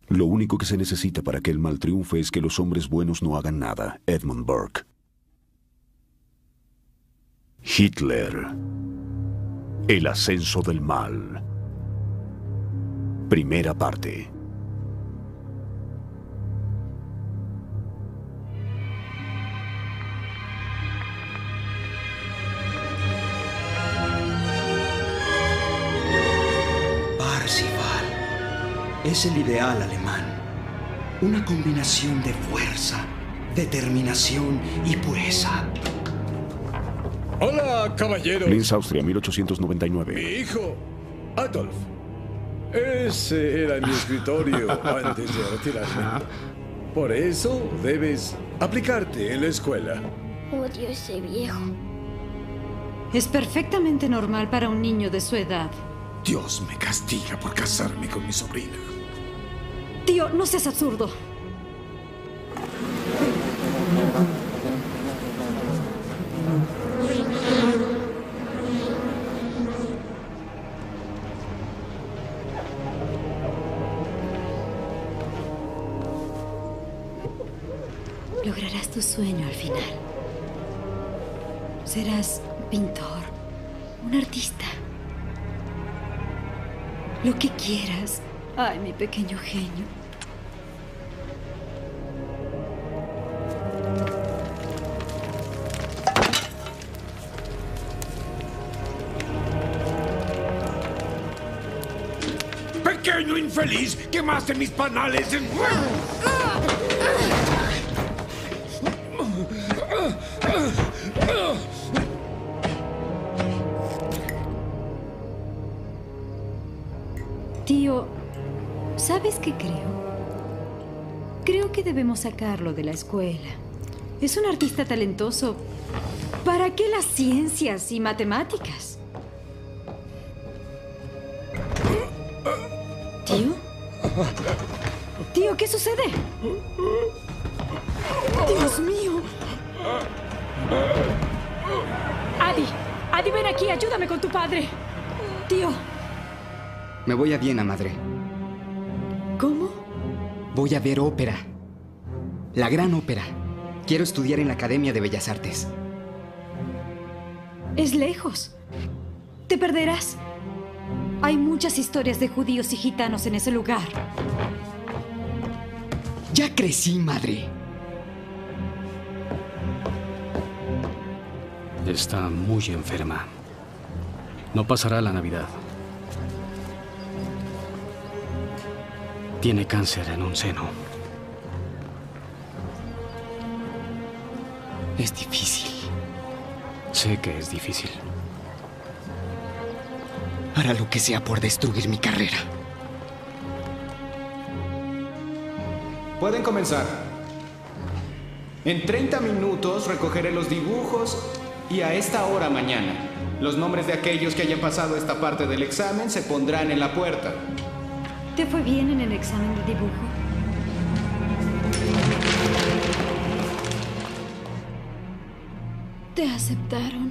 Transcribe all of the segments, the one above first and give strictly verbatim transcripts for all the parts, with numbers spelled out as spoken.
Lo único que se necesita para que el mal triunfe es que los hombres buenos no hagan nada. Edmund Burke. Hitler. El ascenso del mal. Primera parte. Es el ideal alemán. Una combinación de fuerza, determinación y pureza. Hola, caballeros. Linz, Austria, mil ochocientos noventa y nueve. Mi hijo, Adolf. Ese era mi escritorio antes de retirarme. Por eso debes aplicarte en la escuela. Odio ese viejo. Es perfectamente normal para un niño de su edad. Dios me castiga por casarme con mi sobrina. Tío, no seas absurdo. Lograrás tu sueño al final. Serás un pintor, un artista. Lo que quieras. Ay, mi pequeño genio. ¡Pequeño infeliz! ¡Quemaste mis panales en fuego! Tío, ¿sabes qué creo? Creo que debemos sacarlo de la escuela. Es un artista talentoso. ¿Para qué las ciencias y matemáticas? ¿Tío? Tío, ¿qué sucede? ¡Dios mío! Adi, Adi, ven aquí, ayúdame con tu padre. Tío. Me voy a Viena, madre. ¿Cómo? Voy a ver ópera. La gran ópera. Quiero estudiar en la Academia de Bellas Artes. Es lejos. Te perderás. Hay muchas historias de judíos y gitanos en ese lugar. Ya crecí, madre. Está muy enferma. No pasará la Navidad. Tiene cáncer en un seno. Es difícil. Sé que es difícil. Hará lo que sea por destruir mi carrera. Pueden comenzar. En treinta minutos recogeré los dibujos y a esta hora mañana, los nombres de aquellos que hayan pasado esta parte del examen se pondrán en la puerta. ¿Te fue bien en el examen de dibujo? ¿Te aceptaron?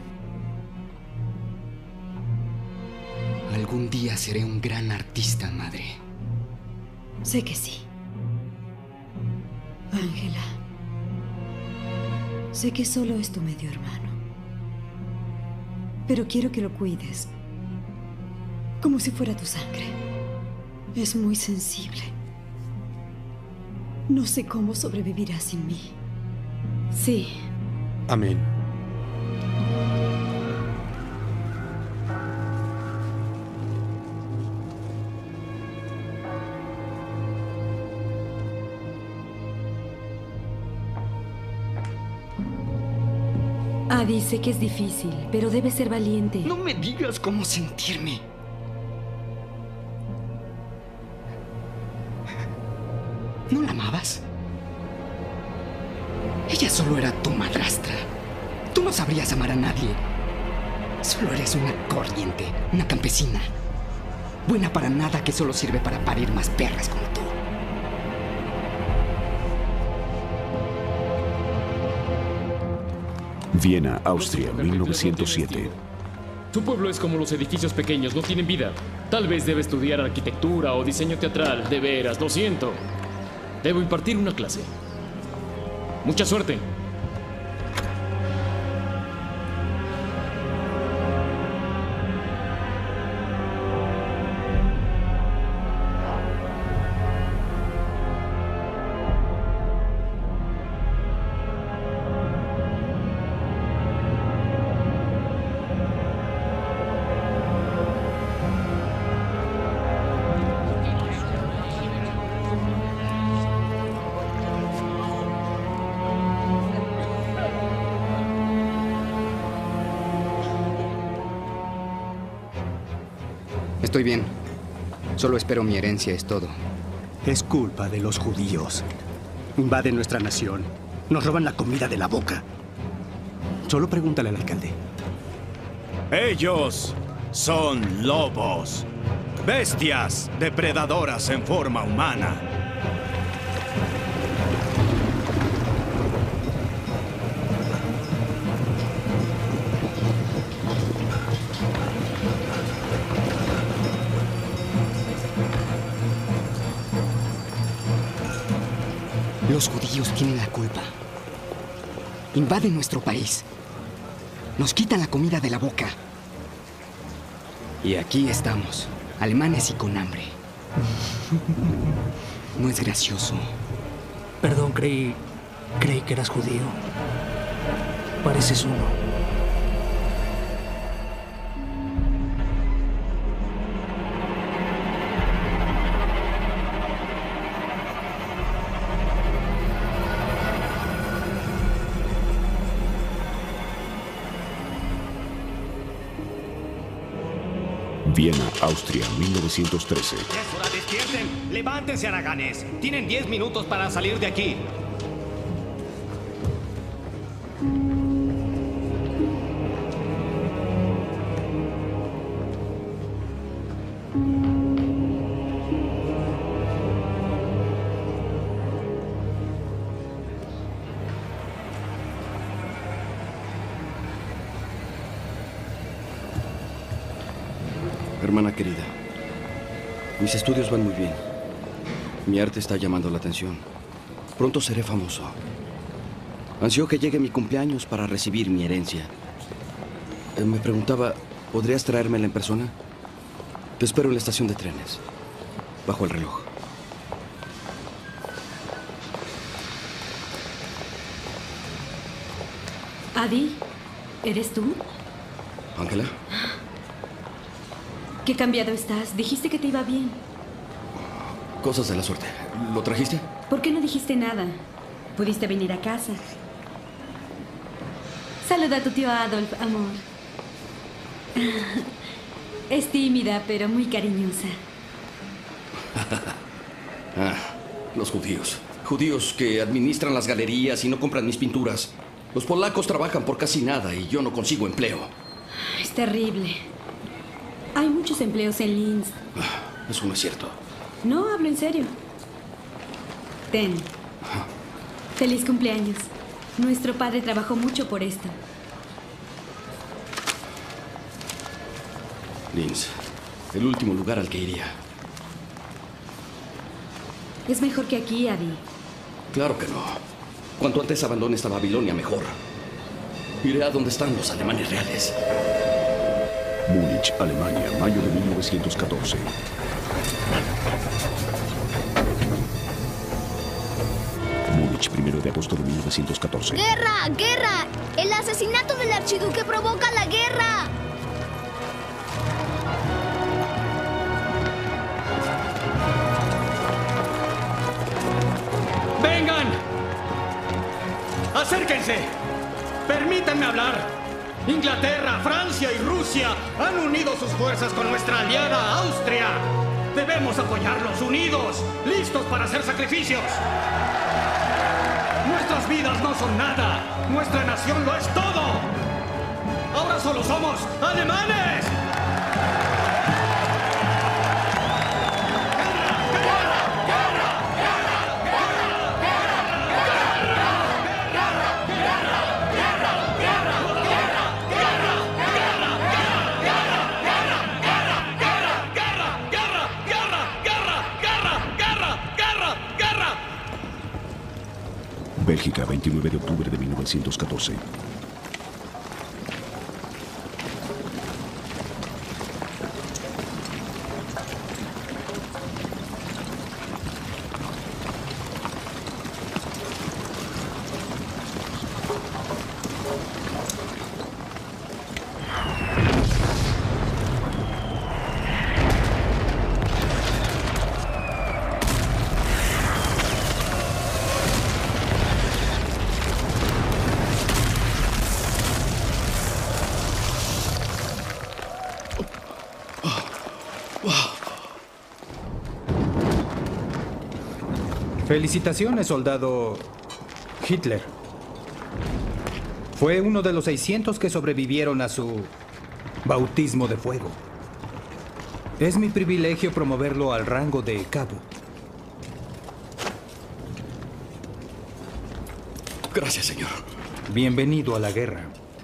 Algún día seré un gran artista, madre. Sé que sí. Ángela. Sé que solo es tu medio hermano. Pero quiero que lo cuides. Como si fuera tu sangre. Es muy sensible. No sé cómo sobrevivirá sin mí. Sí. Amén. Ah, dice que es difícil, pero debe ser valiente. No me digas cómo sentirme. ¿No la amabas? Ella solo era tu madrastra. Tú no sabrías amar a nadie. Solo eres una corriente, una campesina. Buena para nada, que solo sirve para parir más perras como tú. Viena, Austria, mil novecientos siete. Tu pueblo es como los edificios pequeños, no tienen vida. Tal vez debe estudiar arquitectura o diseño teatral. De veras, lo siento. Debo impartir una clase. Mucha suerte. Estoy bien. Solo espero mi herencia, es todo. Es culpa de los judíos. Invaden nuestra nación. Nos roban la comida de la boca. Solo pregúntale al alcalde. Ellos son lobos. Bestias depredadoras en forma humana. Los judíos tienen la culpa. Invaden nuestro país. Nos quitan la comida de la boca. Y aquí estamos, alemanes y con hambre. No es gracioso. Perdón, creí... creí que eras judío. Pareces uno. Viena, Austria, mil novecientos trece. ¡Es hora! ¡Despierten! ¡Levántense, haraganes! Tienen diez minutos para salir de aquí. Hermana querida, mis estudios van muy bien. Mi arte está llamando la atención. Pronto seré famoso. Ansío que llegue mi cumpleaños para recibir mi herencia. Eh, me preguntaba, ¿podrías traérmela en persona? Te espero en la estación de trenes, bajo el reloj. Adi, ¿eres tú? ¿Ángela? ¿Qué cambiado estás? Dijiste que te iba bien. Cosas de la suerte. ¿Lo trajiste? ¿Por qué no dijiste nada? Pudiste venir a casa. Saluda a tu tío Adolf, amor. Es tímida, pero muy cariñosa. Ah, los judíos. Judíos que administran las galerías y no compran mis pinturas. Los polacos trabajan por casi nada y yo no consigo empleo. Es terrible. Hay muchos empleos en Linz. Ah, eso no es cierto. No, hablo en serio. Ten. Feliz cumpleaños. Nuestro padre trabajó mucho por esto. Linz, el último lugar al que iría. Es mejor que aquí, Adi. Claro que no. Cuanto antes abandone esta Babilonia, mejor. Iré a donde están los alemanes reales. Múnich, Alemania, mayo de mil novecientos catorce. Múnich, primero de agosto de mil novecientos catorce. ¡Guerra! ¡Guerra! El asesinato del archiduque provoca la guerra. ¡Vengan! ¡Acérquense! ¡Permítanme hablar! Inglaterra, Francia y Rusia han unido sus fuerzas con nuestra aliada Austria. Debemos apoyarlos unidos, listos para hacer sacrificios. Nuestras vidas no son nada. Nuestra nación lo es todo. Ahora solo somos alemanes. Bélgica, veintinueve de octubre de mil novecientos catorce. Felicitaciones, soldado Hitler. Fue uno de los seiscientos que sobrevivieron a su bautismo de fuego. Es mi privilegio promoverlo al rango de cabo. Gracias, señor. Bienvenido a la guerra.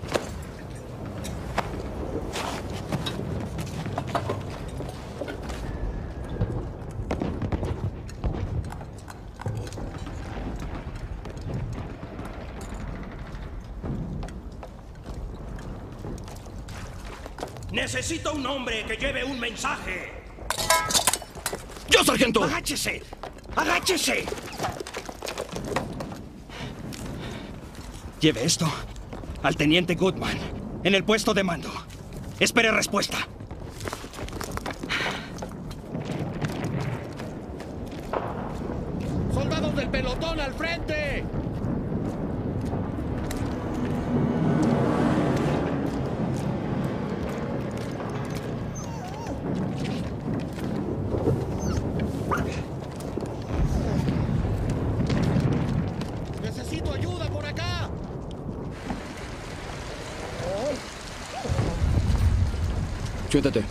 Necesito un hombre que lleve un mensaje. ¡Yo, sargento! ¡Agáchese! ¡Agáchese! Lleve esto al teniente Goodman en el puesto de mando. Espere respuesta. ¡Soldados del pelotón al frente! ¡Necesito ayuda por acá! Siéntate.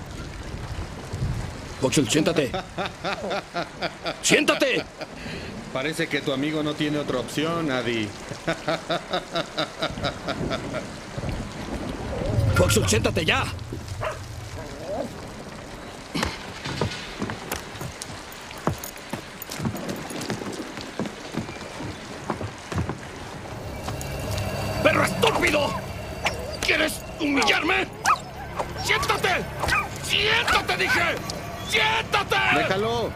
Voxel, siéntate. ¡Siéntate! Parece que tu amigo no tiene otra opción, Adi. Voxel, siéntate ya. ¡Perro estúpido! ¿Quieres humillarme? ¡Siéntate! ¡Siéntate, dije! ¡Siéntate! ¡Déjalo!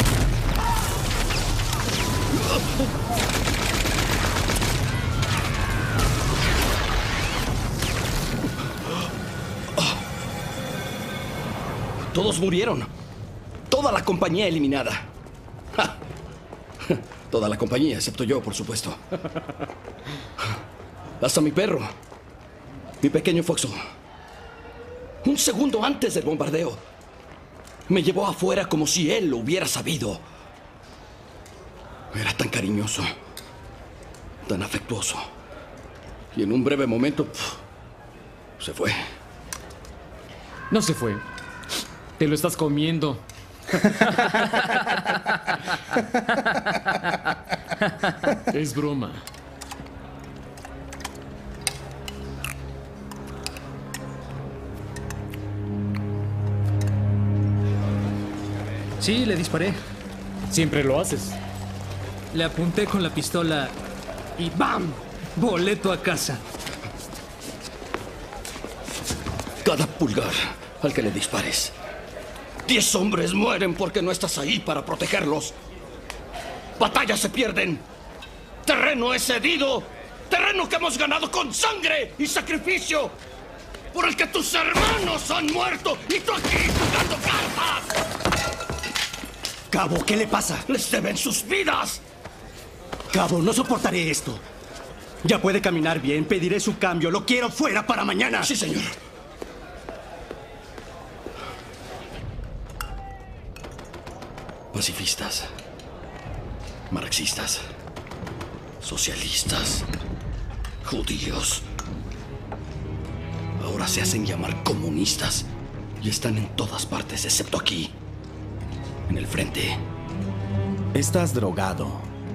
Todos murieron. Toda la compañía eliminada. ¡Ja! Toda la compañía, excepto yo, por supuesto. Hasta mi perro. Mi pequeño Foxo. Un segundo antes del bombardeo, me llevó afuera como si él lo hubiera sabido. Era tan cariñoso, tan afectuoso. Y en un breve momento, pf, se fue. No se fue. Te lo estás comiendo. Es broma. Sí, le disparé. Siempre lo haces. Le apunté con la pistola y ¡bam! Boleto a casa. Cada pulgar al que le dispares. Diez hombres mueren porque no estás ahí para protegerlos. Batallas se pierden. Terreno es cedido. Terreno que hemos ganado con sangre y sacrificio. Por el que tus hermanos han muerto y tú aquí jugando cartas. Cabo, ¿qué le pasa? Les deben sus vidas. Cabo, no soportaré esto. Ya puede caminar bien, pediré su cambio. Lo quiero fuera para mañana. Sí, señor. Pacifistas, marxistas, socialistas, judíos. Ahora se hacen llamar comunistas y están en todas partes excepto aquí, en el frente. Estás drogado.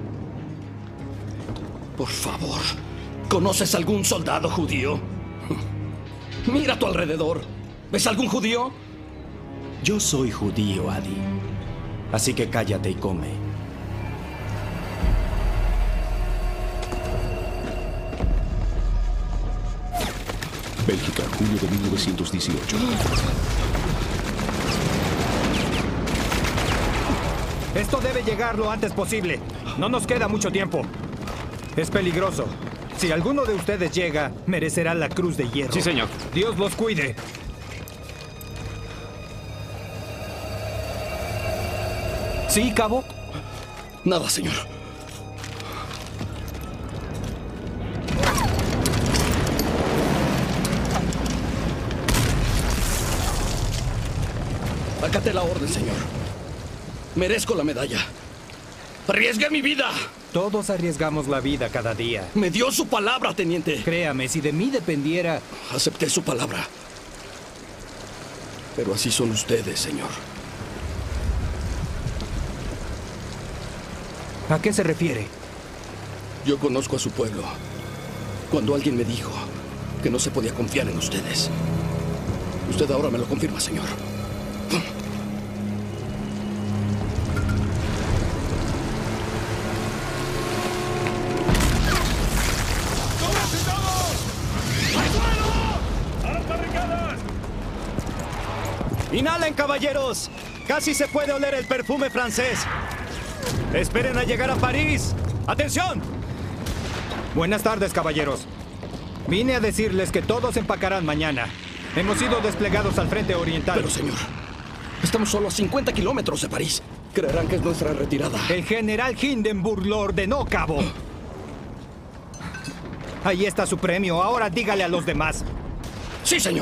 Por favor, ¿conoces algún soldado judío? Mira a tu alrededor. ¿Ves algún judío? Yo soy judío, Adi. Así que cállate y come. Bélgica, junio de mil novecientos dieciocho. Esto debe llegar lo antes posible. No nos queda mucho tiempo. Es peligroso. Si alguno de ustedes llega, merecerá la cruz de hierro. Sí, señor. Dios los cuide. ¿Sí, cabo? Nada, señor. Acate la orden, señor. Merezco la medalla. ¡Arriesgué mi vida! Todos arriesgamos la vida cada día. Me dio su palabra, teniente. Créame, si de mí dependiera... Acepté su palabra. Pero así son ustedes, señor. ¿A qué se refiere? Yo conozco a su pueblo. Cuando alguien me dijo que no se podía confiar en ustedes. Usted ahora me lo confirma, señor. ¡Inhalen, caballeros! Casi se puede oler el perfume francés. ¡Esperen a llegar a París! ¡Atención! Buenas tardes, caballeros. Vine a decirles que todos empacarán mañana. Hemos sido desplegados al frente oriental. Pero, señor, estamos solo a cincuenta kilómetros de París. Creerán que es nuestra retirada. El general Hindenburg lo ordenó, cabo. Ahí está su premio. Ahora dígale a los demás. Sí, señor.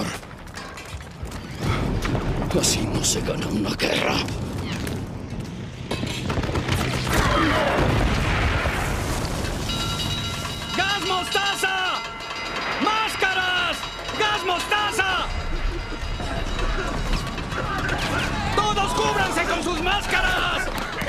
Así no se gana una guerra. ¡Gas mostaza! ¡Máscaras! ¡Gas mostaza! ¡Todos cúbranse con sus máscaras!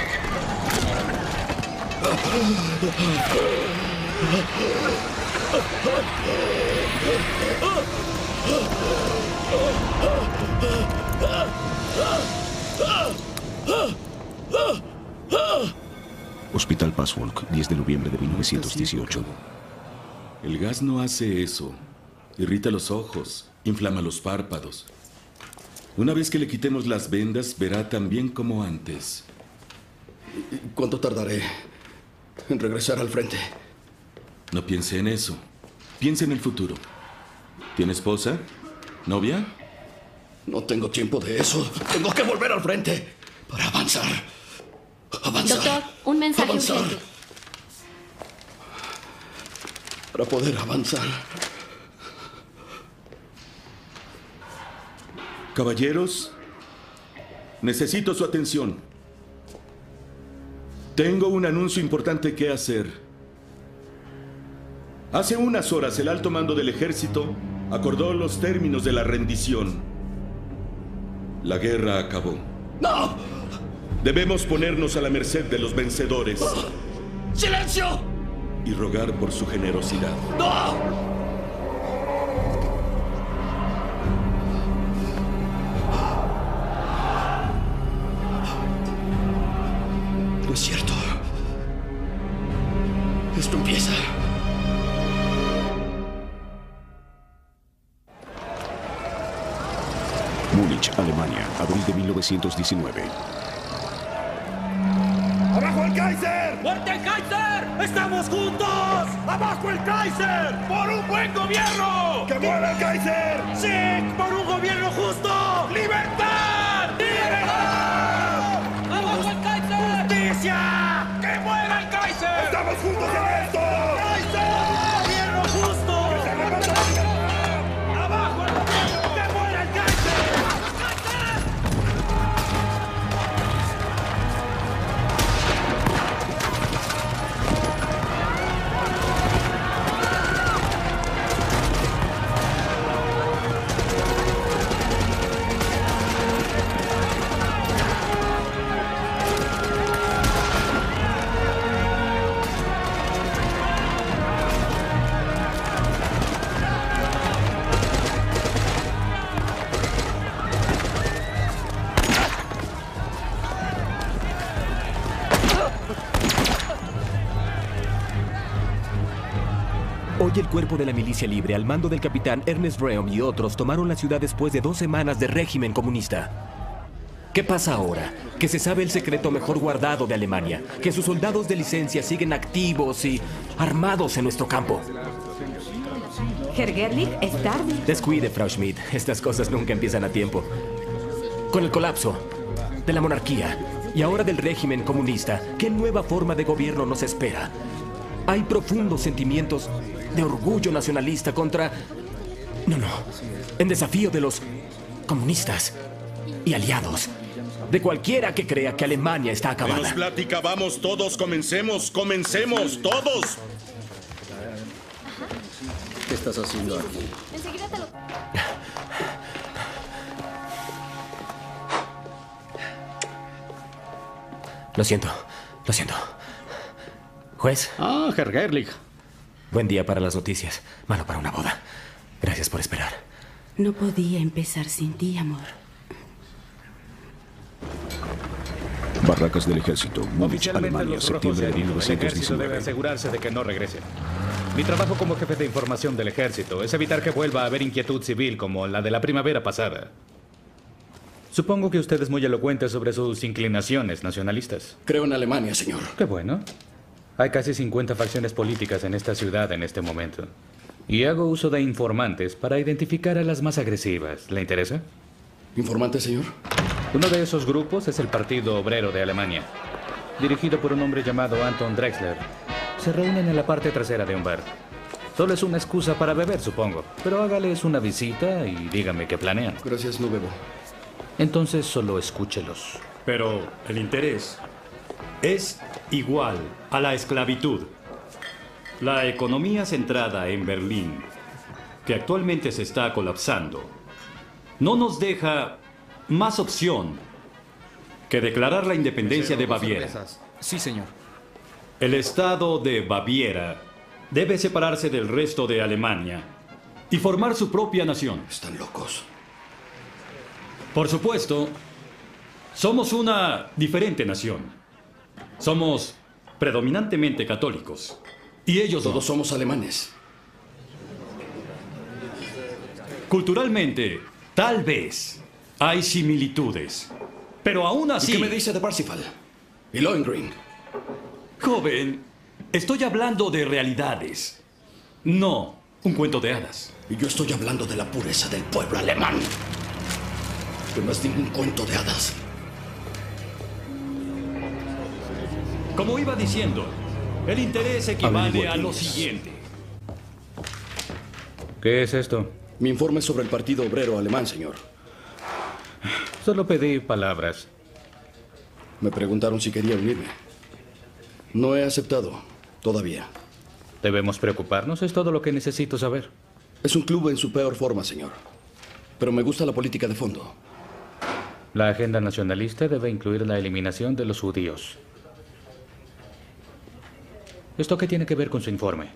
Hospital Passwalk, diez de noviembre de mil novecientos dieciocho. El gas no hace eso. Irrita los ojos, inflama los párpados. Una vez que le quitemos las vendas, verá tan bien como antes. ¿Cuánto tardaré en regresar al frente? No piense en eso. Piense en el futuro. ¿Tiene esposa? ¿Novia? No tengo tiempo de eso. Tengo que volver al frente para avanzar. Avanzar. Doctor, un mensaje avanzar. urgente. Para poder avanzar. Caballeros, necesito su atención. Tengo un anuncio importante que hacer. Hace unas horas el alto mando del ejército acordó los términos de la rendición. La guerra acabó. ¡No! Debemos ponernos a la merced de los vencedores. ¡Silencio! Y rogar por su generosidad. ¡No! No es cierto. Esto empieza. Múnich, Alemania, abril de mil novecientos diecinueve. ¡Abajo el Kaiser! ¡Muerte al Kaiser! ¡Estamos juntos! ¡Abajo el Kaiser! ¡Por un buen gobierno! ¡Que muera el Kaiser! ¡Sí! ¡Por un gobierno justo! ¡Libertad! ¡Libertad! ¡Abajo el Kaiser! ¡Justicia! ¡Que muera el Kaiser! ¡Estamos juntos en esto! ¡Kaiser! ¡Gobierno justo! ¡Que se reparte la libertad! ¡Abajo el gobierno! ¡Que muera el Kaiser! Hoy el cuerpo de la milicia libre, al mando del capitán Ernest Röhm y otros, tomaron la ciudad después de dos semanas de régimen comunista. ¿Qué pasa ahora? Que se sabe el secreto mejor guardado de Alemania, que sus soldados de licencia siguen activos y armados en nuestro campo. Herr Gerlich, es tarde. Descuide, Frau Schmidt. Estas cosas nunca empiezan a tiempo. Con el colapso de la monarquía y ahora del régimen comunista, ¿qué nueva forma de gobierno nos espera? Hay profundos sentimientos de orgullo nacionalista contra... No, no. En desafío de los comunistas y aliados. De cualquiera que crea que Alemania está acabada. Menos plática, vamos todos, comencemos, comencemos, todos. ¿Qué estás haciendo aquí? Enseguida te lo... Lo siento, lo siento. Juez. Ah, Herr Gerlich. Buen día para las noticias, malo para una boda. Gracias por esperar. No podía empezar sin ti, amor. Barracas del ejército, Múnich, Alemania, septiembre de mil El novecientos ejército debe diecinueve. asegurarse de que no regrese. Mi trabajo como jefe de información del ejército es evitar que vuelva a haber inquietud civil como la de la primavera pasada. Supongo que usted es muy elocuente sobre sus inclinaciones nacionalistas. Creo en Alemania, señor. Qué bueno. Hay casi cincuenta facciones políticas en esta ciudad en este momento. Y hago uso de informantes para identificar a las más agresivas. ¿Le interesa? ¿Informantes, señor? Uno de esos grupos es el Partido Obrero de Alemania, dirigido por un hombre llamado Anton Drexler. Se reúnen en la parte trasera de un bar. Solo es una excusa para beber, supongo. Pero hágales una visita y dígame qué planean. Gracias, no bebo. Entonces solo escúchelos. Pero el interés es igual a la esclavitud. La economía centrada en Berlín, que actualmente se está colapsando, no nos deja más opción que declarar la independencia de Baviera. Sí, señor. El estado de Baviera debe separarse del resto de Alemania y formar su propia nación. Están locos. Por supuesto, somos una diferente nación. Somos predominantemente católicos. Y ellos Todos no. somos alemanes. Culturalmente, tal vez hay similitudes. Pero aún así... ¿Y qué me dice de Parsifal? ¿Y Lohengrin? Joven, estoy hablando de realidades. No un cuento de hadas. Y yo estoy hablando de la pureza del pueblo alemán. Que no es ningún cuento de hadas. Como iba diciendo, el interés equivale a lo siguiente. ¿Qué es esto? Mi informe sobre el Partido Obrero Alemán, señor. Solo pedí palabras. Me preguntaron si quería unirme. No he aceptado, todavía. ¿Debemos preocuparnos? Es todo lo que necesito saber. Es un club en su peor forma, señor. Pero me gusta la política de fondo. La agenda nacionalista debe incluir la eliminación de los judíos. ¿Esto qué tiene que ver con su informe?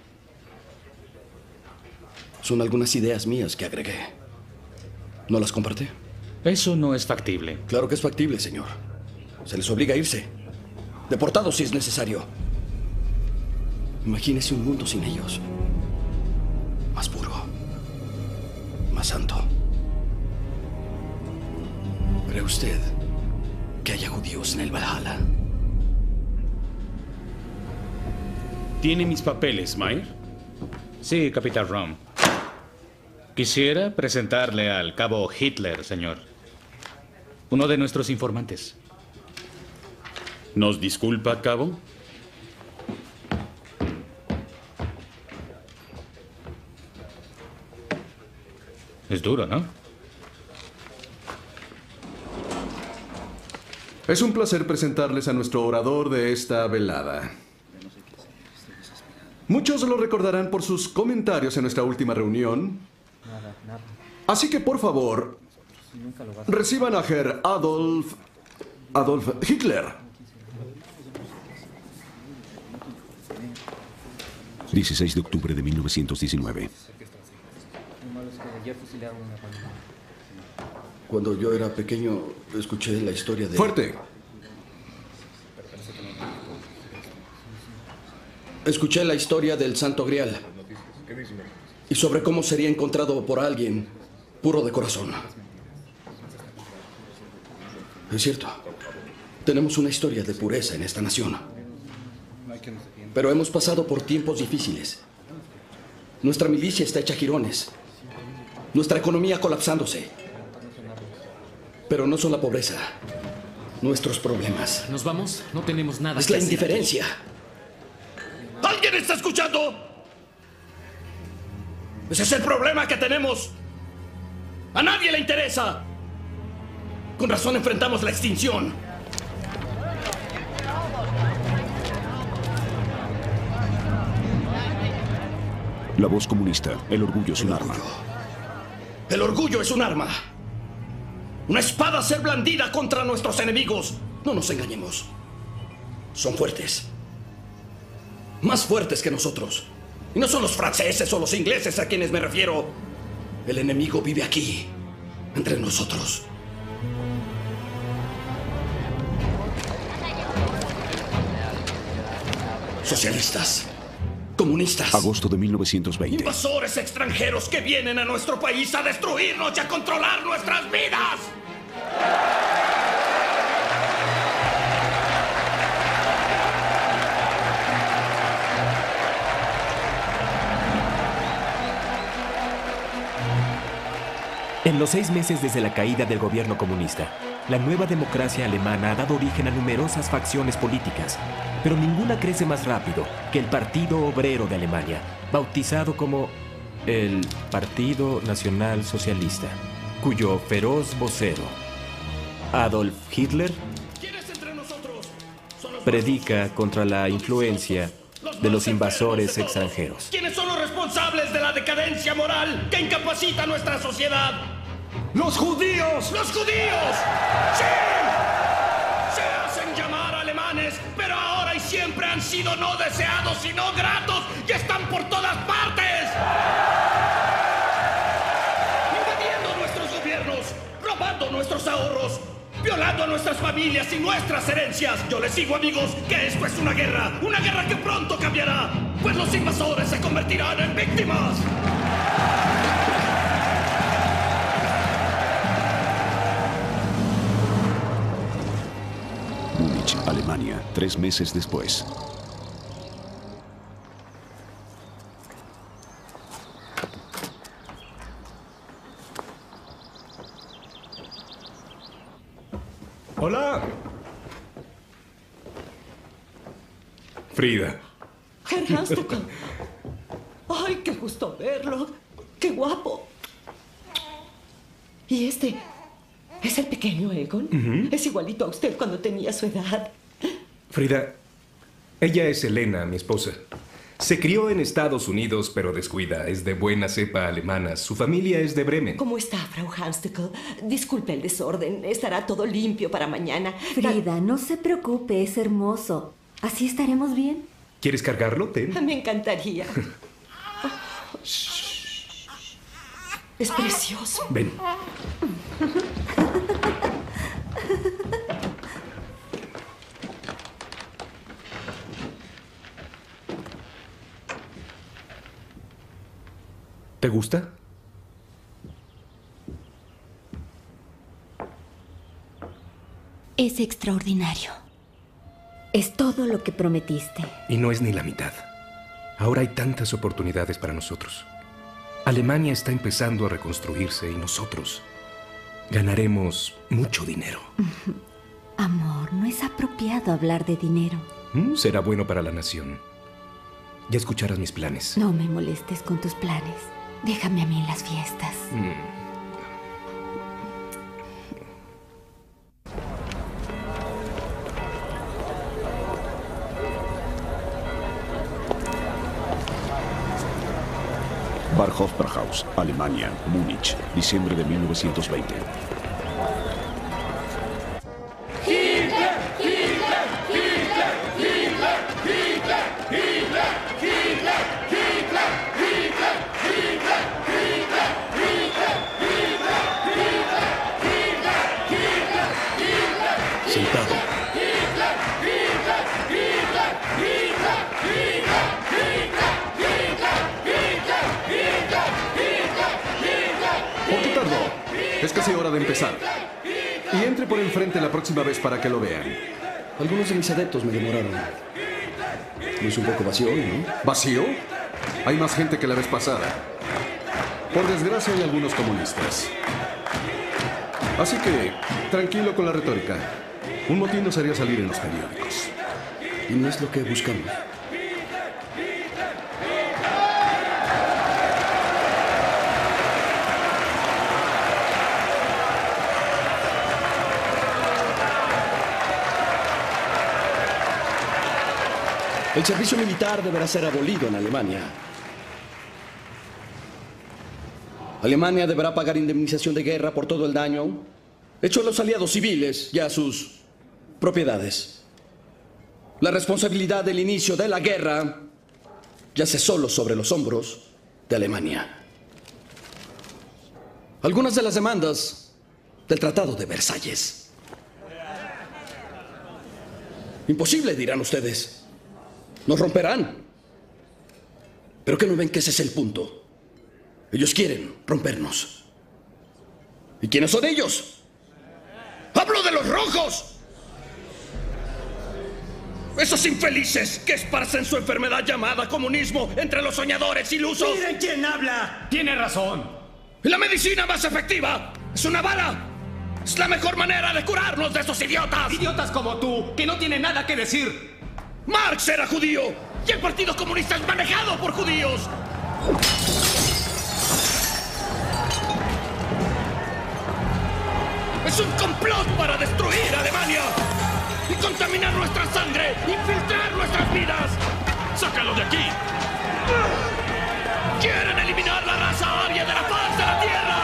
Son algunas ideas mías que agregué. ¿No las compartí? Eso no es factible. Claro que es factible, señor. Se les obliga a irse. Deportados si es necesario. Imagínese un mundo sin ellos. Más puro. Más santo. ¿Cree usted que haya judíos en el Valhalla? ¿Tiene mis papeles, Mayer? Sí, Capitán Röhm. Quisiera presentarle al cabo Hitler, señor. Uno de nuestros informantes. ¿Nos disculpa, cabo? Es duro, ¿no? Es un placer presentarles a nuestro orador de esta velada. Muchos lo recordarán por sus comentarios en nuestra última reunión. Así que, por favor, reciban a Herr Adolf... Adolf Hitler. dieciséis de octubre de mil novecientos diecinueve. Cuando yo era pequeño, escuché la historia de... ¡Fuerte! Escuché la historia del Santo Grial. y sobre cómo sería encontrado por alguien puro de corazón. Es cierto, tenemos una historia de pureza en esta nación, pero hemos pasado por tiempos difíciles. Nuestra milicia está hecha jirones, nuestra economía colapsándose, pero no son la pobreza nuestros problemas. ¿Nos vamos? No tenemos nada Es que la hacer indiferencia. ¿Alguien está escuchando? Ese es el problema que tenemos. A nadie le interesa. Con razón enfrentamos la extinción. La voz comunista. El orgullo es un arma. El orgullo es un arma. Una espada a ser blandida contra nuestros enemigos. No nos engañemos. Son fuertes. Más fuertes que nosotros. Y no son los franceses o los ingleses a quienes me refiero. El enemigo vive aquí, entre nosotros. Socialistas, comunistas, Agosto de mil novecientos veinte. invasores extranjeros que vienen a nuestro país a destruirnos y a controlar nuestras vidas. En los seis meses desde la caída del gobierno comunista, la nueva democracia alemana ha dado origen a numerosas facciones políticas, pero ninguna crece más rápido que el Partido Obrero de Alemania, bautizado como el Partido Nacional Socialista, cuyo feroz vocero, Adolf Hitler, predica contra la influencia de los invasores extranjeros. ¿Quiénes son los responsables de la decadencia moral que incapacita nuestra sociedad? ¡Los judíos! ¡Los judíos! ¡Sí! Se hacen llamar alemanes, pero ahora y siempre han sido no deseados, sino gratos, y están por todas partes. Invadiendo nuestros gobiernos, robando nuestros ahorros, violando a nuestras familias y nuestras herencias. Yo les digo, amigos, que esto es una guerra, una guerra que pronto cambiará, pues los invasores se convertirán en víctimas. Múnich, Alemania, tres meses después. Hola. Frida. Herr Hanstuckel. ¡Ay, qué gusto verlo! ¡Qué guapo! ¿Y este? ¿Es el pequeño Egon? Ujú. Es igualito a usted cuando tenía su edad. Frida, ella es Elena, mi esposa. Se crió en Estados Unidos, pero descuida. Es de buena cepa alemana. Su familia es de Bremen. ¿Cómo está, Frau Hanstuckel? Disculpe el desorden. Estará todo limpio para mañana. Frida, no se preocupe, es hermoso. ¿Así estaremos bien? ¿Quieres cargarlo, Ten? Me encantaría. Es precioso. Ven. ¿Te gusta? Es extraordinario. Es todo lo que prometiste. Y no es ni la mitad. Ahora hay tantas oportunidades para nosotros. Alemania está empezando a reconstruirse y nosotros ganaremos mucho dinero. Amor, no es apropiado hablar de dinero. ¿Mm? Será bueno para la nación. Ya escucharás mis planes. No me molestes con tus planes. Déjame a mí en las fiestas. Mm. Barhofberhaus, Alemania, Múnich, diciembre de mil novecientos veinte. Hitler, Hitler, Hitler, Hitler, Hitler, Hitler, Hitler, Hitler, Hitler, Hitler, Hitler, Hitler, Hitler, Hitler, Hitler, Hitler, Sentado. Hitler, Hitler, Hitler, Hitler, Hitler, Hitler, Hitler, Hitler, casi hora de empezar. Y entre por enfrente la próxima vez para que lo vean. Algunos de mis adeptos me demoraron. ¿No es un poco vacío hoy, no? ¿Vacío? Hay más gente que la vez pasada. Por desgracia hay algunos comunistas. Así que, tranquilo con la retórica. Un motín nos haría salir en los periódicos. Y no es lo que buscamos. El servicio militar deberá ser abolido en Alemania. Alemania deberá pagar indemnización de guerra por todo el daño hecho a los aliados civiles y a sus propiedades. La responsabilidad del inicio de la guerra yace solo sobre los hombros de Alemania. Algunas de las demandas del Tratado de Versalles. Imposible, dirán ustedes. Nos romperán. ¿Pero qué no ven que ese es el punto? Ellos quieren rompernos. ¿Y quiénes son ellos? ¡Hablo de los rojos! Esos infelices que esparcen su enfermedad llamada comunismo entre los soñadores ilusos. ¡Miren quién habla! Tiene razón. Y la medicina más efectiva es una bala. Es la mejor manera de curarnos de esos idiotas. Idiotas como tú, que no tienen nada que decir. Marx era judío y el Partido Comunista es manejado por judíos. Es un complot para destruir Alemania y contaminar nuestra sangre, infiltrar nuestras vidas. ¡Sácalo de aquí! ¡Quieren eliminar la raza aria de la faz de la tierra!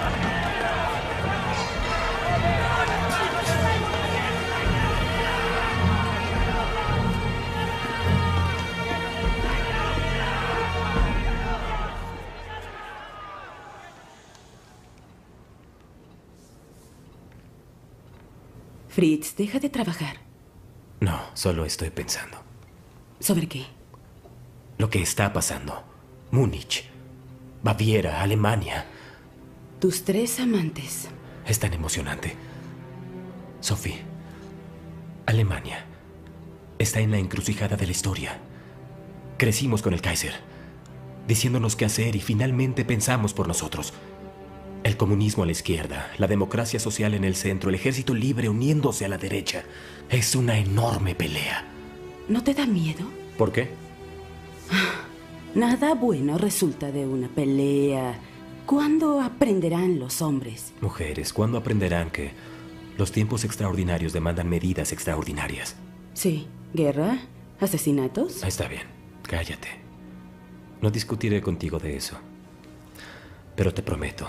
Fritz, deja de trabajar. No, solo estoy pensando. ¿Sobre qué? Lo que está pasando. Múnich, Baviera, Alemania. Tus tres amantes. Es tan emocionante. Sophie, Alemania está en la encrucijada de la historia. Crecimos con el Kaiser, diciéndonos qué hacer y finalmente pensamos por nosotros. El comunismo a la izquierda, la democracia social en el centro, el ejército libre uniéndose a la derecha. Es una enorme pelea. ¿No te da miedo? ¿Por qué? Nada bueno resulta de una pelea. ¿Cuándo aprenderán los hombres? Mujeres, ¿cuándo aprenderán que los tiempos extraordinarios demandan medidas extraordinarias? Sí. ¿Guerra? ¿Asesinatos? Está bien. Cállate. No discutiré contigo de eso. Pero te prometo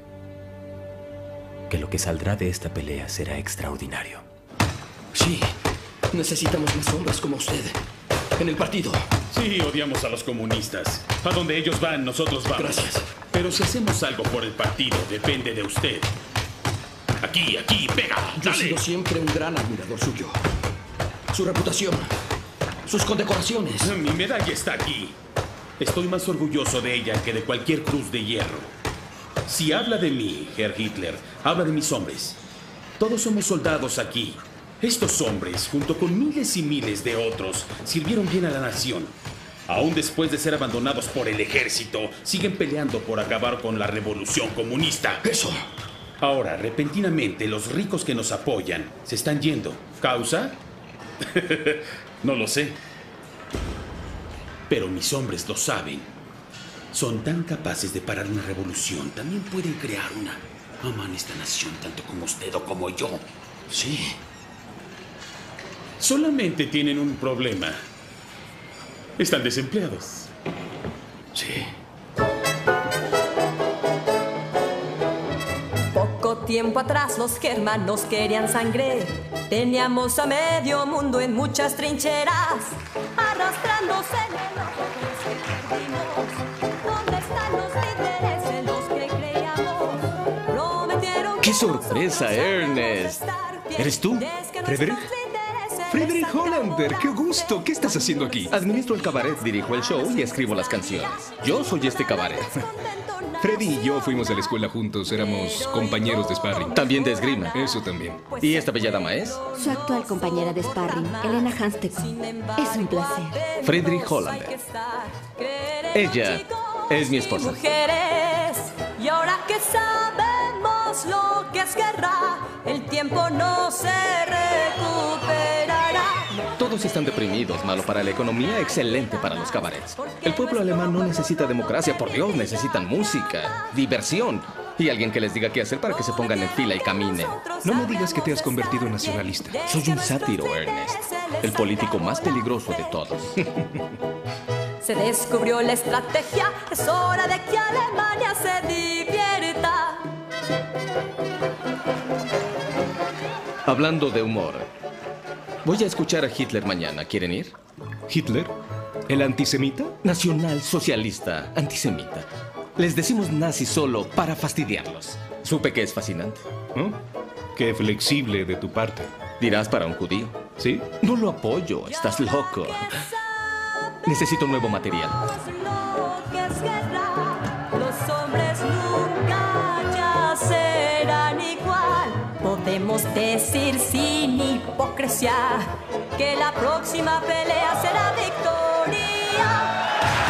que lo que saldrá de esta pelea será extraordinario. Sí, necesitamos más hombres como usted en el partido. Sí, odiamos a los comunistas. A donde ellos van, nosotros vamos. Gracias. Pero si hacemos algo por el partido, depende de usted. Aquí, aquí, pega, Yo he dale. sido siempre un gran admirador suyo. Su reputación, sus condecoraciones. Mi medalla está aquí. Estoy más orgulloso de ella que de cualquier cruz de hierro. Si habla de mí, Herr Hitler, habla de mis hombres. Todos somos soldados aquí. Estos hombres, junto con miles y miles de otros, sirvieron bien a la nación. Aún después de ser abandonados por el ejército, siguen peleando por acabar con la revolución comunista. Eso. Ahora, repentinamente, los ricos que nos apoyan se están yendo. ¿Causa? No lo sé. Pero mis hombres lo saben. Son tan capaces de parar una revolución. También pueden crear una. Aman esta nación tanto como usted o como yo. Sí. Solamente tienen un problema. Están desempleados. Sí. Poco tiempo atrás los germanos querían sangre. Teníamos a medio mundo en muchas trincheras, arrastrándose en el ojo que perdimos. ¿Dónde están los líderes en los que creíamos? Prometieron. ¡Qué sorpresa, Ernest! ¿Eres tú, Frederick? Frederick Hollander, qué gusto. ¿Qué estás haciendo aquí? Administro el cabaret, dirijo el show y escribo las canciones. Yo soy este cabaret. Freddy y yo fuimos a la escuela juntos, éramos compañeros de sparring. También de esgrima. Eso también. ¿Y esta bella dama es? Su actual compañera de sparring, Elena Hanstekom. Es un placer. Friedrich Hollander. Ella es mi esposa. Mujeres, y ahora que sabemos lo que es guerra, el tiempo no se recuperará. Todos están deprimidos, malo para la economía, excelente para los cabarets. El pueblo alemán no necesita democracia, por Dios, necesitan música, diversión y alguien que les diga qué hacer para que se pongan en fila y caminen. No me digas que te has convertido en nacionalista. Soy un sátiro, Ernest, el político más peligroso de todos. Se descubrió la estrategia, es hora de que Alemania se divierta. Hablando de humor, voy a escuchar a Hitler mañana. ¿Quieren ir? ¿Hitler? ¿El antisemita? Nacional-socialista, antisemita. Les decimos nazi solo para fastidiarlos. Supe que es fascinante. ¿Oh? Qué flexible de tu parte. Dirás para un judío. ¿Sí? No lo apoyo, estás loco. Necesito nuevo material. Lo que es guerra, los hombres nunca ya serán igual. Podemos decir sin hipocresía que la próxima pelea será victoria.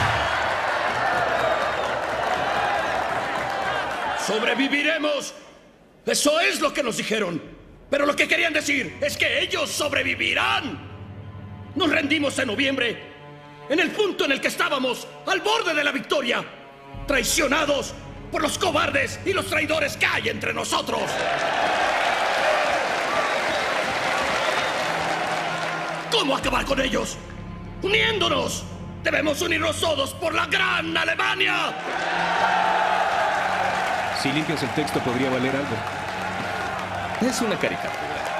¡Sobreviviremos! Eso es lo que nos dijeron. Pero lo que querían decir es que ellos sobrevivirán. Nos rendimos en noviembre, en el punto en el que estábamos, al borde de la victoria, traicionados por los cobardes y los traidores que hay entre nosotros. ¿Cómo acabar con ellos? ¡Uniéndonos! ¡Debemos unirnos todos por la gran Alemania! Si limpias el texto podría valer algo. Es una caricatura.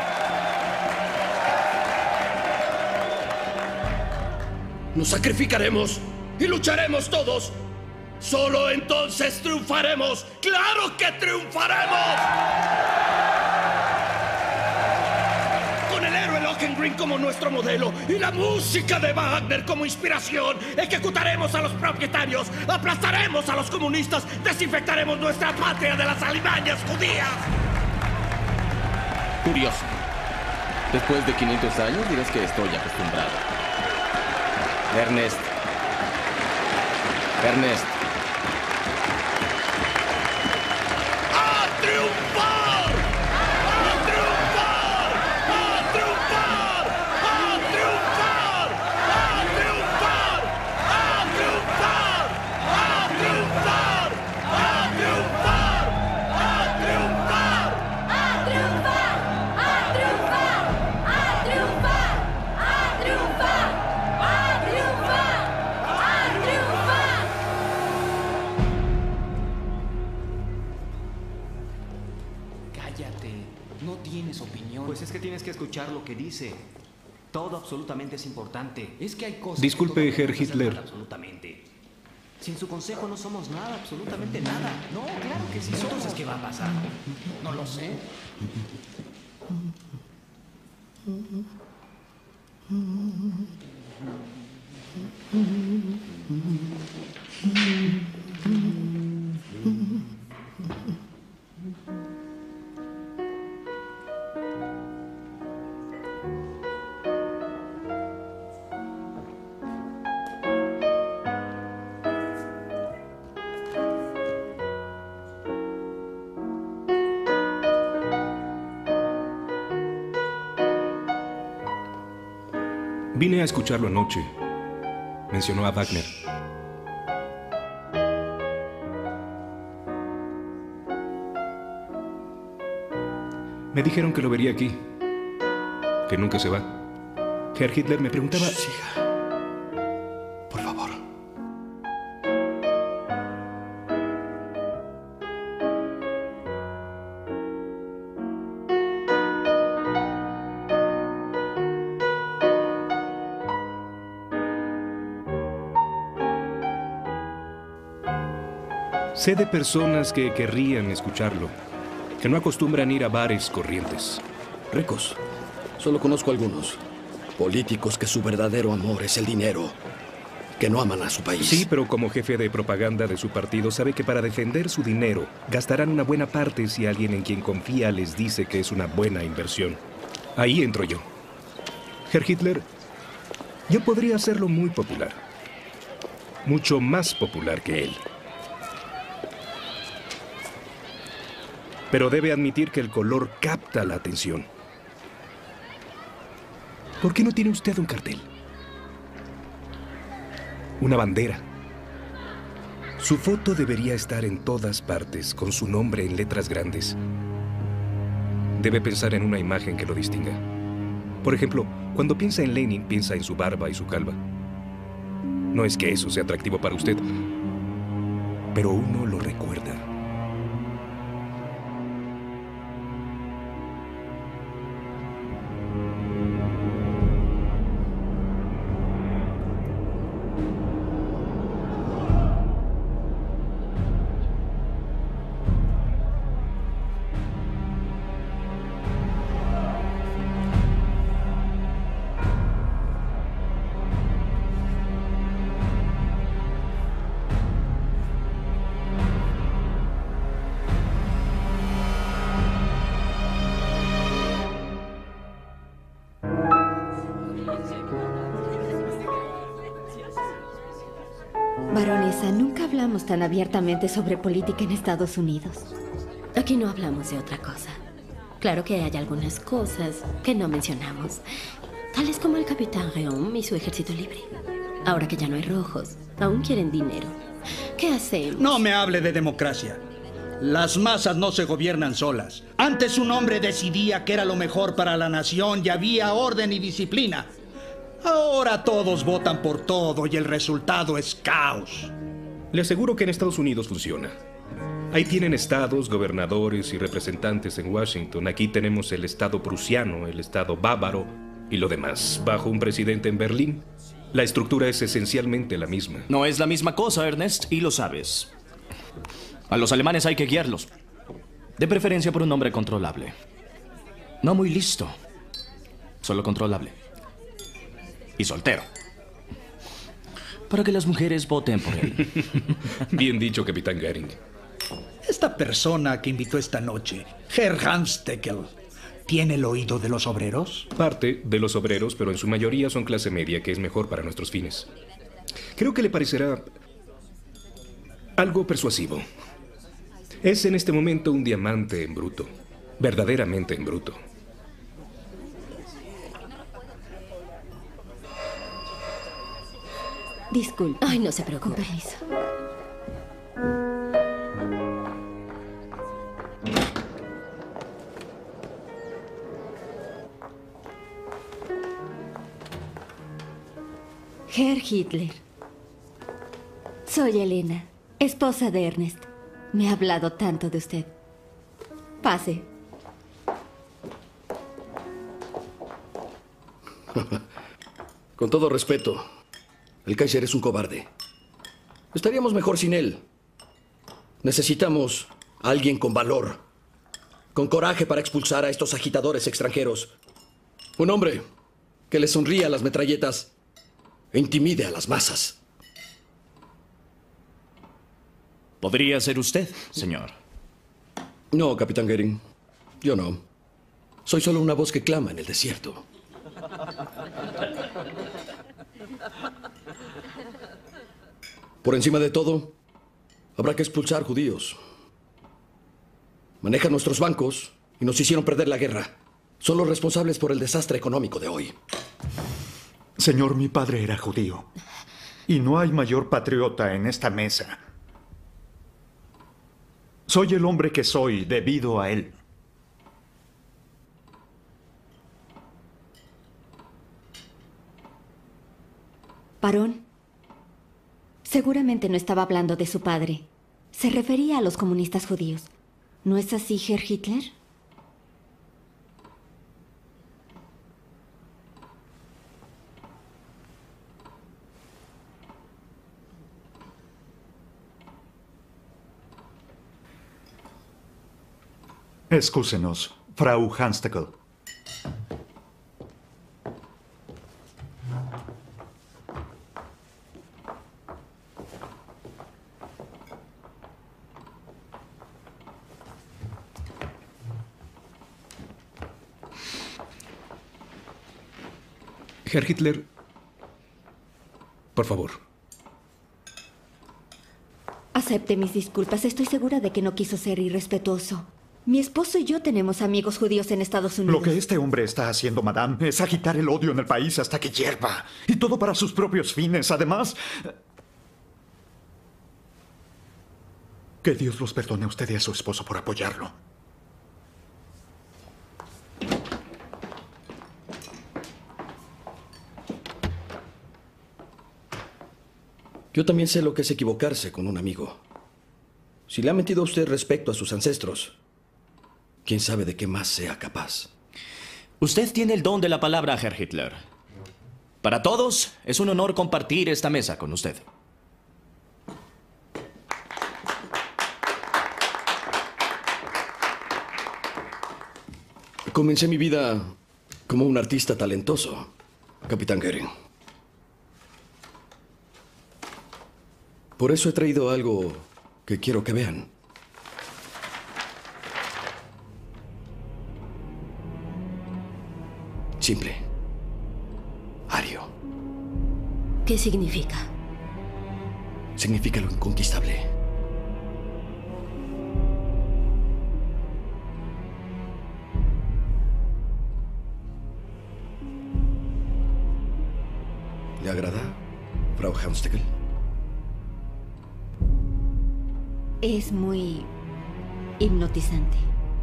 Nos sacrificaremos y lucharemos todos. Solo entonces triunfaremos. ¡Claro que triunfaremos! Con el héroe Lohengrin como nuestro modelo y la música de Wagner como inspiración, ejecutaremos a los propietarios, aplastaremos a los comunistas, desinfectaremos nuestra patria de las alimañas judías. Curioso. Después de quinientos años dirás que estoy acostumbrado. Ernest. Ernest. ¡A triunfar! ¡A triunfar! ¡A triunfar! ¡A triunfar! ¡A triunfar! ¡A triunfar! ¡A triunfar! ¡A triunfar! ¡A triunfar! ¡A triunfar! ¡A triunfar! ¡A triunfar! ¡A triunfar! ¡A triunfar! ¡A triunfar! Cállate, no tienes opinión. Pues es que tienes que escuchar lo que dice. Todo absolutamente es importante. Es que hay cosas. Disculpe, que Herr Hitler. Absolutamente. Sin su consejo no somos nada, absolutamente nada. No, claro que sí. Entonces, ¿qué va a pasar? No lo sé. Vine a escucharlo anoche. Mencionó a Wagner. Me dijeron que lo vería aquí. Que nunca se va. Herr Hitler me preguntaba... Siga. Por favor. Sé de personas que querrían escucharlo, que no acostumbran ir a bares corrientes. Ricos. Solo conozco algunos. Políticos que su verdadero amor es el dinero. que no aman a su país. Sí, pero como jefe de propaganda de su partido sabe que para defender su dinero gastarán una buena parte si alguien en quien confía les dice que es una buena inversión. Ahí entro yo. Herr Hitler, yo podría hacerlo muy popular. Mucho más popular que él. Pero debe admitir que el color capta la atención. ¿Por qué no tiene usted un cartel? Una bandera. Su foto debería estar en todas partes, con su nombre en letras grandes. Debe pensar en una imagen que lo distinga. Por ejemplo, cuando piensa en Lenin, piensa en su barba y su calva. No es que eso sea atractivo para usted, pero uno lo recuerda. Baronesa, nunca hablamos tan abiertamente sobre política en Estados Unidos. Aquí no hablamos de otra cosa. Claro que hay algunas cosas que no mencionamos, tales como el capitán Réaume y su ejército libre. Ahora que ya no hay rojos, aún quieren dinero. ¿Qué hacemos? No me hable de democracia. Las masas no se gobiernan solas. Antes un hombre decidía qué era lo mejor para la nación y había orden y disciplina. Ahora todos votan por todo y el resultado es caos. Le aseguro que en Estados Unidos funciona. Ahí tienen estados, gobernadores y representantes en Washington. Aquí tenemos el estado prusiano, el estado bávaro y lo demás. Bajo un presidente en Berlín, la estructura es esencialmente la misma. No es la misma cosa, Ernest, y lo sabes. A los alemanes hay que guiarlos. De preferencia por un hombre controlable. No muy listo. Solo controlable. Y soltero. Para que las mujeres voten por él. Bien dicho, Capitán Göring. Esta persona que invitó esta noche, Herr Hansteckel, ¿tiene el oído de los obreros? Parte de los obreros, pero en su mayoría son clase media, que es mejor para nuestros fines. Creo que le parecerá algo persuasivo. Es en este momento un diamante en bruto. Verdaderamente en bruto. Disculpe. Ay, no se preocupe. Con permiso. Herr Hitler. Soy Elena, esposa de Ernest. Me ha hablado tanto de usted. Pase. Con todo respeto, el Kaiser es un cobarde. Estaríamos mejor sin él. Necesitamos a alguien con valor, con coraje para expulsar a estos agitadores extranjeros. Un hombre que le sonríe a las metralletas e intimide a las masas. ¿Podría ser usted, señor? No, Capitán Göring. Yo no. Soy solo una voz que clama en el desierto. Por encima de todo, habrá que expulsar judíos. Manejan nuestros bancos y nos hicieron perder la guerra. Son los responsables por el desastre económico de hoy. Señor, mi padre era judío. Y no hay mayor patriota en esta mesa. Soy el hombre que soy debido a él. Barón, seguramente no estaba hablando de su padre. Se refería a los comunistas judíos. ¿No es así, Herr Hitler? Excúsenos, Frau Hansteckel. Herr Hitler, por favor. Acepte mis disculpas. Estoy segura de que no quiso ser irrespetuoso. Mi esposo y yo tenemos amigos judíos en Estados Unidos. Lo que este hombre está haciendo, madame, es agitar el odio en el país hasta que hierva. Y todo para sus propios fines. Además, que Dios los perdone a usted y a su esposo por apoyarlo. Yo también sé lo que es equivocarse con un amigo. Si le ha mentido a usted respecto a sus ancestros, quién sabe de qué más sea capaz. Usted tiene el don de la palabra, Herr Hitler. Para todos, es un honor compartir esta mesa con usted. Comencé mi vida como un artista talentoso, Capitán Goering. Por eso he traído algo que quiero que vean. Simple. Ario. ¿Qué significa? Significa lo inconquistable. ¿Le agrada, Frau Hanstegel? Es muy hipnotizante.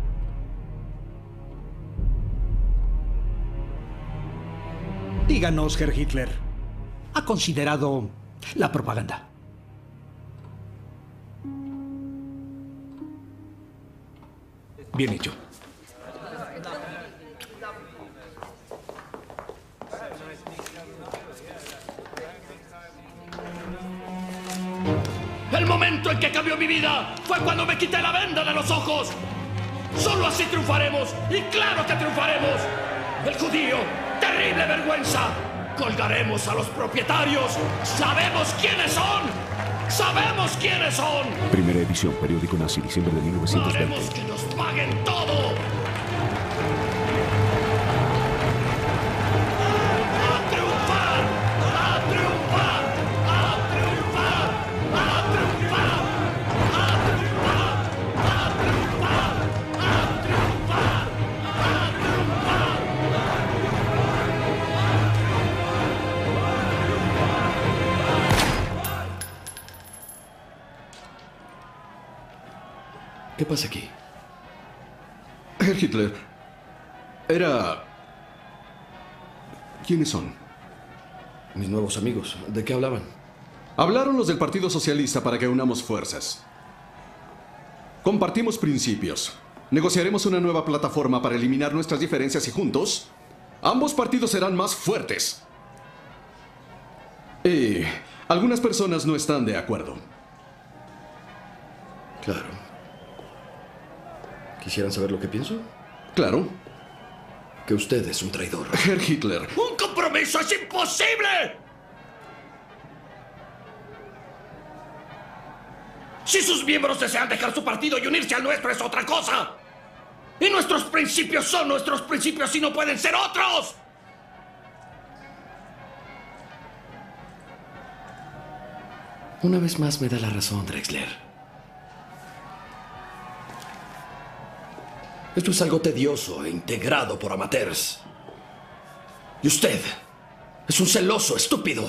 Díganos, Herr Hitler, ¿ha considerado la propaganda? Bien hecho. El momento en que cambió mi vida fue cuando me quité la venda de los ojos. Solo así triunfaremos, y claro que triunfaremos. El judío, terrible vergüenza. Colgaremos a los propietarios. Sabemos quiénes son. Sabemos quiénes son. Primera edición, periódico nazi, diciembre de mil novecientos veinte. Haremos que nos paguen todo. ¿Qué pasa aquí? Herr Hitler, era... ¿Quiénes son? Mis nuevos amigos. ¿De qué hablaban? Hablaron los del Partido Socialista para que unamos fuerzas. Compartimos principios. Negociaremos una nueva plataforma para eliminar nuestras diferencias y juntos, ambos partidos serán más fuertes. Y algunas personas no están de acuerdo. Claro. ¿Quisieran saber lo que pienso? Claro. Que usted es un traidor. Herr Hitler. ¡Un compromiso es imposible! Si sus miembros desean dejar su partido y unirse al nuestro es otra cosa. Y nuestros principios son nuestros principios y no pueden ser otros. Una vez más me da la razón, Drexler. Esto es algo tedioso e integrado por amateurs. Y usted es un celoso estúpido.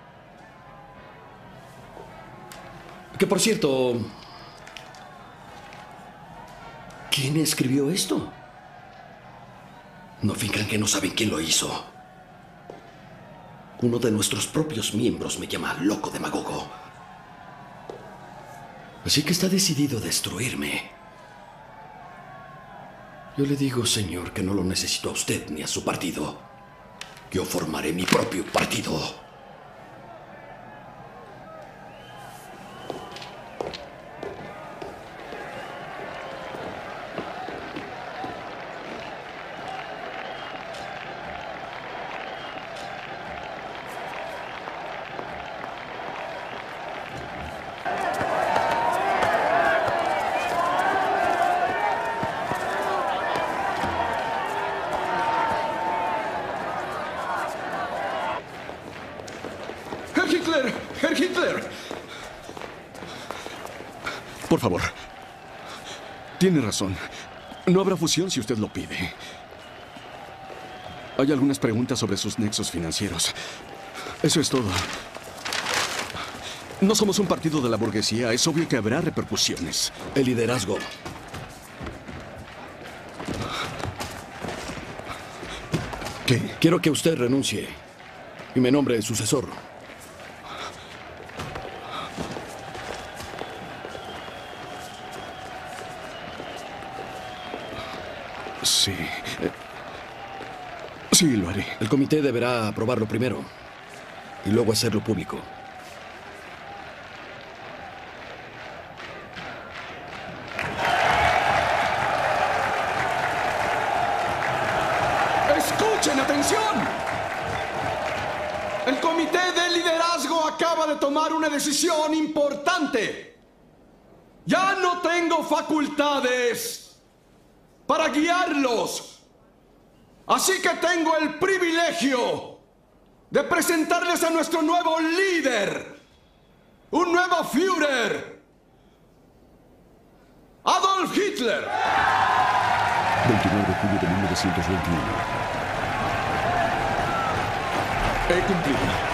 Que por cierto, ¿quién escribió esto? No finjan que no saben quién lo hizo. Uno de nuestros propios miembros me llama loco demagogo. Así que está decidido a destruirme. Yo le digo, señor, que no lo necesito a usted ni a su partido. Yo formaré mi propio partido. Hitler! ¡Herr Hitler! Por favor. Tiene razón. No habrá fusión si usted lo pide. Hay algunas preguntas sobre sus nexos financieros. Eso es todo. No somos un partido de la burguesía. Es obvio que habrá repercusiones. El liderazgo. ¿Qué? Quiero que usted renuncie y me nombre sucesor. Sí. Sí, lo haré. El comité deberá aprobarlo primero y luego hacerlo público. ¡Escuchen, atención! El comité de liderazgo acaba de tomar una decisión importante. Ya no tengo facultades para guiarlos. Así que tengo el privilegio de presentarles a nuestro nuevo líder, un nuevo Führer, Adolf Hitler. veintinueve de julio de mil novecientos veintiuno. He cumplido.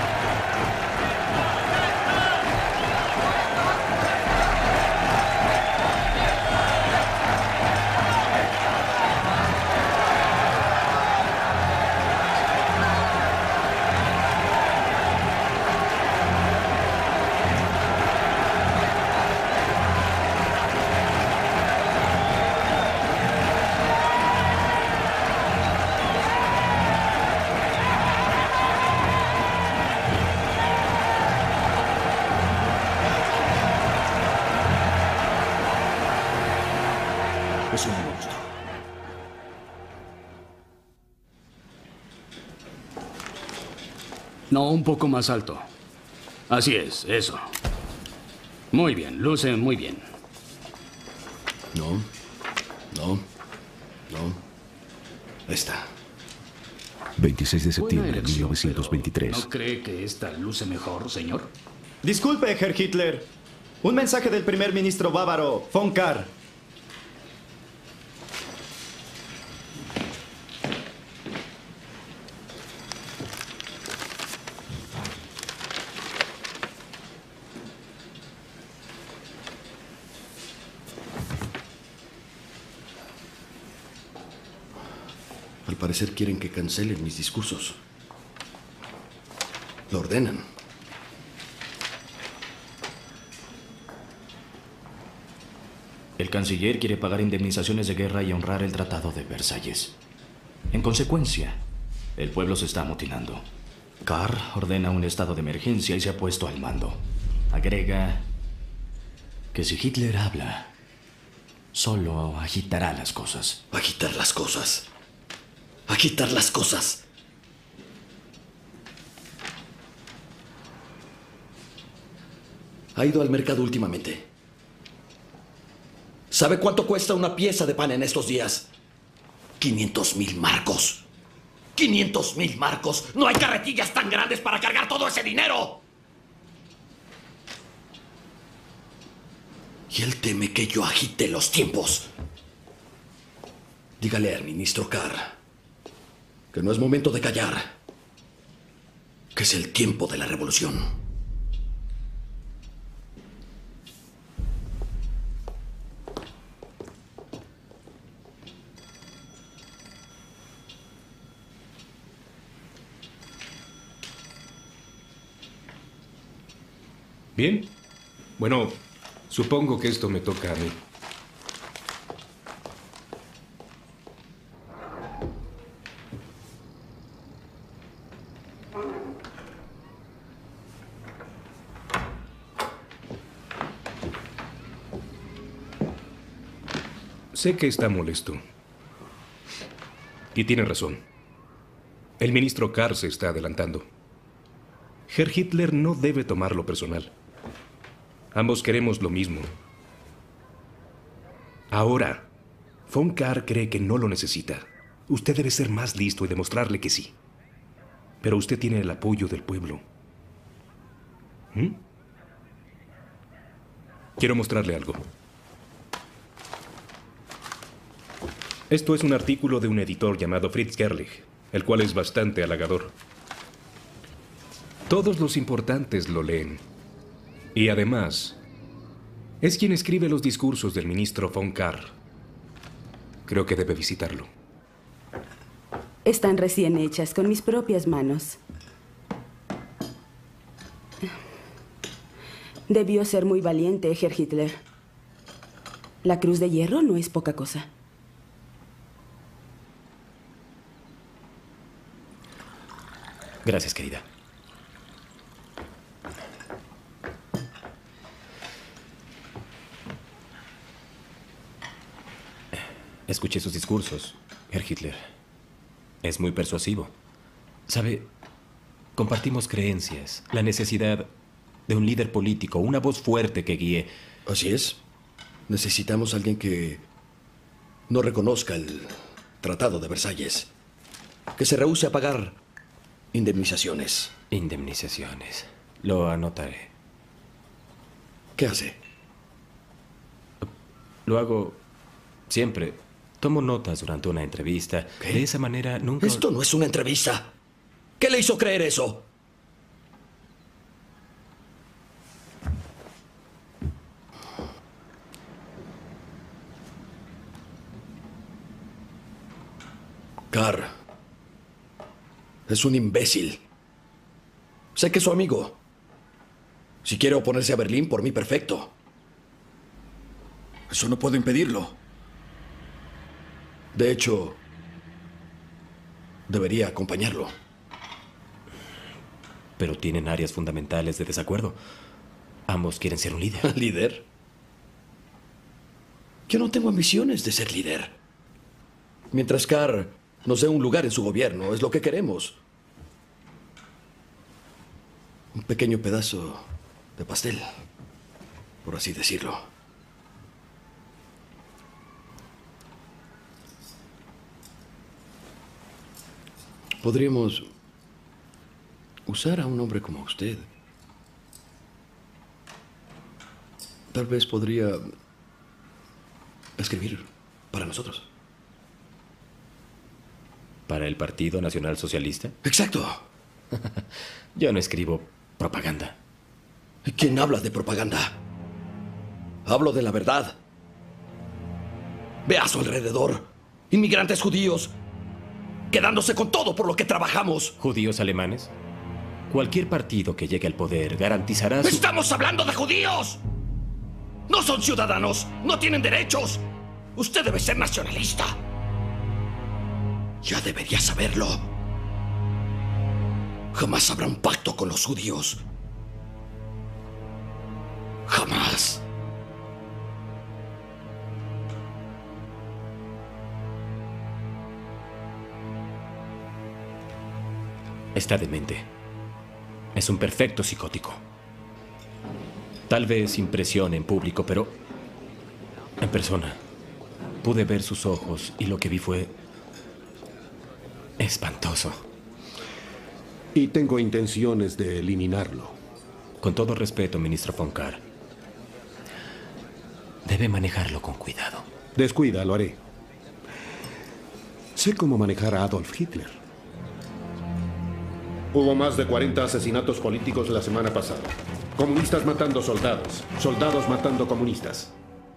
Es un monstruo. No, un poco más alto. Así es, eso. Muy bien, luce muy bien. No, no, no. Esta. veintiséis de septiembre de Buena mil elección, novecientos veintitrés. ¿No cree que esta luce mejor, señor? Disculpe, Herr Hitler. Un mensaje del primer ministro bávaro, von Kahr. Al parecer quieren que cancelen mis discursos. Lo ordenan. El canciller quiere pagar indemnizaciones de guerra y honrar el Tratado de Versalles. En consecuencia, el pueblo se está amotinando. Kahr ordena un estado de emergencia y se ha puesto al mando. Agrega que si Hitler habla, solo agitará las cosas. Agitar las cosas. Agitar las cosas. Ha ido al mercado últimamente. ¿Sabe cuánto cuesta una pieza de pan en estos días? quinientos mil marcos. ¡quinientos mil marcos! ¡No hay carretillas tan grandes para cargar todo ese dinero! Y él teme que yo agite los tiempos. Dígale al ministro Kahr que no es momento de callar, que es el tiempo de la revolución. Bien. Bueno, supongo que esto me toca a mí. Sé que está molesto. Y tiene razón. El ministro Kahr se está adelantando. Herr Hitler no debe tomarlo personal. Ambos queremos lo mismo. Ahora, von Kahr cree que no lo necesita. Usted debe ser más listo y demostrarle que sí. Pero usted tiene el apoyo del pueblo. ¿Mm? Quiero mostrarle algo. Esto es un artículo de un editor llamado Fritz Gerlich, el cual es bastante halagador. Todos los importantes lo leen. Y además, es quien escribe los discursos del ministro von Kahr. Creo que debe visitarlo. Están recién hechas con mis propias manos. Debió ser muy valiente, Herr Hitler. La Cruz de Hierro no es poca cosa. Gracias, querida. Escuché sus discursos, Herr Hitler. Es muy persuasivo. Sabe, compartimos creencias, la necesidad de un líder político, una voz fuerte que guíe. Así es. Necesitamos a alguien que no reconozca el Tratado de Versalles, que se rehúse a pagar indemnizaciones. Indemnizaciones. Lo anotaré. ¿Qué hace? Lo hago siempre. Tomo notas durante una entrevista. ¿Qué? De esa manera nunca... Esto no es una entrevista. ¿Qué le hizo creer eso? Kahr es un imbécil. Sé que es su amigo. Si quiere oponerse a Berlín, por mí perfecto. Eso no puedo impedirlo. De hecho, debería acompañarlo. Pero tienen áreas fundamentales de desacuerdo. Ambos quieren ser un líder. ¿Líder? Yo no tengo ambiciones de ser líder. Mientras Kahr nos dé un lugar en su gobierno, es lo que queremos. Un pequeño pedazo de pastel, por así decirlo. Podríamos usar a un hombre como usted. Tal vez podría escribir para nosotros. ¿Para el Partido Nacional Socialista? Exacto. Yo no escribo propaganda. ¿Quién habla de propaganda? Hablo de la verdad. Ve a su alrededor. Inmigrantes judíos quedándose con todo por lo que trabajamos. ¿Judíos alemanes? Cualquier partido que llegue al poder garantizará su... ¡Estamos hablando de judíos! No son ciudadanos, no tienen derechos. Usted debe ser nacionalista. Ya debería saberlo. Jamás habrá un pacto con los judíos. Jamás. Está demente. Es un perfecto psicótico. Tal vez impresione en público, pero en persona pude ver sus ojos y lo que vi fue espantoso. Y tengo intenciones de eliminarlo. Con todo respeto, ministro von Kahr, debe manejarlo con cuidado. Descuida, lo haré. Sé cómo manejar a Adolf Hitler. Hubo más de cuarenta asesinatos políticos la semana pasada. Comunistas matando soldados, soldados matando comunistas.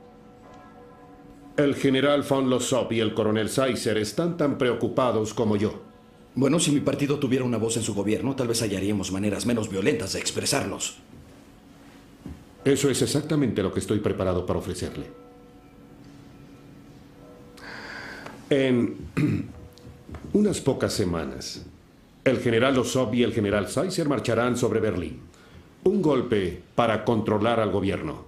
El general von Lossow y el coronel Seisser están tan preocupados como yo. Bueno, si mi partido tuviera una voz en su gobierno, tal vez hallaríamos maneras menos violentas de expresarnos. Eso es exactamente lo que estoy preparado para ofrecerle. En unas pocas semanas, el general Lossow y el general Seisser marcharán sobre Berlín. Un golpe para controlar al gobierno.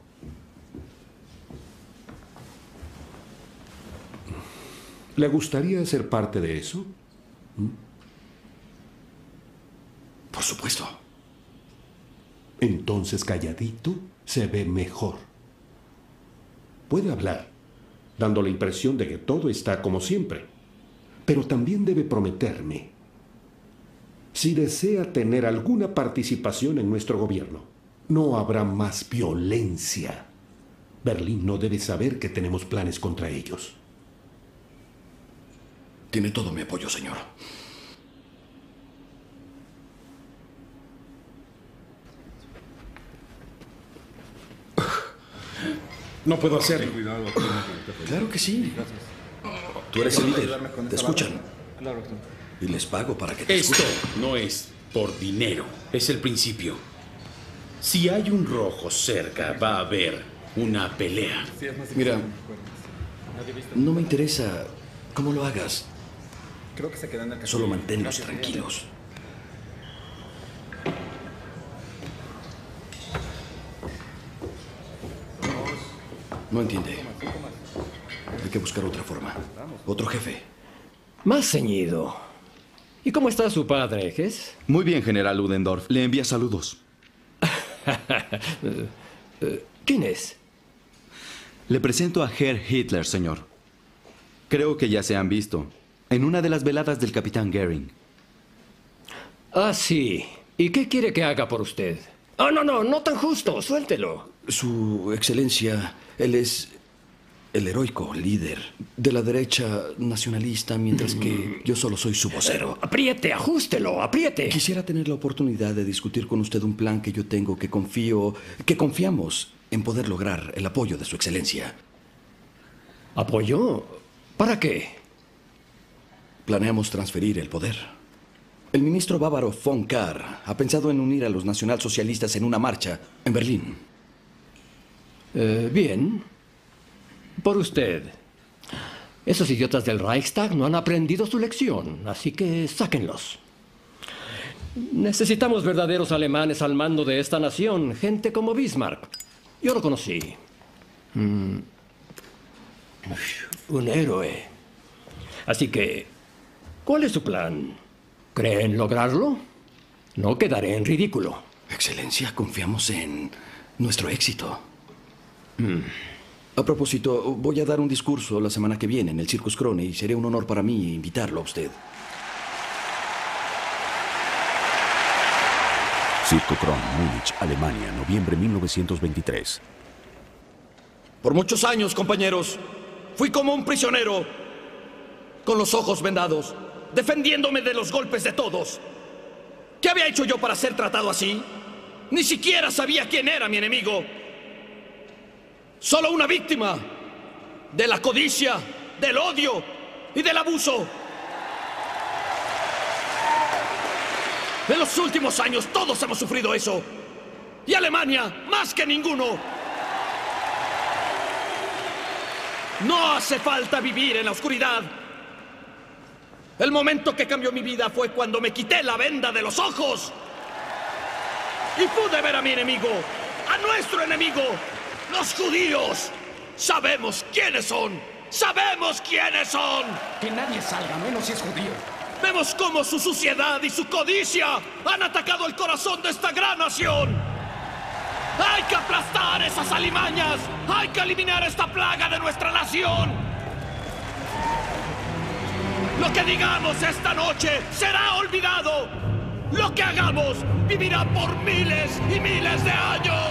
¿Le gustaría ser parte de eso? Por supuesto. Entonces, calladito, se ve mejor. Puede hablar, dando la impresión de que todo está como siempre. Pero también debe prometerme, si desea tener alguna participación en nuestro gobierno. no habrá más violencia. Berlín no debe saber que tenemos planes contra ellos. Tiene todo mi apoyo, señor. No puedo hacerlo. Claro que sí. Tú eres el líder. Te escuchan. Y les pago para que te Esto escuchen. no es por dinero. Es el principio. Si hay un rojo cerca, va a haber una pelea. Mira, no me interesa cómo lo hagas. Creo que se quedan acá. Solo manténlos tranquilos. No entiende. Hay que buscar otra forma. Otro jefe. Más ceñido. ¿Y cómo está su padre, Hess? Muy bien, General Ludendorff. Le envía saludos. ¿Quién es? Le presento a Herr Hitler, señor. Creo que ya se han visto. En una de las veladas del capitán Goering. Ah, sí. ¿Y qué quiere que haga por usted? Ah, no, no, no tan justo. Suéltelo. Su excelencia, él es el heroico líder de la derecha nacionalista, mientras que yo solo soy su vocero. Apriete, ajústelo, apriete. Quisiera tener la oportunidad de discutir con usted un plan que yo tengo, que confío, que confiamos en poder lograr el apoyo de su excelencia. ¿Apoyo? ¿Para qué? Planeamos transferir el poder. El ministro bávaro von Kahr ha pensado en unir a los nacionalsocialistas en una marcha en Berlín. Eh, bien. Por usted. Esos idiotas del Reichstag no han aprendido su lección, así que sáquenlos. Necesitamos verdaderos alemanes al mando de esta nación, gente como Bismarck. Yo lo conocí. Mm. Un héroe. Así que, ¿cuál es su plan? ¿Creen lograrlo? No quedaré en ridículo. Excelencia, confiamos en nuestro éxito. Mm. A propósito, voy a dar un discurso la semana que viene en el Circus Krone y sería un honor para mí invitarlo a usted. Circo Krone, Múnich, Alemania, noviembre mil novecientos veintitrés. Por muchos años, compañeros, fui como un prisionero, con los ojos vendados, defendiéndome de los golpes de todos. ¿Qué había hecho yo para ser tratado así? Ni siquiera sabía quién era mi enemigo. Solo una víctima de la codicia, del odio y del abuso. En los últimos años todos hemos sufrido eso. Y Alemania más que ninguno. No hace falta vivir en la oscuridad. El momento que cambió mi vida fue cuando me quité la venda de los ojos. Y pude ver a mi enemigo, a nuestro enemigo. ¡Los judíos! Sabemos quiénes son. ¡Sabemos quiénes son! Que nadie salga, menos si es judío. Vemos cómo su suciedad y su codicia han atacado el corazón de esta gran nación. ¡Hay que aplastar esas alimañas! ¡Hay que eliminar esta plaga de nuestra nación! Lo que digamos esta noche será olvidado. Lo que hagamos vivirá por miles y miles de años.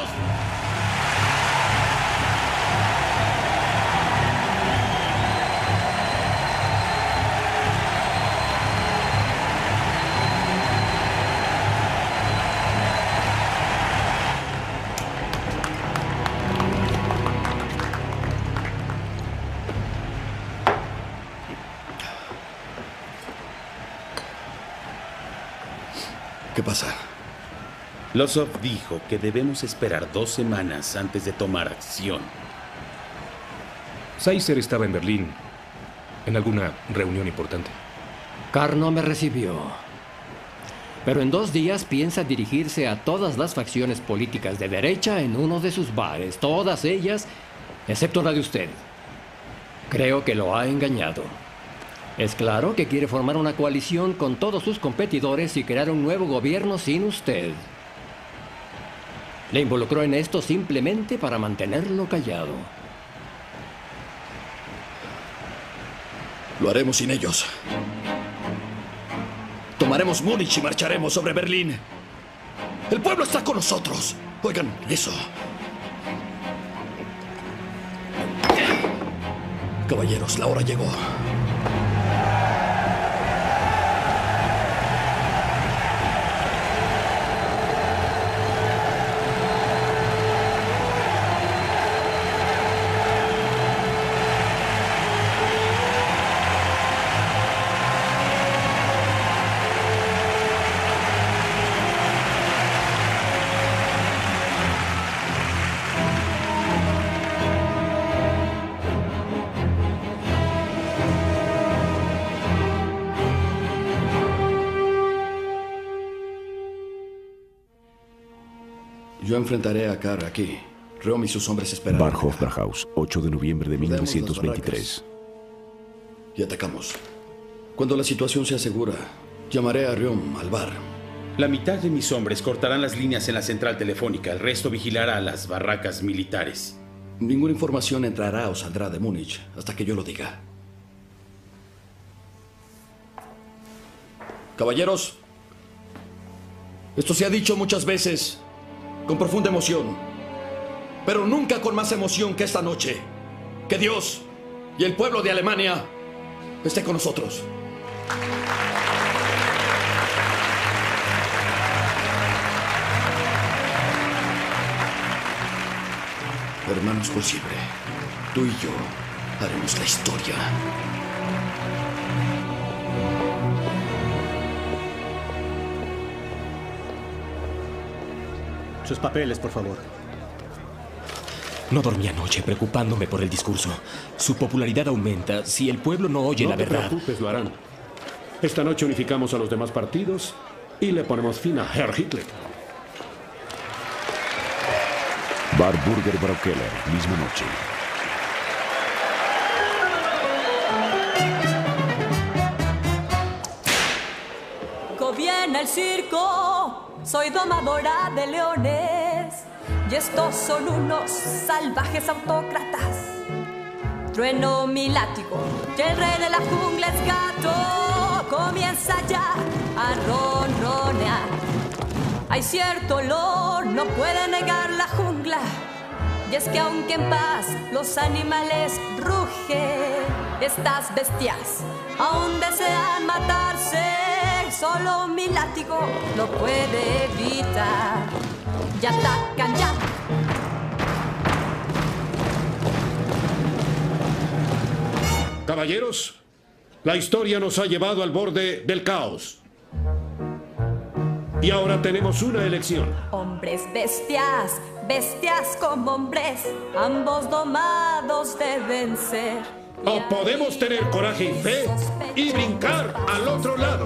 ¿Qué pasa? Lossow dijo que debemos esperar dos semanas antes de tomar acción. Seisser estaba en Berlín, en alguna reunión importante. Kahr no me recibió. Pero en dos días piensa dirigirse a todas las facciones políticas de derecha en uno de sus bares. Todas ellas, excepto la de usted. Creo que lo ha engañado. Es claro que quiere formar una coalición con todos sus competidores y crear un nuevo gobierno sin usted. Le involucró en esto simplemente para mantenerlo callado. Lo haremos sin ellos. Tomaremos Múnich y marcharemos sobre Berlín. El pueblo está con nosotros. Oigan, eso. Caballeros, la hora llegó. Yo enfrentaré a Carr aquí. Reom y sus hombres esperan. Bar Hofbrauhaus, ocho de noviembre de mil novecientos veintitrés. Y atacamos. Cuando la situación sea segura, llamaré a Reom al bar. La mitad de mis hombres cortarán las líneas en la central telefónica. El resto vigilará las barracas militares. Ninguna información entrará o saldrá de Múnich hasta que yo lo diga. Caballeros, esto se ha dicho muchas veces, con profunda emoción, pero nunca con más emoción que esta noche. Que Dios y el pueblo de Alemania esté con nosotros. Hermanos por siempre, tú y yo haremos la historia. Sus papeles, por favor. No dormí anoche preocupándome por el discurso. Su popularidad aumenta si el pueblo no oye la verdad. No te preocupes, lo harán. Esta noche unificamos a los demás partidos y le ponemos fin a Herr Hitler. Bar Burger Braukeller, misma noche. Gobierna el circo. Soy domadora de leones y estos son unos salvajes autócratas. Trueno mi látigo, que el rey de la jungla es gato. Comienza ya a ronronear. Hay cierto olor, no puede negar la jungla. Y es que aunque en paz los animales rugen, estas bestias aún desean matarse. Solo mi látigo lo puede evitar. Ya atacan, ya. Caballeros, la historia nos ha llevado al borde del caos. Y ahora tenemos una elección. Hombres bestias, bestias como hombres, ambos domados deben ser. O podemos tener coraje y fe y brincar al otro lado.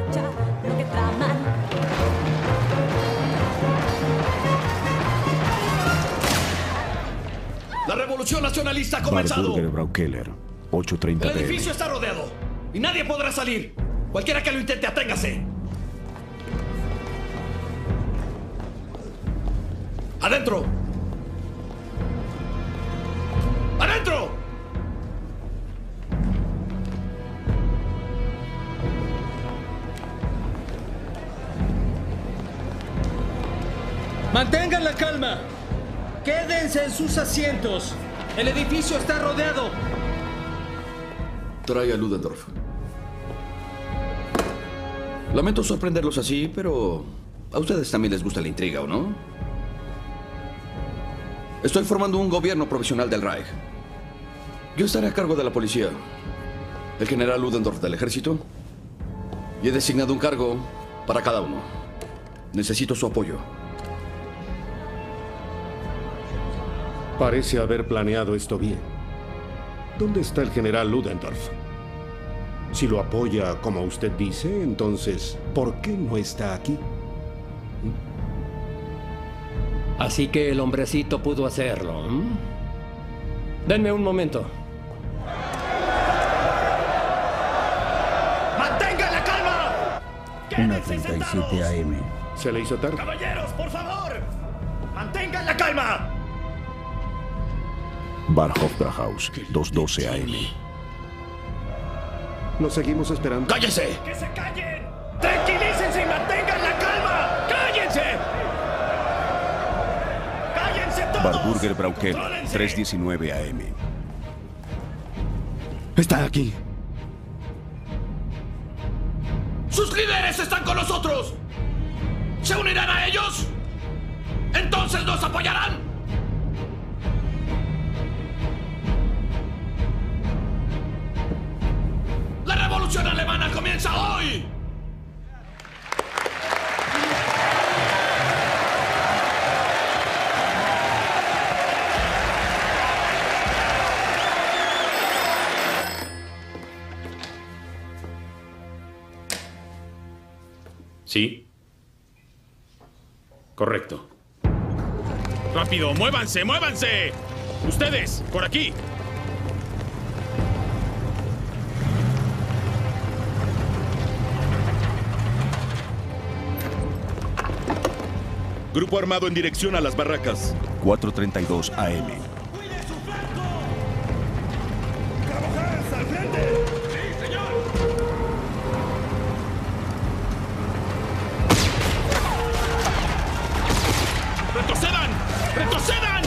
La revolución nacionalista ha comenzado. Bar Burger Braukeller, ocho treinta El p m. edificio está rodeado y nadie podrá salir. Cualquiera que lo intente, aténgase. ¡Adentro! ¡Adentro! Mantengan la calma. Quédense en sus asientos. El edificio está rodeado. Trae a Ludendorff. Lamento sorprenderlos así, pero a ustedes también les gusta la intriga, ¿o no? Estoy formando un gobierno provisional del Reich. Yo estaré a cargo de la policía, el general Ludendorff del ejército, y he designado un cargo para cada uno. Necesito su apoyo. Parece haber planeado esto bien. ¿Dónde está el general Ludendorff? Si lo apoya como usted dice, entonces, ¿por qué no está aquí? Así que el hombrecito pudo hacerlo. ¿eh? Denme un momento. ¡Mantengan la calma! una treinta y siete a eme. ¿Se le hizo tarde? ¡Caballeros, por favor! ¡Mantengan la calma! Bar Hofbrauhaus, dos doce a eme. Nos seguimos esperando. ¡Cállese! ¡Que se callen! ¡Tranquilícense y mantengan la calma! ¡Cállense! Warburger Brauquel, tres diecinueve A M. Está aquí. ¡Sus líderes están con nosotros! ¿Se unirán a ellos? ¿Entonces nos apoyarán? ¡La revolución alemana comienza hoy! ¿Sí? Correcto. ¡Rápido! ¡Muévanse! ¡Muévanse! ¡Ustedes! ¡Por aquí! Grupo armado en dirección a las barracas. cuatro treinta y dos A M. ¡Retrocedan! ¡Retrocedan!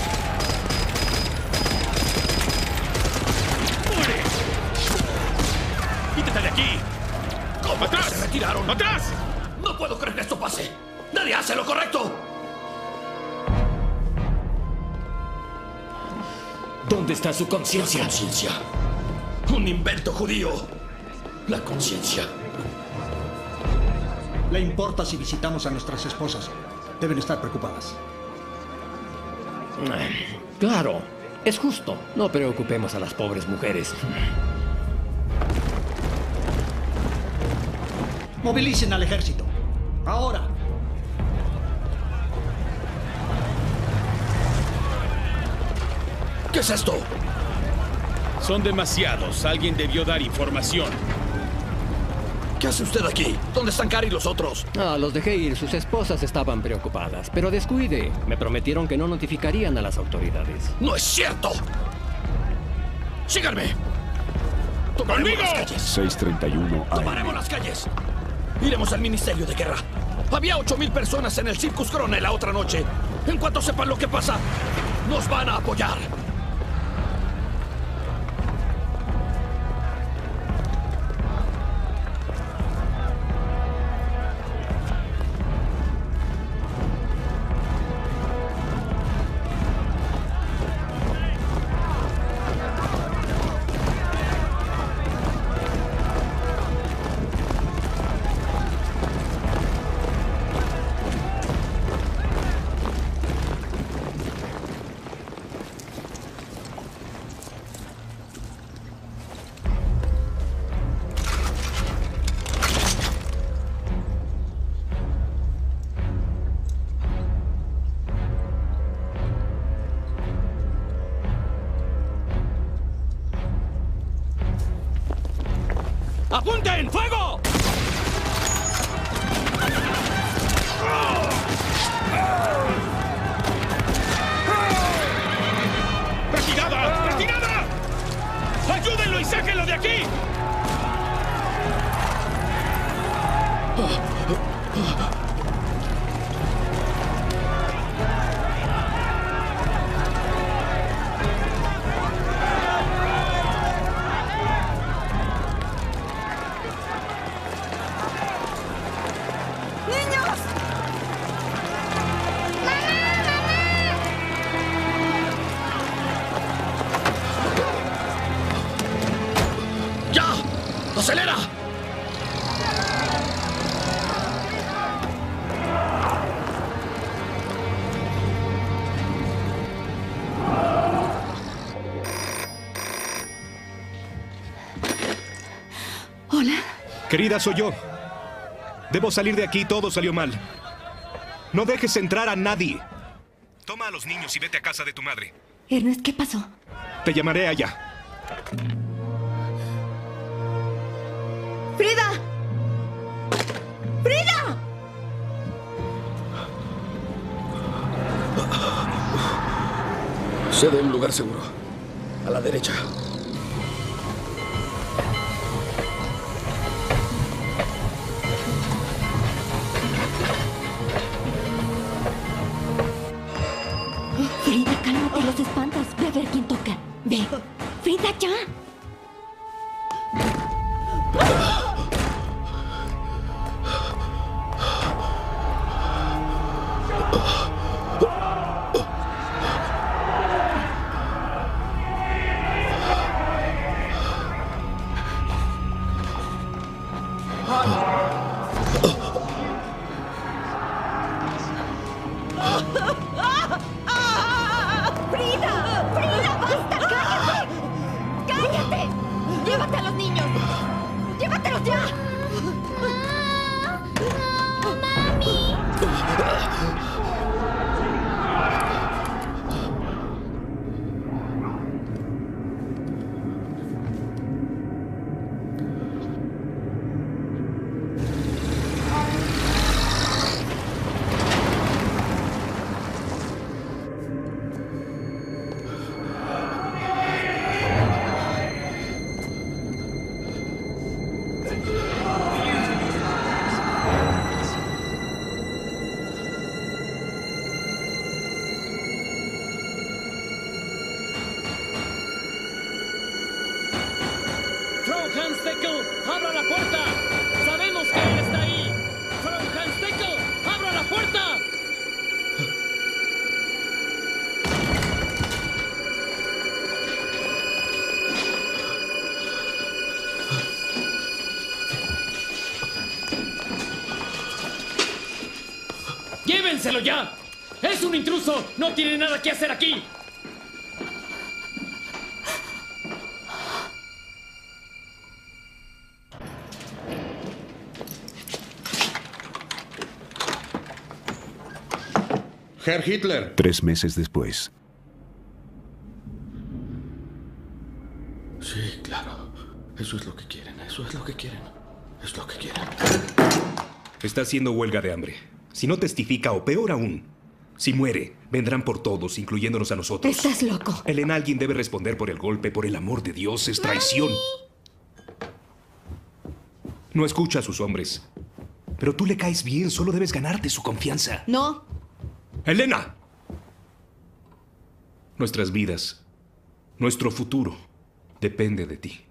¡Muere! ¡Quítate de aquí! ¿Cómo ¡Atrás! se retiraron? ¡Atrás! No puedo creer que esto pase. ¡Nadie hace lo correcto! ¿Dónde está su conciencia? La conciencia. Un invento judío. La conciencia. ¿Le importa si visitamos a nuestras esposas? Deben estar preocupadas. Claro, es justo. No preocupemos a las pobres mujeres. Movilicen al ejército. Ahora. ¿Qué es esto? Son demasiados. Alguien debió dar información. ¿Qué hace usted aquí? ¿Dónde están Cari y los otros? Ah, los dejé ir. Sus esposas estaban preocupadas. Pero descuide. Me prometieron que no notificarían a las autoridades. ¡No es cierto! ¡Síganme! ¡Tomaremos ¡Conmigo! las calles! seis treinta y uno A M. ¡Tomaremos las calles! Iremos al Ministerio de Guerra. Había ocho mil personas en el Circus Krone la otra noche. En cuanto sepan lo que pasa, nos van a apoyar. ¡Apunten! ¡Fuego! ¡Retirada! ¡Retirada! ¡Ayúdenlo y sáquenlo de aquí! ¡Acelera! Hola. Querida, soy yo. Debo salir de aquí, todo salió mal. No dejes entrar a nadie. Toma a los niños y vete a casa de tu madre. Ernest, ¿qué pasó? Te llamaré allá. ¡Frida! ¡Frida! Sé de un lugar seguro. A la derecha. Frida. los espantas. Ve a ver quién toca. Ve. Frida, ya. ¡Frida! ¡Frida, basta! ¡Cállate! ¡Cállate! ¡Llévate a los niños! ¡Llévatelos ya! ¡Mami! ¡Frau Hansdeckel, abra la puerta! ¡Sabemos que él está ahí! ¡Frau Hansdeckel, abra la puerta! ¡Llévenselo ya! ¡Es un intruso! ¡No tiene nada que hacer aquí! Herr Hitler. Tres meses después. Sí, claro. Eso es lo que quieren, eso es lo que quieren. Es lo que quieren. Está haciendo huelga de hambre. Si no testifica, o peor aún, si muere, vendrán por todos, incluyéndonos a nosotros. Estás loco. Elena, alguien debe responder por el golpe. Por el amor de Dios, es traición. No escucha a sus hombres. Pero tú le caes bien, solo debes ganarte su confianza. No. ¡Elena! Nuestras vidas, nuestro futuro, depende de ti.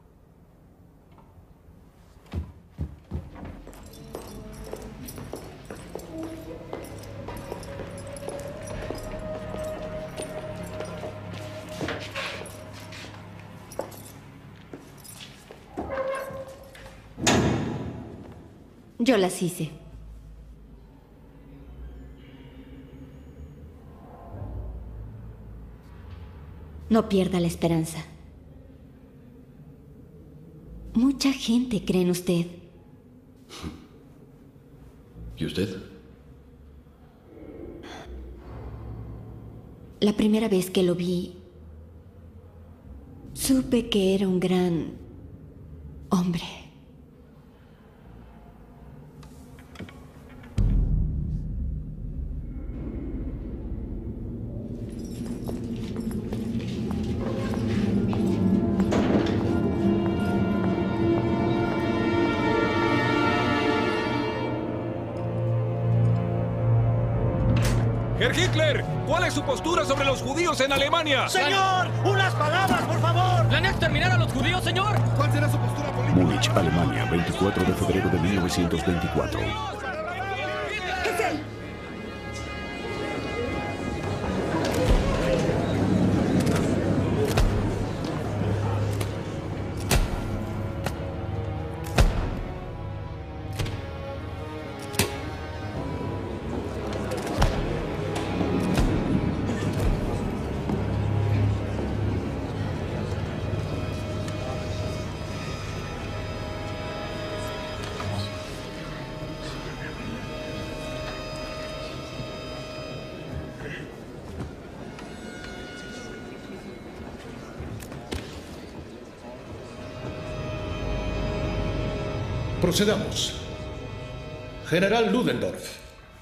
Yo las hice. No pierda la esperanza. Mucha gente cree en usted. ¿Y usted? La primera vez que lo vi, supe que era un gran hombre. Herr Hitler, ¿cuál es su postura sobre los judíos en Alemania? ¡Señor! ¡Unas palabras, por favor! ¿Planeas terminar a los judíos, señor? ¿Cuál será su postura política? Múnich, Alemania, veinticuatro de febrero de mil novecientos veinticuatro. ¿Es él? Procedamos. General Ludendorff,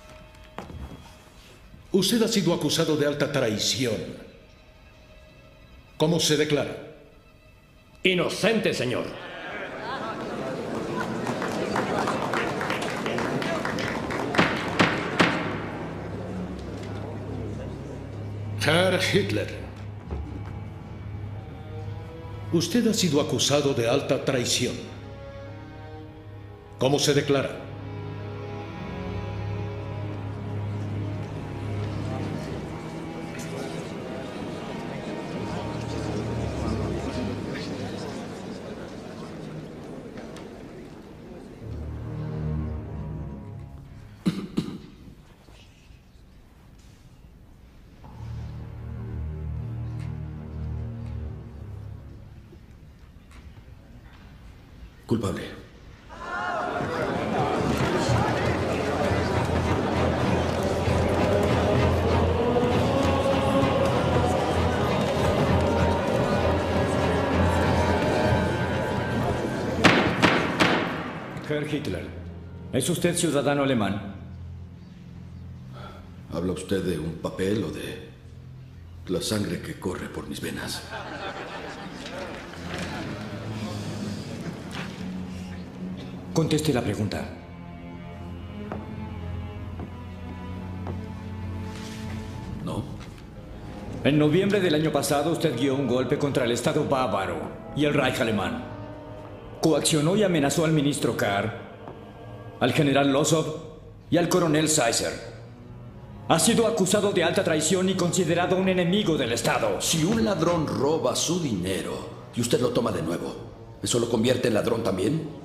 usted ha sido acusado de alta traición. ¿Cómo se declara? Inocente, señor. Herr Hitler, usted ha sido acusado de alta traición. ¿Cómo se declara? Culpable. Herr Hitler, ¿es usted ciudadano alemán? ¿Habla usted de un papel o de la sangre que corre por mis venas? Conteste la pregunta. No. En noviembre del año pasado usted guió un golpe contra el Estado bávaro y el Reich alemán. Coaccionó y amenazó al ministro Kahr, al general Lossow y al coronel Seisser. Ha sido acusado de alta traición y considerado un enemigo del Estado. Si un ladrón roba su dinero y usted lo toma de nuevo, ¿eso lo convierte en ladrón también?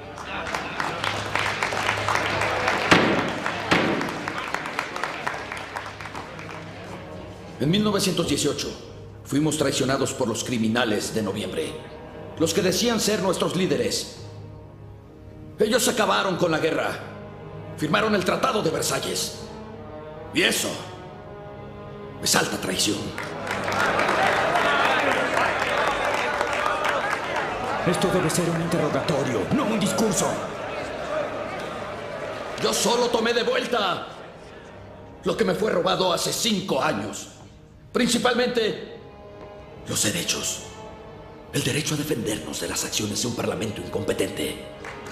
En mil novecientos dieciocho, fuimos traicionados por los criminales de noviembre, los que decían ser nuestros líderes. Ellos acabaron con la guerra, firmaron el Tratado de Versalles. Y eso es alta traición. Esto debe ser un interrogatorio, no un discurso. Yo solo tomé de vuelta lo que me fue robado hace cinco años. Principalmente los derechos. El derecho a defendernos de las acciones de un parlamento incompetente.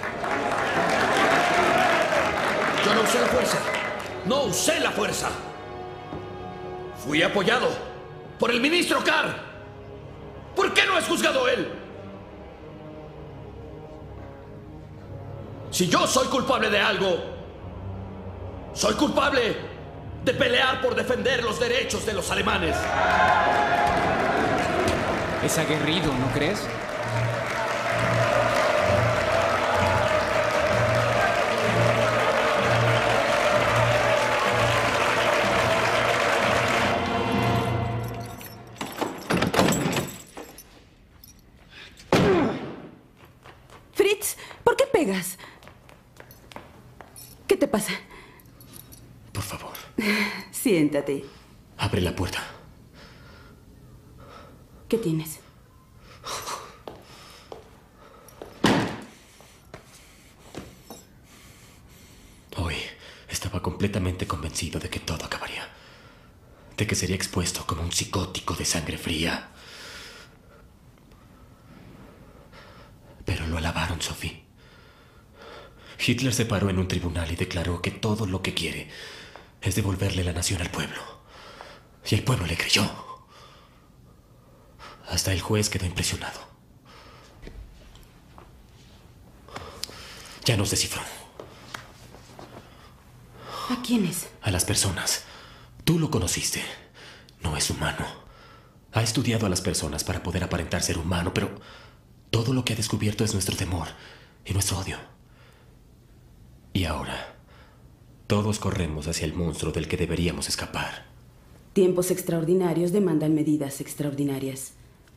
Yo no usé la fuerza. No usé la fuerza. Fui apoyado por el ministro Kahr. ¿Por qué no es juzgado él? Si yo soy culpable de algo, soy culpable de pelear por defender los derechos de los alemanes. Es aguerrido, ¿no crees? Fritz, ¿por qué pegas? ¿Qué te pasa? Por favor. Siéntate. Abre la puerta. ¿Qué tienes? Hoy estaba completamente convencido de que todo acabaría. De que sería expuesto como un psicótico de sangre fría. Pero lo alabaron, Sophie. Hitler se paró en un tribunal y declaró que todo lo que quiere es devolverle la nación al pueblo. Y el pueblo le creyó. Hasta el juez quedó impresionado. Ya nos descifró. ¿A quiénes? A las personas. Tú lo conociste. No es humano. Ha estudiado a las personas para poder aparentar ser humano, pero todo lo que ha descubierto es nuestro temor y nuestro odio. Y ahora, todos corremos hacia el monstruo del que deberíamos escapar. Tiempos extraordinarios demandan medidas extraordinarias.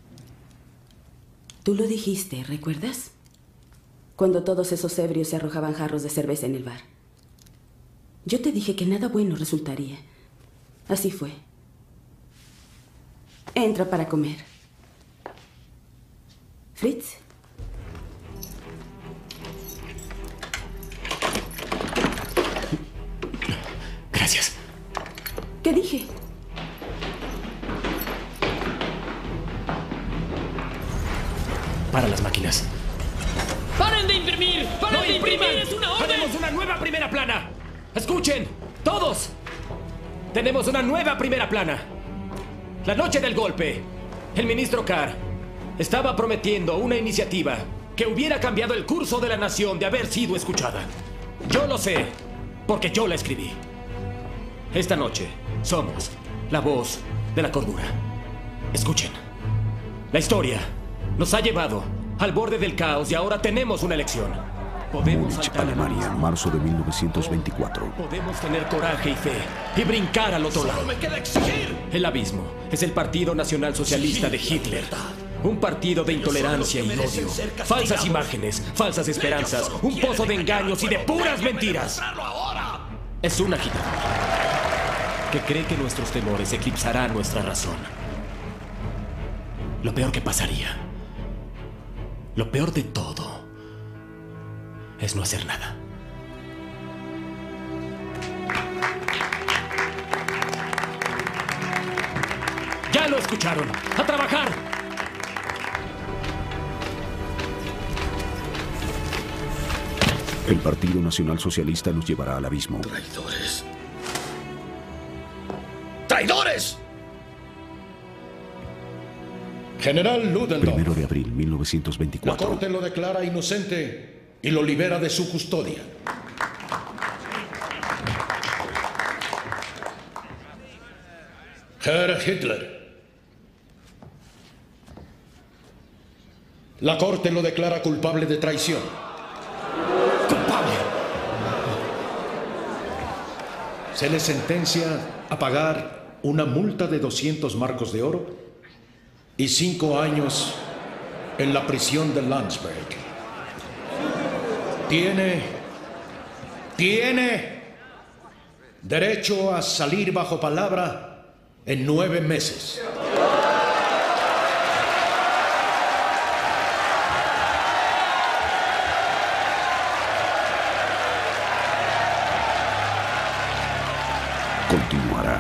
Tú lo dijiste, ¿recuerdas? Cuando todos esos ebrios se arrojaban jarros de cerveza en el bar. Yo te dije que nada bueno resultaría. Así fue. Entra para comer. Fritz. Gracias. ¿Qué dije? Para las máquinas. ¡Paren de imprimir! ¡Paren ¡No de imprimir! impriman! ¡Es una orden! ¡Tenemos una nueva primera plana! ¡Escuchen! ¡Todos! ¡Tenemos una nueva primera plana! La noche del golpe, el ministro Carr estaba prometiendo una iniciativa que hubiera cambiado el curso de la nación de haber sido escuchada. Yo lo sé, porque yo la escribí. Esta noche somos la voz de la cordura. Escuchen. La historia nos ha llevado al borde del caos y ahora tenemos una elección. Podemos Múnich, saltar Alemania, marzo de mil novecientos veinticuatro. Podemos tener coraje y fe y brincar al otro lado. Solo me queda exigir. El abismo es el Partido Nacional Socialista de Hitler. Un partido de intolerancia y odio. Falsas imágenes, falsas esperanzas, un pozo de engaños y de puras mentiras. Es una agitadora que cree que nuestros temores eclipsarán nuestra razón. Lo peor que pasaría, lo peor de todo, es no hacer nada. ¡Ya lo escucharon! ¡A trabajar! El Partido Nacional Socialista nos llevará al abismo. Traidores. ¡Traidores! General Ludendorff. Primero de abril mil novecientos La veinticuatro. Corte lo declara inocente y lo libera de su custodia. Herr Hitler. La Corte lo declara culpable de traición. ¡Culpable! Se le sentencia a pagar una multa de doscientos marcos de oro y cinco años en la prisión de Landsberg. Tiene, tiene derecho a salir bajo palabra en nueve meses. Continuará.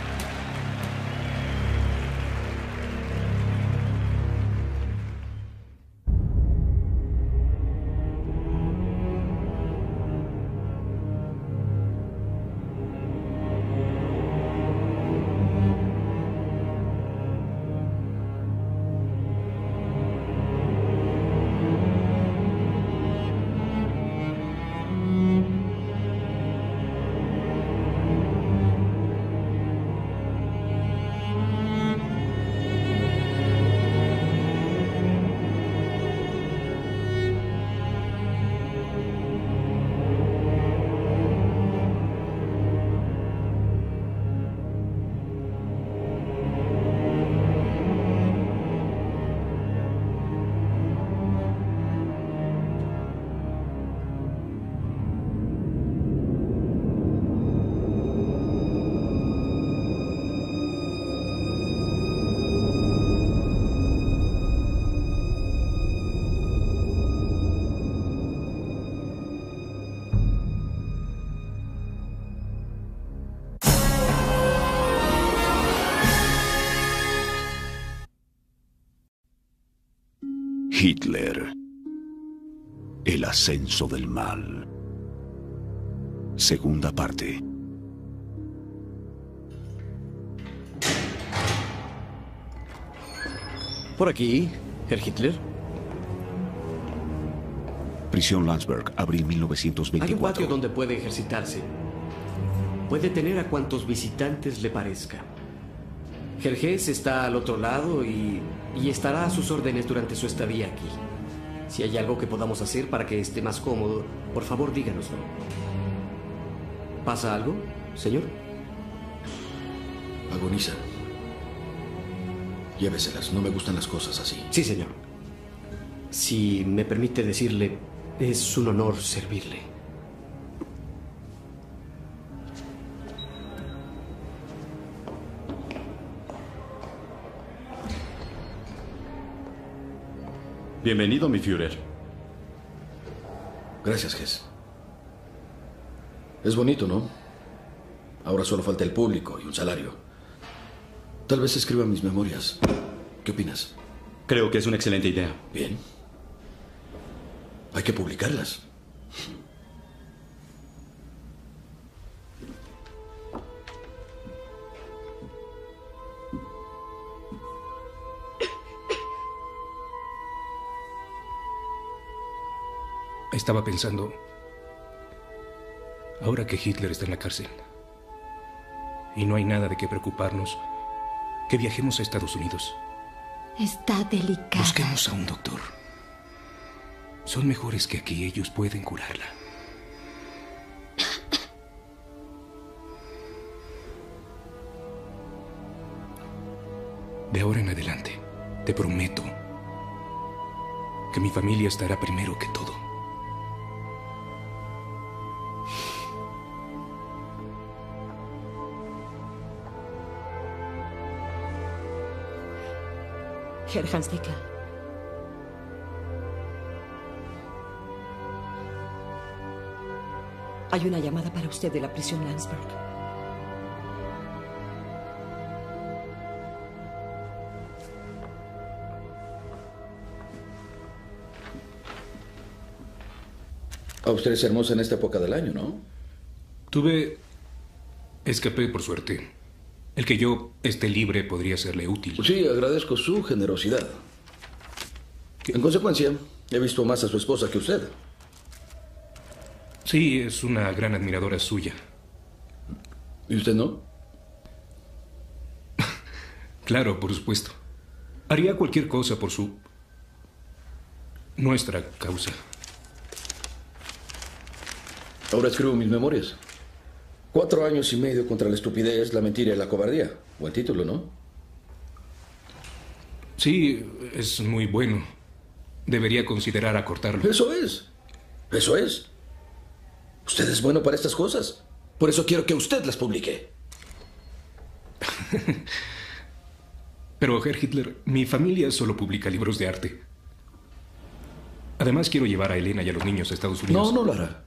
Hitler. El ascenso del mal. Segunda parte. Por aquí, Herr Hitler. Prisión Landsberg, abril mil novecientos Hay un veinticuatro. patio donde puede ejercitarse. Puede tener a cuantos visitantes le parezca. Jerjes está al otro lado y, y estará a sus órdenes durante su estadía aquí. Si hay algo que podamos hacer para que esté más cómodo, por favor díganoslo. ¿Pasa algo, señor? Agoniza. Lléveselas, no me gustan las cosas así. Sí, señor. Si me permite decirle, es un honor servirle. Bienvenido, mi Führer. Gracias, Hess. Es bonito, ¿no? Ahora solo falta el público y un salario. Tal vez escriba mis memorias. ¿Qué opinas? Creo que es una excelente idea. Bien. Hay que publicarlas. Estaba pensando, ahora que Hitler está en la cárcel y no hay nada de qué preocuparnos, que viajemos a Estados Unidos. Está delicada. Busquemos a un doctor. Son mejores que aquí, ellos pueden curarla. De ahora en adelante, te prometo que mi familia estará primero que todo. Herr Hansdeckel. Hay una llamada para usted de la prisión Landsberg. A usted es hermosa en esta época del año, ¿no? Tuve... Escapé por suerte. El que yo esté libre podría serle útil. Sí, agradezco su generosidad. En consecuencia, he visto más a su esposa que usted. Sí, es una gran admiradora suya. ¿Y usted no? Claro, por supuesto. Haría cualquier cosa por su... nuestra causa. Ahora escribo mis memorias. Cuatro años y medio contra la estupidez, la mentira y la cobardía. Buen título, ¿no? Sí, es muy bueno. Debería considerar acortarlo. Eso es. Eso es. Usted es bueno para estas cosas. Por eso quiero que usted las publique. Pero, Herr Hitler, mi familia solo publica libros de arte. Además, quiero llevar a Elena y a los niños a Estados Unidos. No, no lo hará.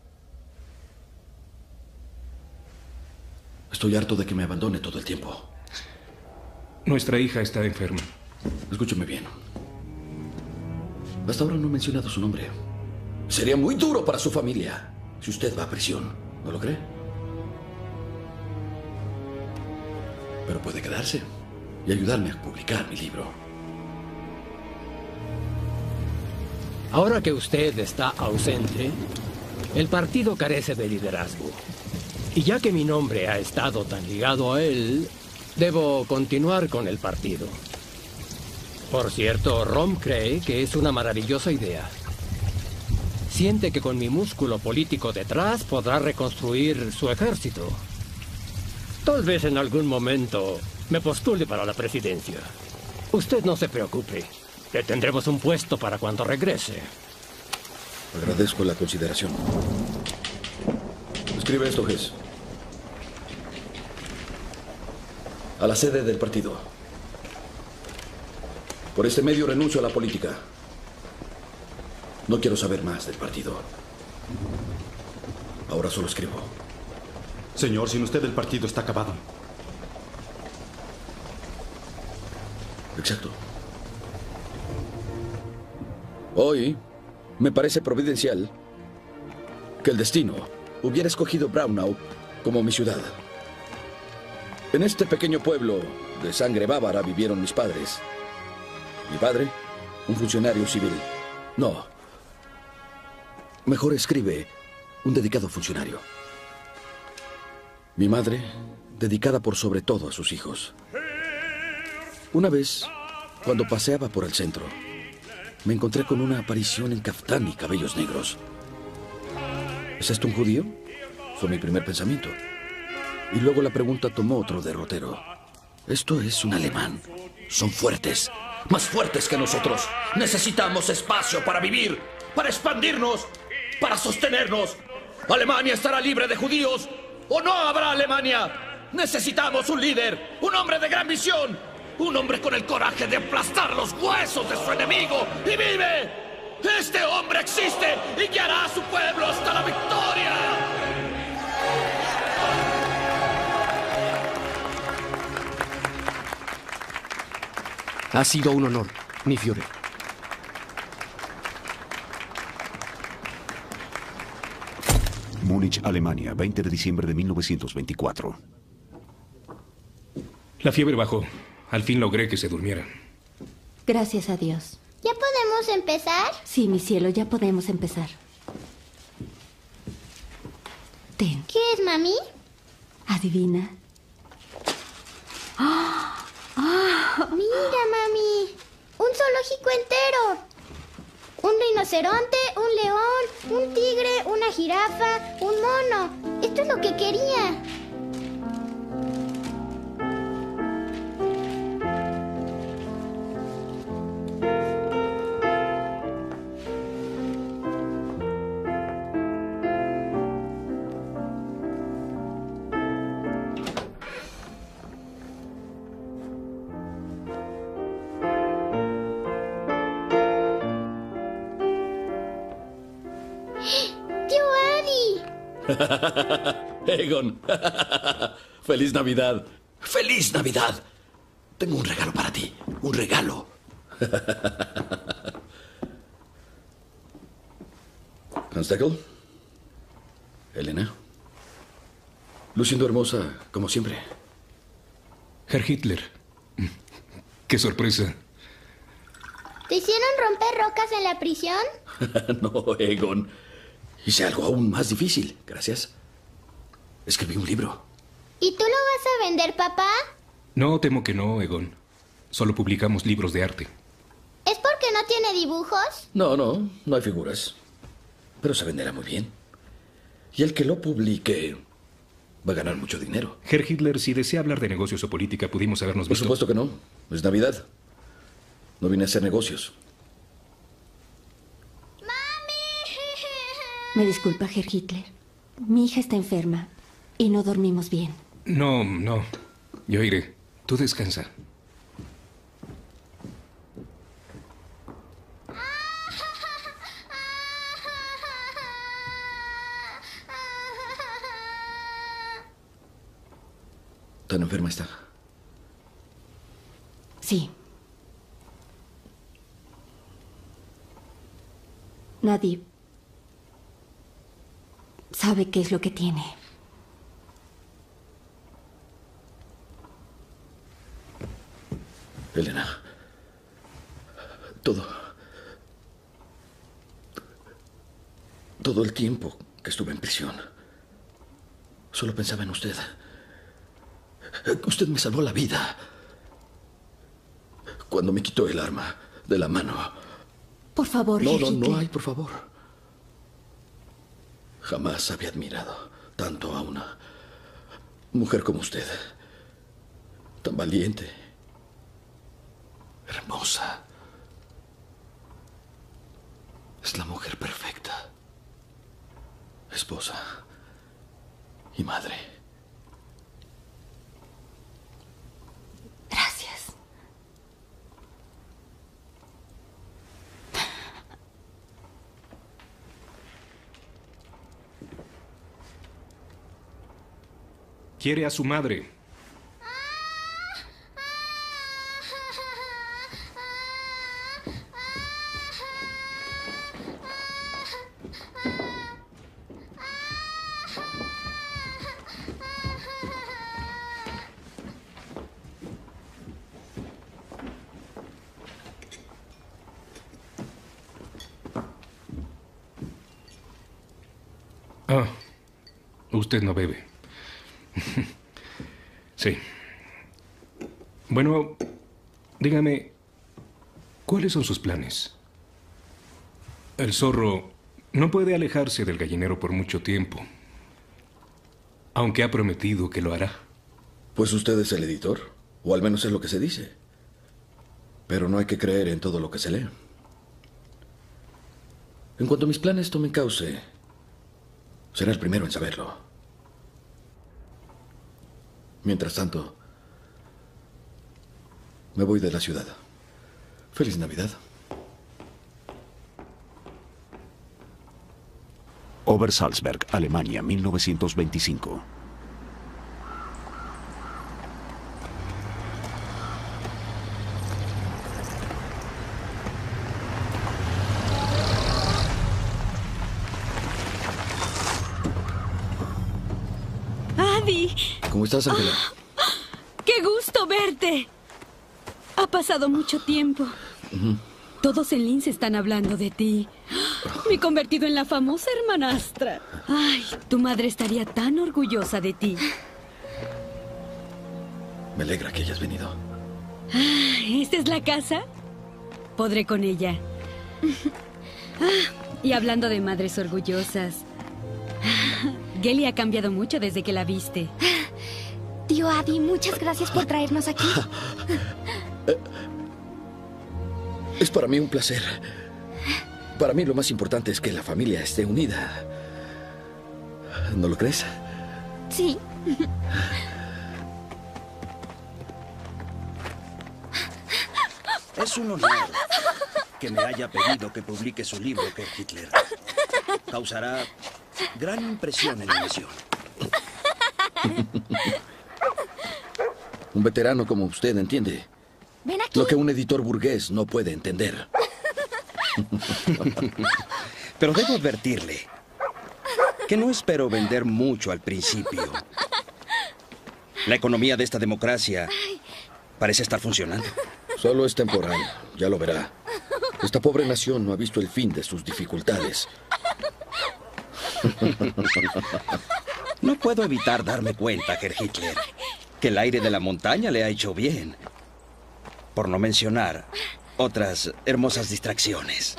Estoy harto de que me abandone todo el tiempo. Nuestra hija está enferma. Escúcheme bien. Hasta ahora no he mencionado su nombre. Sería muy duro para su familia si usted va a prisión. ¿No lo cree? Pero puede quedarse y ayudarme a publicar mi libro. Ahora que usted está ausente, el partido carece de liderazgo. Y ya que mi nombre ha estado tan ligado a él, debo continuar con el partido. Por cierto, Rom cree que es una maravillosa idea. Siente que con mi músculo político detrás podrá reconstruir su ejército. Tal vez en algún momento me postule para la presidencia. Usted no se preocupe. Le tendremos un puesto para cuando regrese. Agradezco la consideración. Escribe esto, Hess. A la sede del partido. Por este medio renuncio a la política. No quiero saber más del partido. Ahora solo escribo. Señor, sin usted el partido está acabado. Exacto. Hoy me parece providencial que el destino hubiera escogido Braunau como mi ciudad. En este pequeño pueblo de sangre bávara vivieron mis padres. Mi padre, un funcionario civil. No. Mejor escribe un dedicado funcionario. Mi madre, dedicada por sobre todo a sus hijos. Una vez, cuando paseaba por el centro, me encontré con una aparición en caftán y cabellos negros. ¿Es esto un judío? Fue mi primer pensamiento. Y luego la pregunta tomó otro derrotero. Esto es un alemán. Son fuertes. Más fuertes que nosotros. Necesitamos espacio para vivir, para expandirnos, para sostenernos. Alemania estará libre de judíos o no habrá Alemania. Necesitamos un líder, un hombre de gran visión, un hombre con el coraje de aplastar los huesos de su enemigo y vive. Este hombre existe y guiará a su pueblo hasta la victoria. Ha sido un honor, mi Führer. Múnich, Alemania, veinte de diciembre de mil novecientos veinticuatro. La fiebre bajó. Al fin logré que se durmiera. Gracias a Dios. ¿Ya podemos empezar? Sí, mi cielo, ya podemos empezar. es, mami? Adivina. ¡Oh! ¡Oh! Mira, mami. Un zoológico entero. Un rinoceronte, un león, un tigre, una jirafa, un mono. Esto es lo que quería. Egon. ¡Feliz Navidad! ¡Feliz Navidad! Tengo un regalo para ti. Un regalo. Hans-Deckel. Elena. Luciendo hermosa, como siempre. Herr Hitler. ¡Qué sorpresa! ¿Te hicieron romper rocas en la prisión? No, Egon. Hice algo aún más difícil. Gracias. Escribí un libro. ¿Y tú lo vas a vender, papá? No, temo que no, Egon. Solo publicamos libros de arte. ¿Es porque no tiene dibujos? No, no, no hay figuras. Pero se venderá muy bien. Y el que lo publique va a ganar mucho dinero. Herr Hitler, si desea hablar de negocios o política, pudimos habernos visto. Por supuesto que no. Es Navidad. No vine a hacer negocios. Me disculpa, Herr Hitler. Mi hija está enferma y no dormimos bien. No, no. Yo iré. Tú descansa. ¿Tan enferma está? Sí. Nadie sabe qué es lo que tiene. Elena, todo... Todo el tiempo que estuve en prisión, solo pensaba en usted. Usted me salvó la vida. Cuando me quitó el arma de la mano. Por favor, No, Herr no, Hitler. no hay, por favor. Jamás había admirado tanto a una mujer como usted. Tan valiente. Hermosa. Es la mujer perfecta. Esposa. Y madre. Gracias. Quiere a su madre. Ah, usted no bebe. Sí. Bueno, dígame, ¿cuáles son sus planes? El zorro no puede alejarse del gallinero por mucho tiempo, aunque ha prometido que lo hará. Pues usted es el editor, o al menos es lo que se dice. Pero no hay que creer en todo lo que se lee. En cuanto a mis planes tomen cauce, será el primero en saberlo. Mientras tanto, me voy de la ciudad. Feliz Navidad. Obersalzberg, Alemania, mil novecientos veinticinco. Adi. ¿Cómo estás, Ángela? ¡Qué gusto verte! Ha pasado mucho tiempo. Ujú. Todos en Linz están hablando de ti. Me he convertido en la famosa hermanastra. Ay, tu madre estaría tan orgullosa de ti. Me alegra que hayas venido. Ah, ¿esta es la casa? Podré con ella. Ah, y hablando de madres orgullosas, Gelly ha cambiado mucho desde que la viste. Tío Adi, muchas gracias por traernos aquí. Es para mí un placer. Para mí lo más importante es que la familia esté unida. ¿No lo crees? Sí. Es un honor que me haya pedido que publique su libro, Herr Hitler. Causará gran impresión en la nación. Un veterano como usted entiende Ven aquí. lo que un editor burgués no puede entender. Pero debo advertirle que no espero vender mucho al principio. La economía de esta democracia parece estar funcionando. Solo es temporal, ya lo verá. Esta pobre nación no ha visto el fin de sus dificultades. No puedo evitar darme cuenta, Herr Hitler, que el aire de la montaña le ha hecho bien. Por no mencionar otras hermosas distracciones.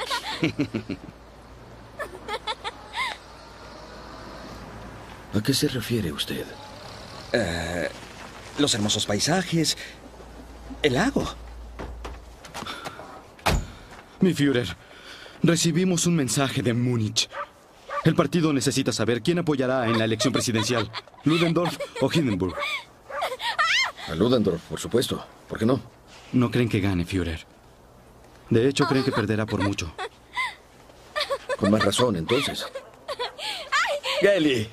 ¿A qué se refiere usted? Eh, los hermosos paisajes, el lago. Mi Führer, recibimos un mensaje de Múnich. El partido necesita saber quién apoyará en la elección presidencial, Ludendorff o Hindenburg. A Ludendorff, por supuesto. ¿Por qué no? No creen que gane, Führer. De hecho, creen que perderá por mucho. Con más razón, entonces. Gelly.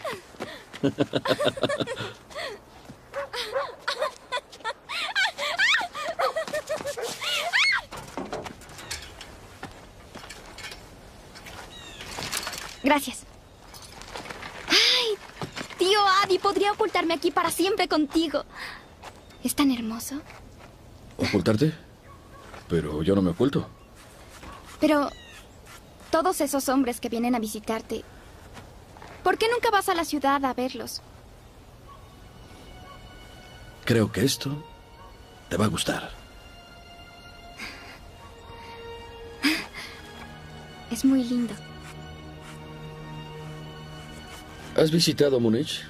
Gracias. Ay, tío Adi, podría ocultarme aquí para siempre contigo. Es tan hermoso. ¿Ocultarte? Pero yo no me oculto. Pero todos esos hombres que vienen a visitarte, ¿por qué nunca vas a la ciudad a verlos? Creo que esto te va a gustar. Es muy lindo. ¿Has visitado Múnich?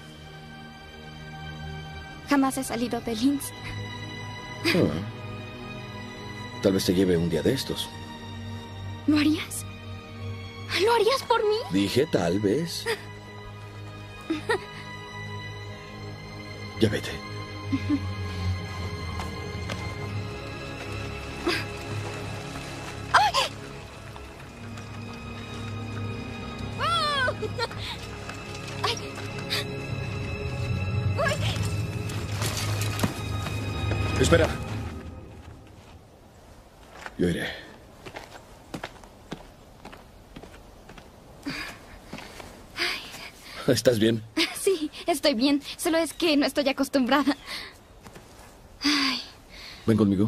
Jamás he salido de Linz. Ah. Tal vez te lleve un día de estos. ¿Lo harías? ¿Lo harías por mí? Dije tal vez. Ya vete. ¡Ay! ¡Uy! Espera. Yo iré. ¿Estás bien? Sí, estoy bien. Solo es que no estoy acostumbrada. Ay. Ven conmigo.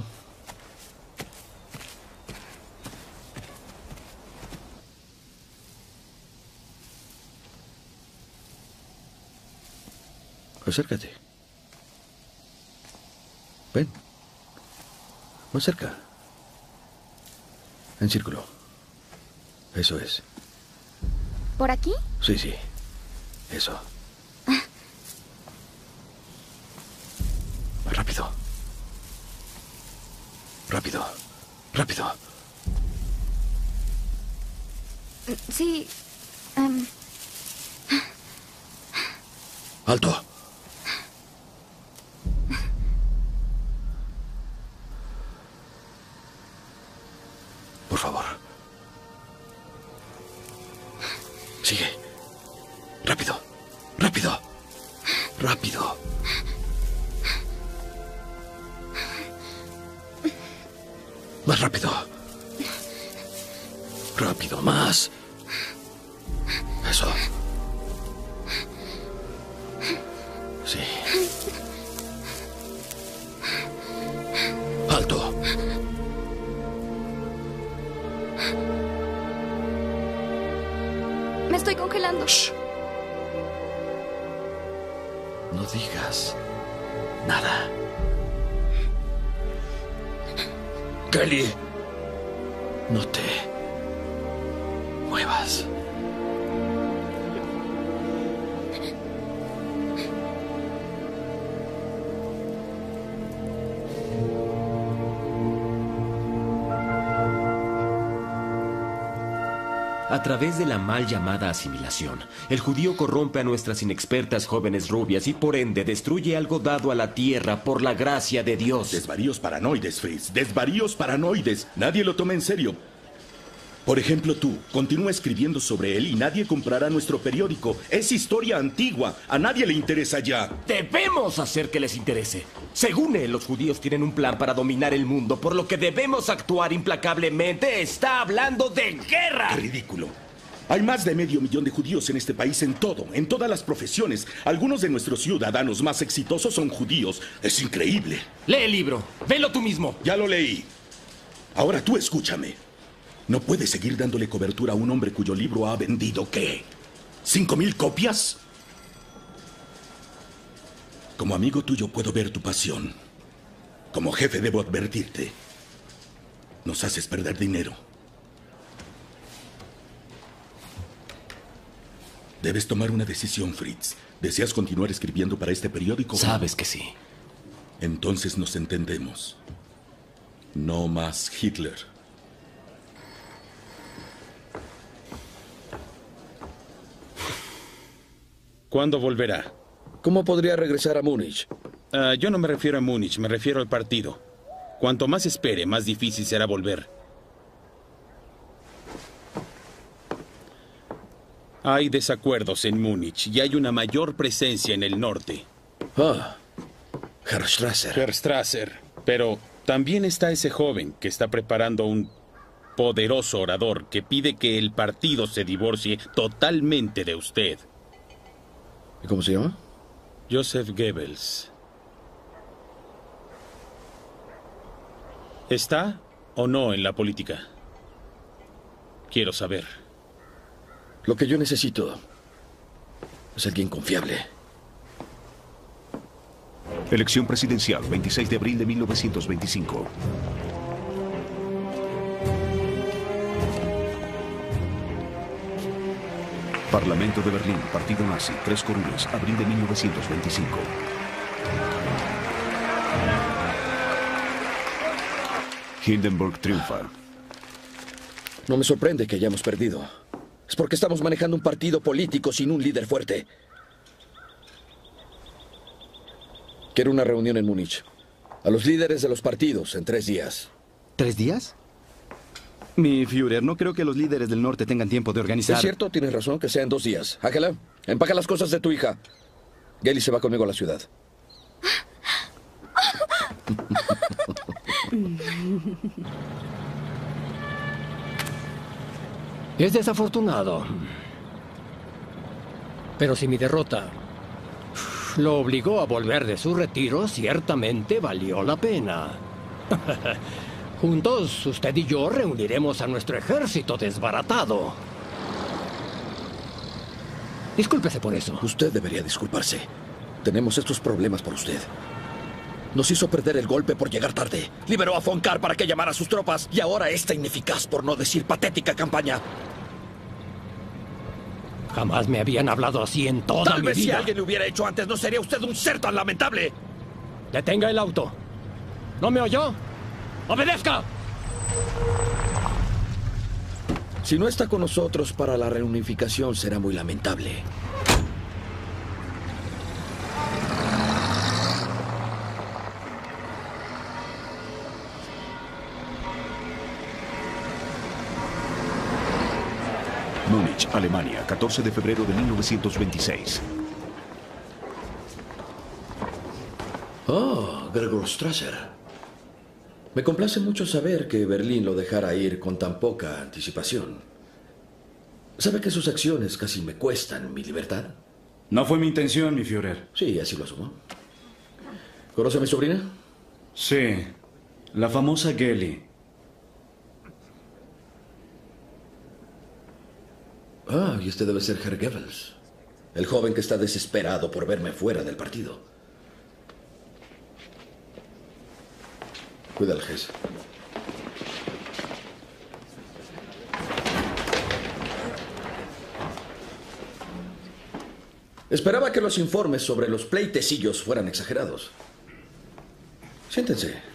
Acércate. Ven. Más cerca. En círculo. Eso es. ¿Por aquí? Sí, sí. Eso. Rápido. Rápido. Rápido. Sí. Um... ¡Alto! Por favor. Sigue. Rápido. Rápido. Rápido. Más rápido. Rápido, más. Eso. Sí. Alto. estoy congelando. Shh. No digas nada. Kelly, no te muevas. A través de la mal llamada asimilación, el judío corrompe a nuestras inexpertas jóvenes rubias y por ende destruye algo dado a la tierra por la gracia de Dios. Desvaríos paranoides, Fritz. Desvaríos paranoides. Nadie lo toma en serio. Por ejemplo, tú, continúa escribiendo sobre él y nadie comprará nuestro periódico. Es historia antigua. A nadie le interesa ya. Debemos hacer que les interese. Según él, los judíos tienen un plan para dominar el mundo, por lo que debemos actuar implacablemente. Está hablando de guerra. ¡Qué ridículo! Hay más de medio millón de judíos en este país, en todo, en todas las profesiones. Algunos de nuestros ciudadanos más exitosos son judíos. Es increíble. Lee el libro. Velo tú mismo. Ya lo leí. Ahora tú escúchame. No puedes seguir dándole cobertura a un hombre cuyo libro ha vendido, ¿qué? ¿Cinco mil copias? Como amigo tuyo puedo ver tu pasión. Como jefe debo advertirte. Nos haces perder dinero. Debes tomar una decisión, Fritz. ¿Deseas continuar escribiendo para este periódico? Sabes que sí. Entonces nos entendemos. No más Hitler. ¿Cuándo volverá? ¿Cómo podría regresar a Múnich? Uh, yo no me refiero a Múnich, me refiero al partido. Cuanto más espere, más difícil será volver. Hay desacuerdos en Múnich y hay una mayor presencia en el norte. Ah, Herr Strasser. Herr Strasser. Pero también está ese joven que está preparando un poderoso orador que pide que el partido se divorcie totalmente de usted. ¿Y cómo se llama? Joseph Goebbels. ¿Está o no en la política? Quiero saber. Lo que yo necesito es alguien confiable. Elección presidencial, veintiséis de abril de mil novecientos veinticinco. Parlamento de Berlín, Partido Nazi, Tres Corunas, abril de mil novecientos veinticinco. Hindenburg triunfa. No me sorprende que hayamos perdido. Es porque estamos manejando un partido político sin un líder fuerte. Quiero una reunión en Múnich. A los líderes de los partidos en tres días. ¿Tres días? Mi Führer, no creo que los líderes del norte tengan tiempo de organizar... Es cierto, tienes razón, que sea en dos días. Ángela, empaca las cosas de tu hija. Gelly se va conmigo a la ciudad. Es desafortunado. Pero si mi derrota lo obligó a volver de su retiro, ciertamente valió la pena. Juntos, usted y yo reuniremos a nuestro ejército desbaratado. Discúlpese por eso. Usted debería disculparse. Tenemos estos problemas por usted. Nos hizo perder el golpe por llegar tarde. Liberó a Von Kahr para que llamara a sus tropas. Y ahora esta ineficaz, por no decir patética, campaña. Jamás me habían hablado así en toda Tal mi vez vida. si alguien lo hubiera hecho antes, no sería usted un ser tan lamentable. Detenga el auto. ¿No me oyó? ¡Obedezca! Si no está con nosotros para la reunificación, será muy lamentable. Múnich, Alemania, catorce de febrero de mil novecientos veintiséis. Oh, Gregor Strasser. Me complace mucho saber que Berlín lo dejara ir con tan poca anticipación. ¿Sabe que sus acciones casi me cuestan mi libertad? No fue mi intención, mi Führer. Sí, así lo asumo. ¿Conoce a mi sobrina? Sí, la famosa Gelly. Ah, y este debe ser Herr Goebbels, el joven que está desesperado por verme fuera del partido. Cuida al Hesse. Esperaba que los informes sobre los pleitecillos fueran exagerados. Siéntense.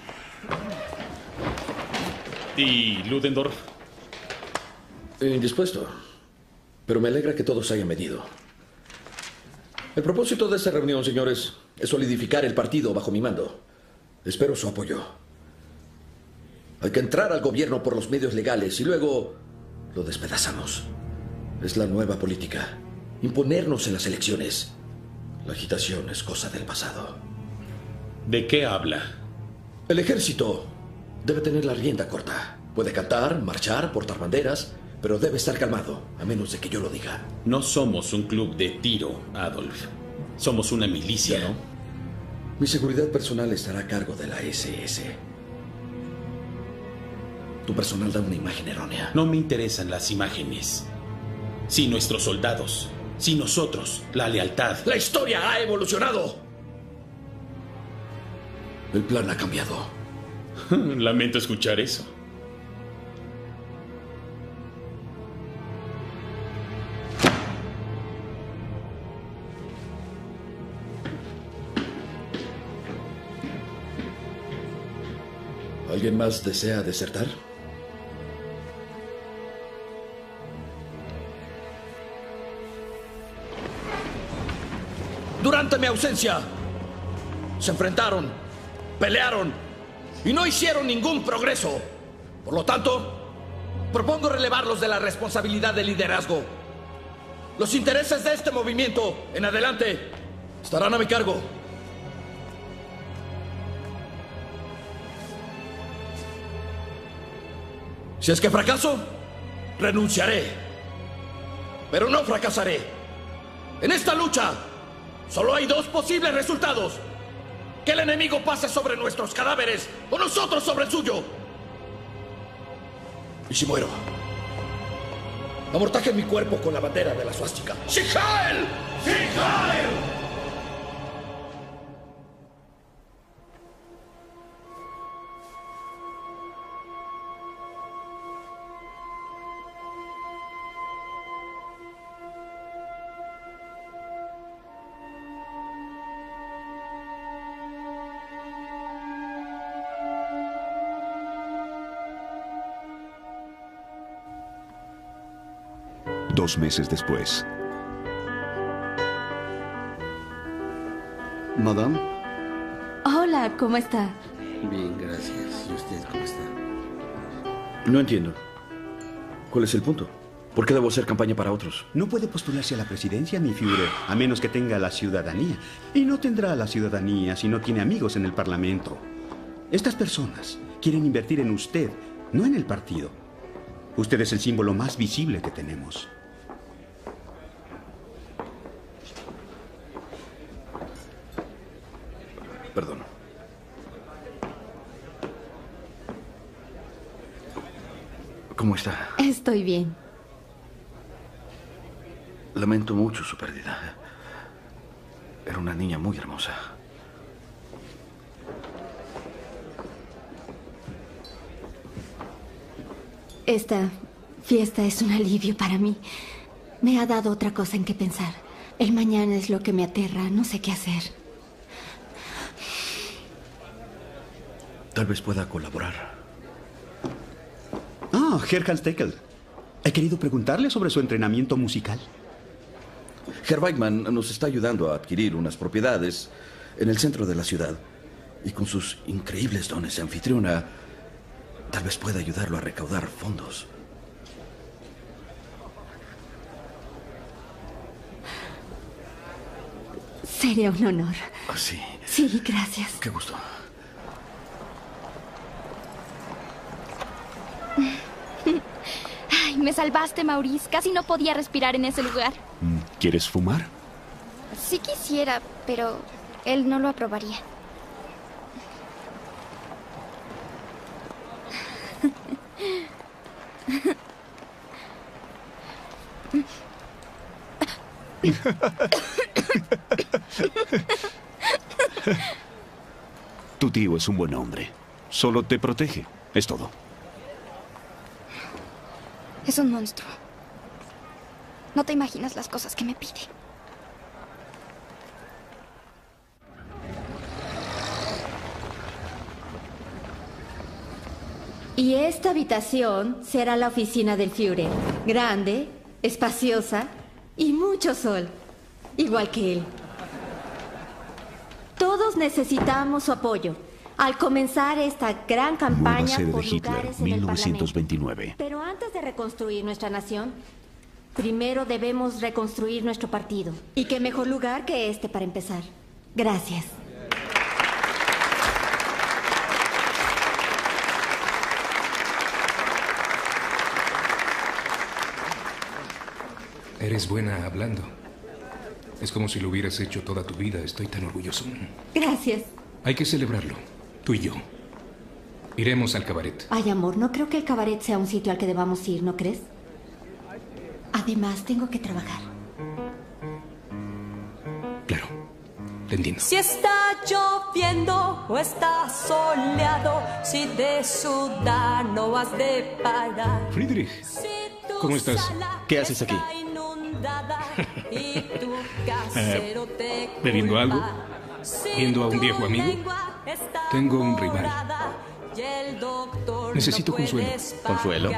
¿Y Ludendorff? Indispuesto. Pero me alegra que todo se haya medido. El propósito de esta reunión, señores, es solidificar el partido bajo mi mando. Espero su apoyo. Hay que entrar al gobierno por los medios legales y luego lo despedazamos. Es la nueva política. Imponernos en las elecciones. La agitación es cosa del pasado. ¿De qué habla? El ejército debe tener la rienda corta. Puede cantar, marchar, portar banderas, pero debe estar calmado, a menos de que yo lo diga. No somos un club de tiro, Adolf. Somos una milicia, ¿no? Mi seguridad personal estará a cargo de la ese ese. Tu personal da una imagen errónea. No me interesan las imágenes. Si nuestros soldados, si nosotros, la lealtad. ¡La historia ha evolucionado! El plan ha cambiado. Lamento escuchar eso. ¿Alguien más desea desertar? Durante mi ausencia, se enfrentaron, pelearon y no hicieron ningún progreso. Por lo tanto, propongo relevarlos de la responsabilidad de liderazgo. Los intereses de este movimiento en adelante estarán a mi cargo. Si es que fracaso, renunciaré. Pero no fracasaré. En esta lucha, solo hay dos posibles resultados. Que el enemigo pase sobre nuestros cadáveres o nosotros sobre el suyo. ¿Y si muero? Amortajen mi cuerpo con la bandera de la suástica. ¡Sieg Heil! ¡Sieg Heil! Dos meses después. Madame. Hola, ¿cómo está? Bien, gracias. ¿Y usted cómo está? No entiendo. ¿Cuál es el punto? ¿Por qué debo hacer campaña para otros? No puede postularse a la presidencia, mi Führer, a menos que tenga la ciudadanía. Y no tendrá la ciudadanía si no tiene amigos en el Parlamento. Estas personas quieren invertir en usted, no en el partido. Usted es el símbolo más visible que tenemos. Perdón. ¿Cómo está? Estoy bien. Lamento mucho su pérdida. Era una niña muy hermosa. Esta fiesta es un alivio para mí. Me ha dado otra cosa en que pensar. El mañana es lo que me aterra. No sé qué hacer. Tal vez pueda colaborar. Ah, Herr Hansdeckel. He querido preguntarle sobre su entrenamiento musical. Herr Weigmann nos está ayudando a adquirir unas propiedades en el centro de la ciudad. Y con sus increíbles dones de anfitriona, tal vez pueda ayudarlo a recaudar fondos. Sería un honor. ¿Ah, sí? Sí, gracias. Qué gusto. Ay, me salvaste, Maurice. Casi no podía respirar en ese lugar. ¿Quieres fumar? Sí quisiera, pero él no lo aprobaría. Tu tío es un buen hombre. Solo te protege. Es todo. Es un monstruo. No te imaginas las cosas que me pide. Y esta habitación será la oficina del Führer. Grande, espaciosa y mucho sol. Igual que él. Todos necesitamos su apoyo al comenzar esta gran Nueva campaña sede de por Hitler, lugares en mil el novecientos Parlamento. veintinueve. Pero antes de reconstruir nuestra nación, primero debemos reconstruir nuestro partido. Y qué mejor lugar que este para empezar. Gracias. Eres buena hablando. Es como si lo hubieras hecho toda tu vida. Estoy tan orgulloso. Gracias. Hay que celebrarlo, tú y yo. Iremos al cabaret. Ay, amor, no creo que el cabaret sea un sitio al que debamos ir, ¿no crees? Además, tengo que trabajar. Te entiendo. Si está lloviendo o está soleado, si de sudar no has de parar. Friedrich, ¿cómo estás? ¿Qué haces aquí? Eh, ¿Bebiendo algo? ¿Viendo a un viejo amigo? Tengo un rival. Necesito consuelo. ¿Consuelo?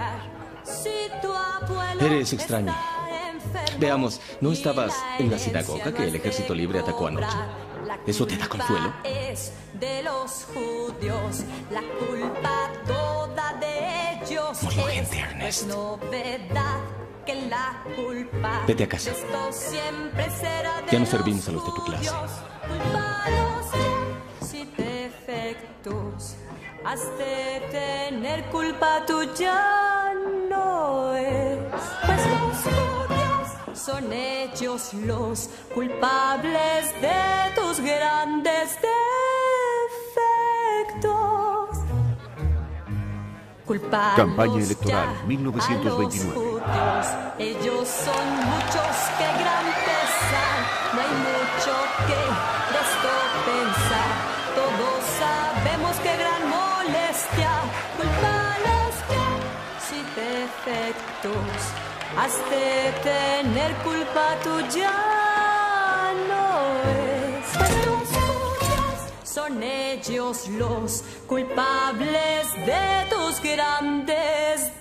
Eres extraño. Veamos, ¿no estabas en la sinagoga que el ejército libre atacó anoche? ¿Eso te da consuelo? Es de los judíos, la culpa toda de ellos. Murió gente, es, Ernest. es novedad que la culpa Vete a casa. de esto siempre será de Ya no los servimos a los de tu clase. culpados sin defectos. Has de tener culpa tuya, no es. Pues los judíos son ellos los culpables de tus grandes defectos. Culpados Campaña electoral, ya mil novecientos veintinueve. a los judíos. Ellos son muchos, que gran pesar. No hay mucho que de esto pensar. Todos sabemos que gran molestia. Culpados ya sin defectos. Has de tener culpa tuya, no es. Pues los judíos son ellos los culpables de tus grandes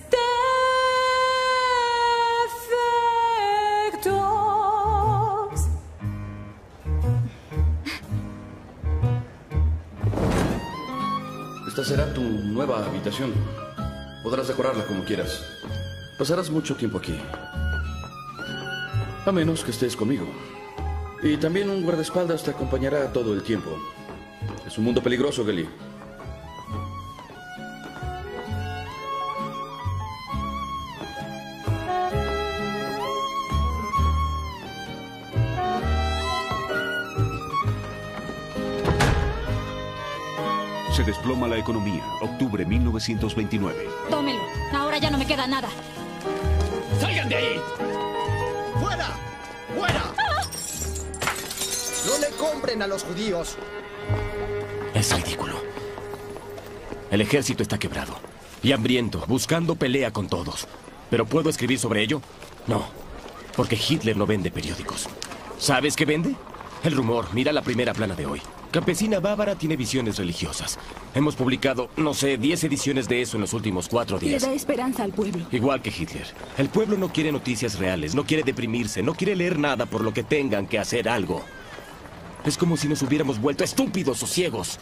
defectos. Esta será tu nueva habitación. Podrás decorarla como quieras. Pasarás mucho tiempo aquí. A menos que estés conmigo. Y también un guardaespaldas te acompañará todo el tiempo. Es un mundo peligroso, Geli. Se desploma la economía. Octubre mil novecientos veintinueve. Tómelo. Ahora ya no me queda nada. ¡Salgan de ahí! ¡Fuera! ¡Fuera! ¡No le compren a los judíos! Es ridículo. El ejército está quebrado y hambriento, buscando pelea con todos. ¿Pero puedo escribir sobre ello? No, porque Hitler no vende periódicos. ¿Sabes qué vende? El rumor. Mira la primera plana de hoy. Campesina bávara tiene visiones religiosas. Hemos publicado, no sé, diez ediciones de eso en los últimos cuatro Le días. da esperanza al pueblo. Igual que Hitler. El pueblo no quiere noticias reales, no quiere deprimirse, no quiere leer nada por lo que tengan que hacer algo. Es como si nos hubiéramos vuelto estúpidos o ciegos.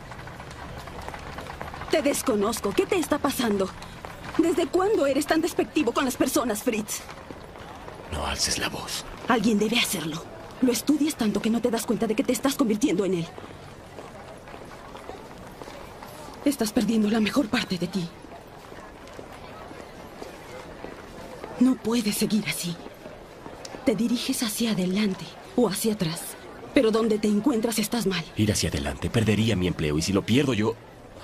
Te desconozco. ¿Qué te está pasando? ¿Desde cuándo eres tan despectivo con las personas, Fritz? No alces la voz. Alguien debe hacerlo. Lo estudias tanto que no te das cuenta de que te estás convirtiendo en él. Estás perdiendo la mejor parte de ti. No puedes seguir así. Te diriges hacia adelante o hacia atrás. Pero donde te encuentras estás mal. Ir hacia adelante, perdería mi empleo y si lo pierdo yo...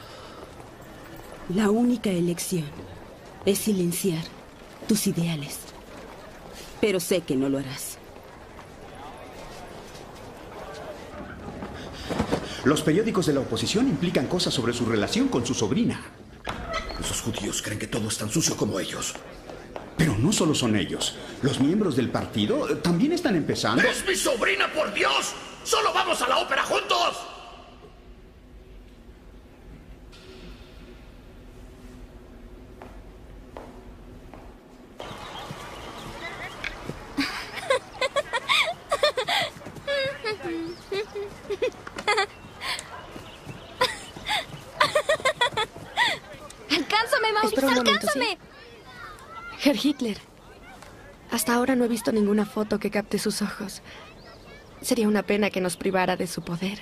La única elección es silenciar tus ideales. Pero sé que no lo harás. Los periódicos de la oposición implican cosas sobre su relación con su sobrina. Esos judíos creen que todo es tan sucio como ellos. Pero no solo son ellos. Los miembros del partido también están empezando. ¡Es mi sobrina, por Dios! ¡Solo vamos a la ópera juntos! ¡Alcánzame, Maurice! Espera un momento, ¡Alcánzame! ¿sí? Herr Hitler, hasta ahora no he visto ninguna foto que capte sus ojos. Sería una pena que nos privara de su poder.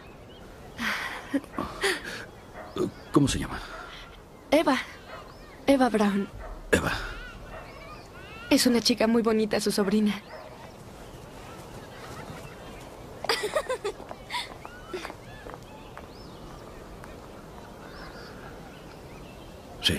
¿Cómo se llama? Eva. Eva Braun. Eva. Es una chica muy bonita, su sobrina. Sí.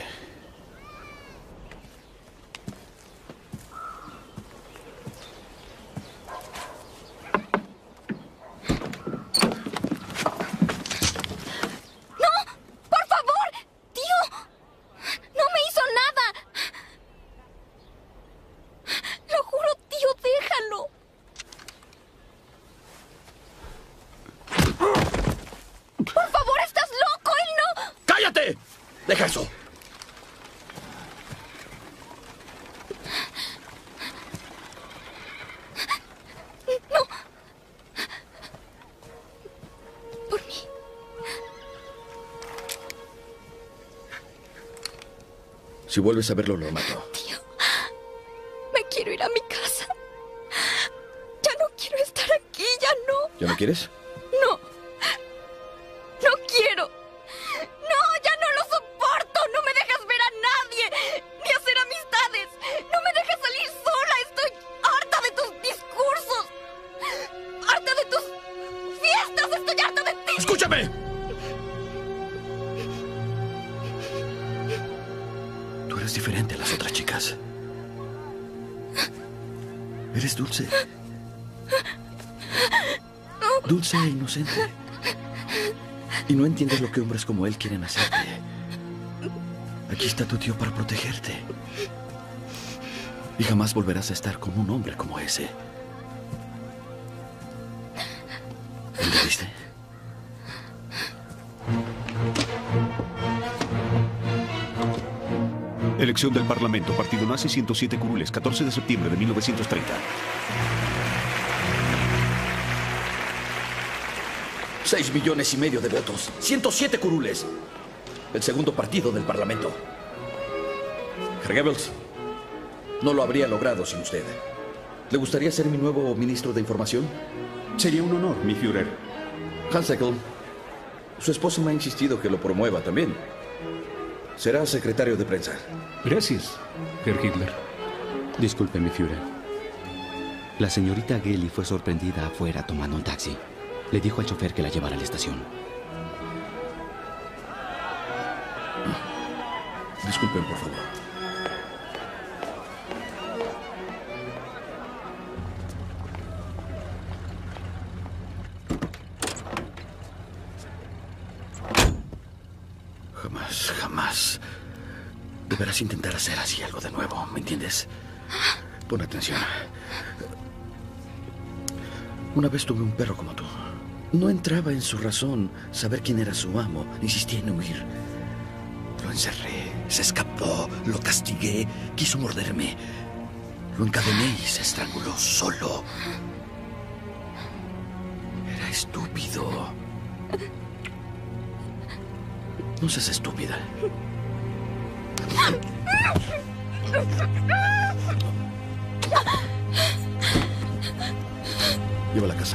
¡Deja eso! No. Por mí. Si vuelves a verlo, lo mato. Tío, me quiero ir a mi casa. Ya no quiero estar aquí, ya no. ¿Ya no quieres? No. No quiero. No, ya no lo soporto. No me dejas ver a nadie, ni hacer amistades. No me dejas salir sola. Estoy harta de tus discursos. Harta de tus fiestas. Estoy harta de ti. ¡Escúchame! Tú eres diferente a las otras chicas. Eres dulce. Dulce e inocente. Y no entiendes lo que hombres como él quieren hacerte. Aquí está tu tío para protegerte. Y jamás volverás a estar con un hombre como ese. ¿Entendiste? Elección del Parlamento, Partido Nazi, ciento siete curules, catorce de septiembre de mil novecientos treinta. Seis millones y medio de votos. ciento siete curules. El segundo partido del Parlamento. Herr Goebbels, no lo habría logrado sin usted. ¿Le gustaría ser mi nuevo ministro de Información? Sería un honor, mi Führer. Hans Eckel, su esposa me ha insistido que lo promueva también. Será secretario de prensa. Gracias, Herr Hitler. Disculpe, mi Führer. La señorita Geli fue sorprendida afuera tomando un taxi. Le dijo al chofer que la llevara a la estación. Disculpen, por favor. Jamás, jamás deberás intentar hacer así algo de nuevo, ¿me entiendes? Pon atención. Una vez tuve un perro como tú. No entraba en su razón saber quién era su amo. Insistía en huir. Lo encerré, se escapó, lo castigué, quiso morderme. Lo encadené y se estranguló solo. Era estúpido. No seas estúpida. Lleva a la casa.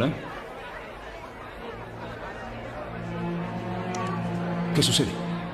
Hola. ¿Qué sucede?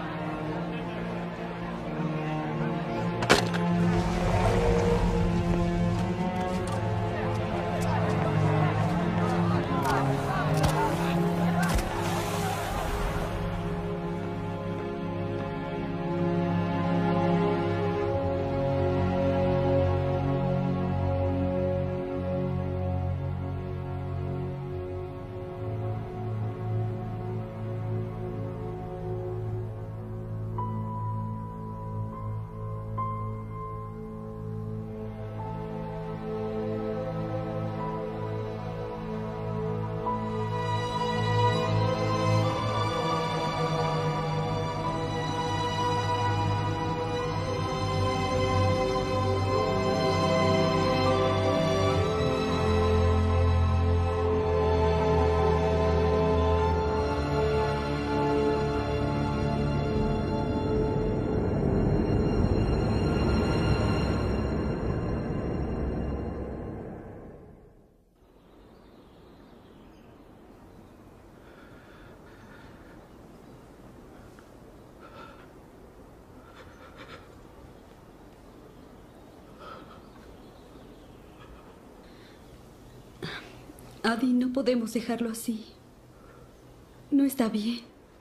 Adi, no podemos dejarlo así. No está bien.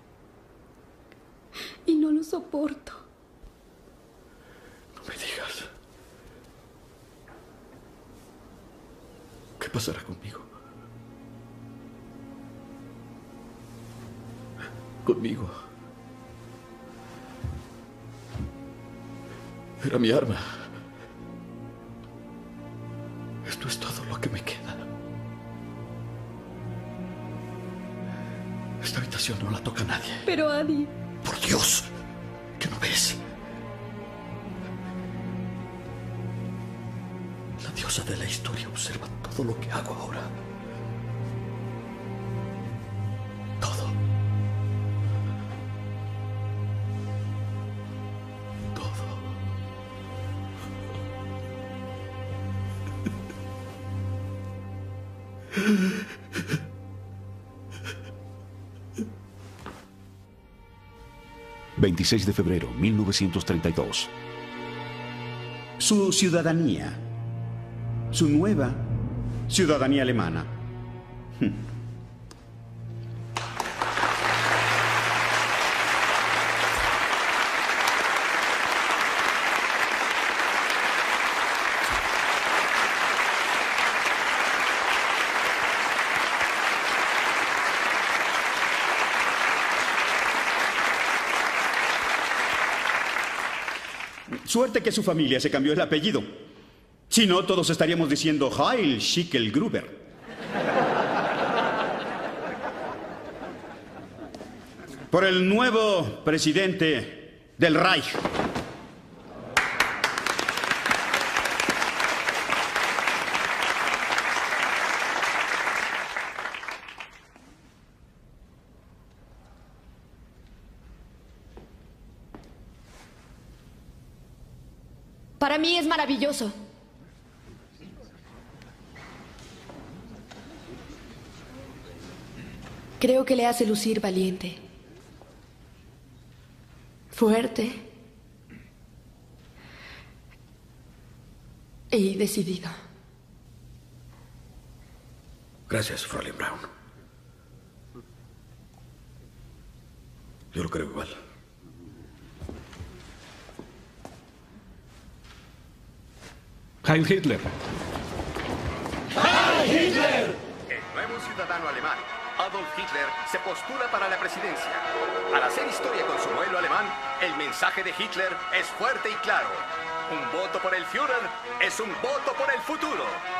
Y no lo soporto. No me digas. ¿Qué pasará conmigo? Conmigo. Era mi arma. Esto es todo lo que me queda. Esta habitación no la toca nadie. Pero Adi... ¡Por Dios! ¿Qué no ves? La diosa de la historia observa todo lo que hago ahora. Todo. Todo. veintiséis de febrero, mil novecientos treinta y dos. Su ciudadanía. Su nueva ciudadanía alemana. Suerte que su familia se cambió el apellido. Si no, todos estaríamos diciendo Heil Schicklgruber. Por el nuevo presidente del Reich. Para mí es maravilloso. Creo que le hace lucir valiente, fuerte y decidido. Gracias, Fräulein Braun. Yo lo creo igual. Heil Hitler. ¡Heil Hitler! El nuevo ciudadano alemán, Adolf Hitler, se postula para la presidencia. Al hacer historia con su vuelo alemán, el mensaje de Hitler es fuerte y claro. Un voto por el Führer es un voto por el futuro.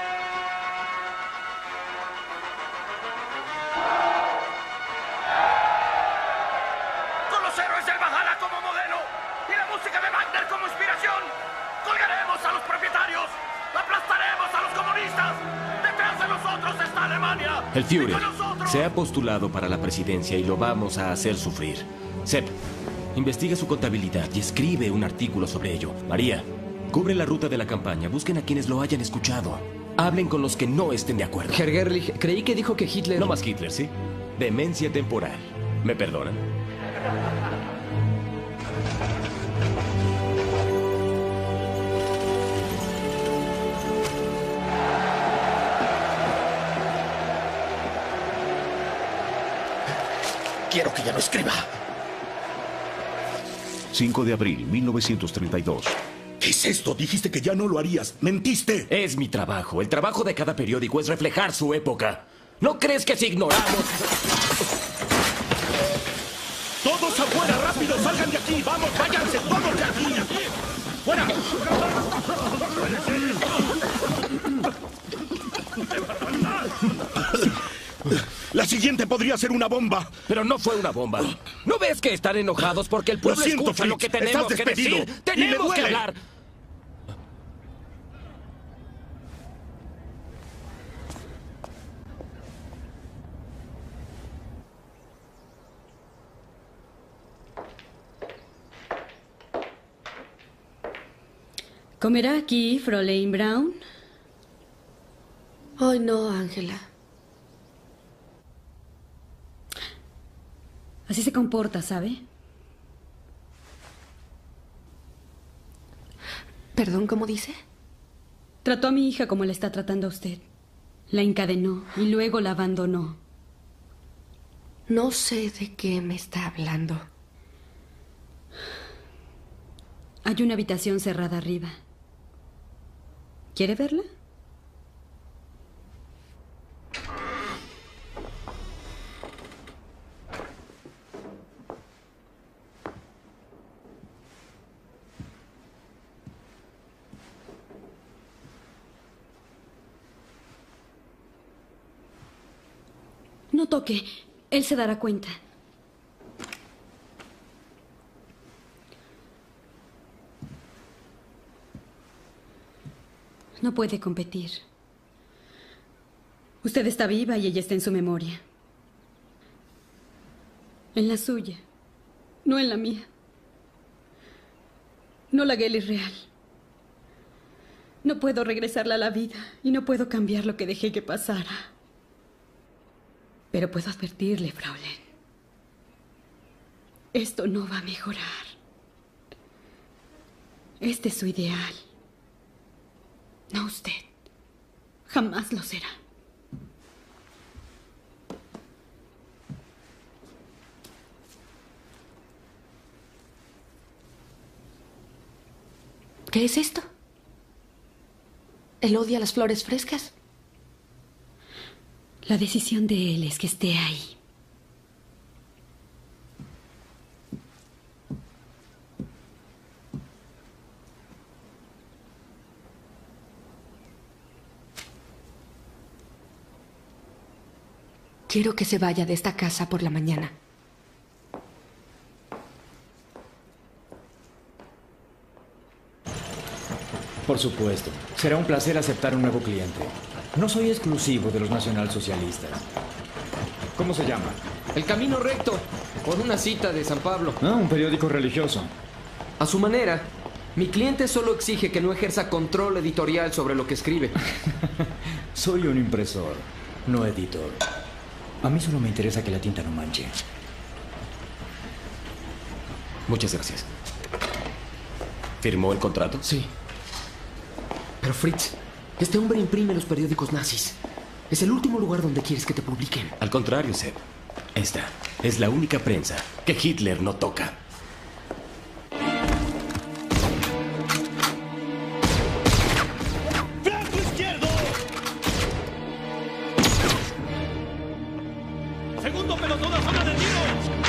Con los héroes del Valhalla como modelo y la música de Wagner como inspiración, colgaremos a los propietarios, aplastaremos a los comunistas. Detrás de nosotros está Alemania. El Führer Y con nosotros... se ha postulado para la presidencia y lo vamos a hacer sufrir. Sepp, investiga su contabilidad y escribe un artículo sobre ello. María, cubre la ruta de la campaña. Busquen a quienes lo hayan escuchado. Hablen con los que no estén de acuerdo. Herr Gerlich, creí que dijo que Hitler... No más Hitler, ¿sí? Demencia temporal. ¿Me perdonan? Quiero que ya no escriba. cinco de abril, mil novecientos treinta y dos. ¿Qué es esto? Dijiste que ya no lo harías. ¡Mentiste! Es mi trabajo. El trabajo de cada periódico es reflejar su época. ¿No crees que si ignoramos...? ¡Todos afuera! ¡Rápido! ¡Salgan de aquí! ¡Vamos! ¡Váyanse todos de aquí! ¡Fuera! La siguiente podría ser una bomba. Pero no fue una bomba. ¿No ves que están enojados porque el pueblo lo siento, escucha Fritz. lo que tenemos Estás que despedido. decir? Y me ¡Tenemos que duele. hablar! ¿Comerá aquí, Fräulein Braun? Hoy no, Ángela. Así se comporta, ¿sabe? Perdón, ¿cómo dice? Trató a mi hija como la está tratando a usted. La encadenó y luego la abandonó. No sé de qué me está hablando. Hay una habitación cerrada arriba. ¿Quiere verla? No toque. Él se dará cuenta. No puede competir. Usted está viva y ella está en su memoria. En la suya, no en la mía. No la Geli real. No puedo regresarla a la vida y no puedo cambiar lo que dejé que pasara. Pero puedo advertirle, Fraulein. Esto no va a mejorar. Este es su ideal. No usted. Jamás lo será. ¿Qué es esto? ¿Él odia las flores frescas? La decisión de él es que esté ahí. Quiero que se vaya de esta casa por la mañana. Por supuesto. Será un placer aceptar un nuevo cliente. No soy exclusivo de los nacionalsocialistas. ¿Cómo se llama? El Camino Recto, por una cita de San Pablo. Ah, un periódico religioso. A su manera. Mi cliente solo exige que no ejerza control editorial sobre lo que escribe. Soy un impresor, no editor. A mí solo me interesa que la tinta no manche. Muchas gracias. ¿Firmó el contrato? Sí. Pero Fritz, este hombre imprime los periódicos nazis. Es el último lugar donde quieres que te publiquen. Al contrario, Seb. Esta es la única prensa que Hitler no toca. ¡Flanco izquierdo! ¡Segundo pelotón a zona de tiro!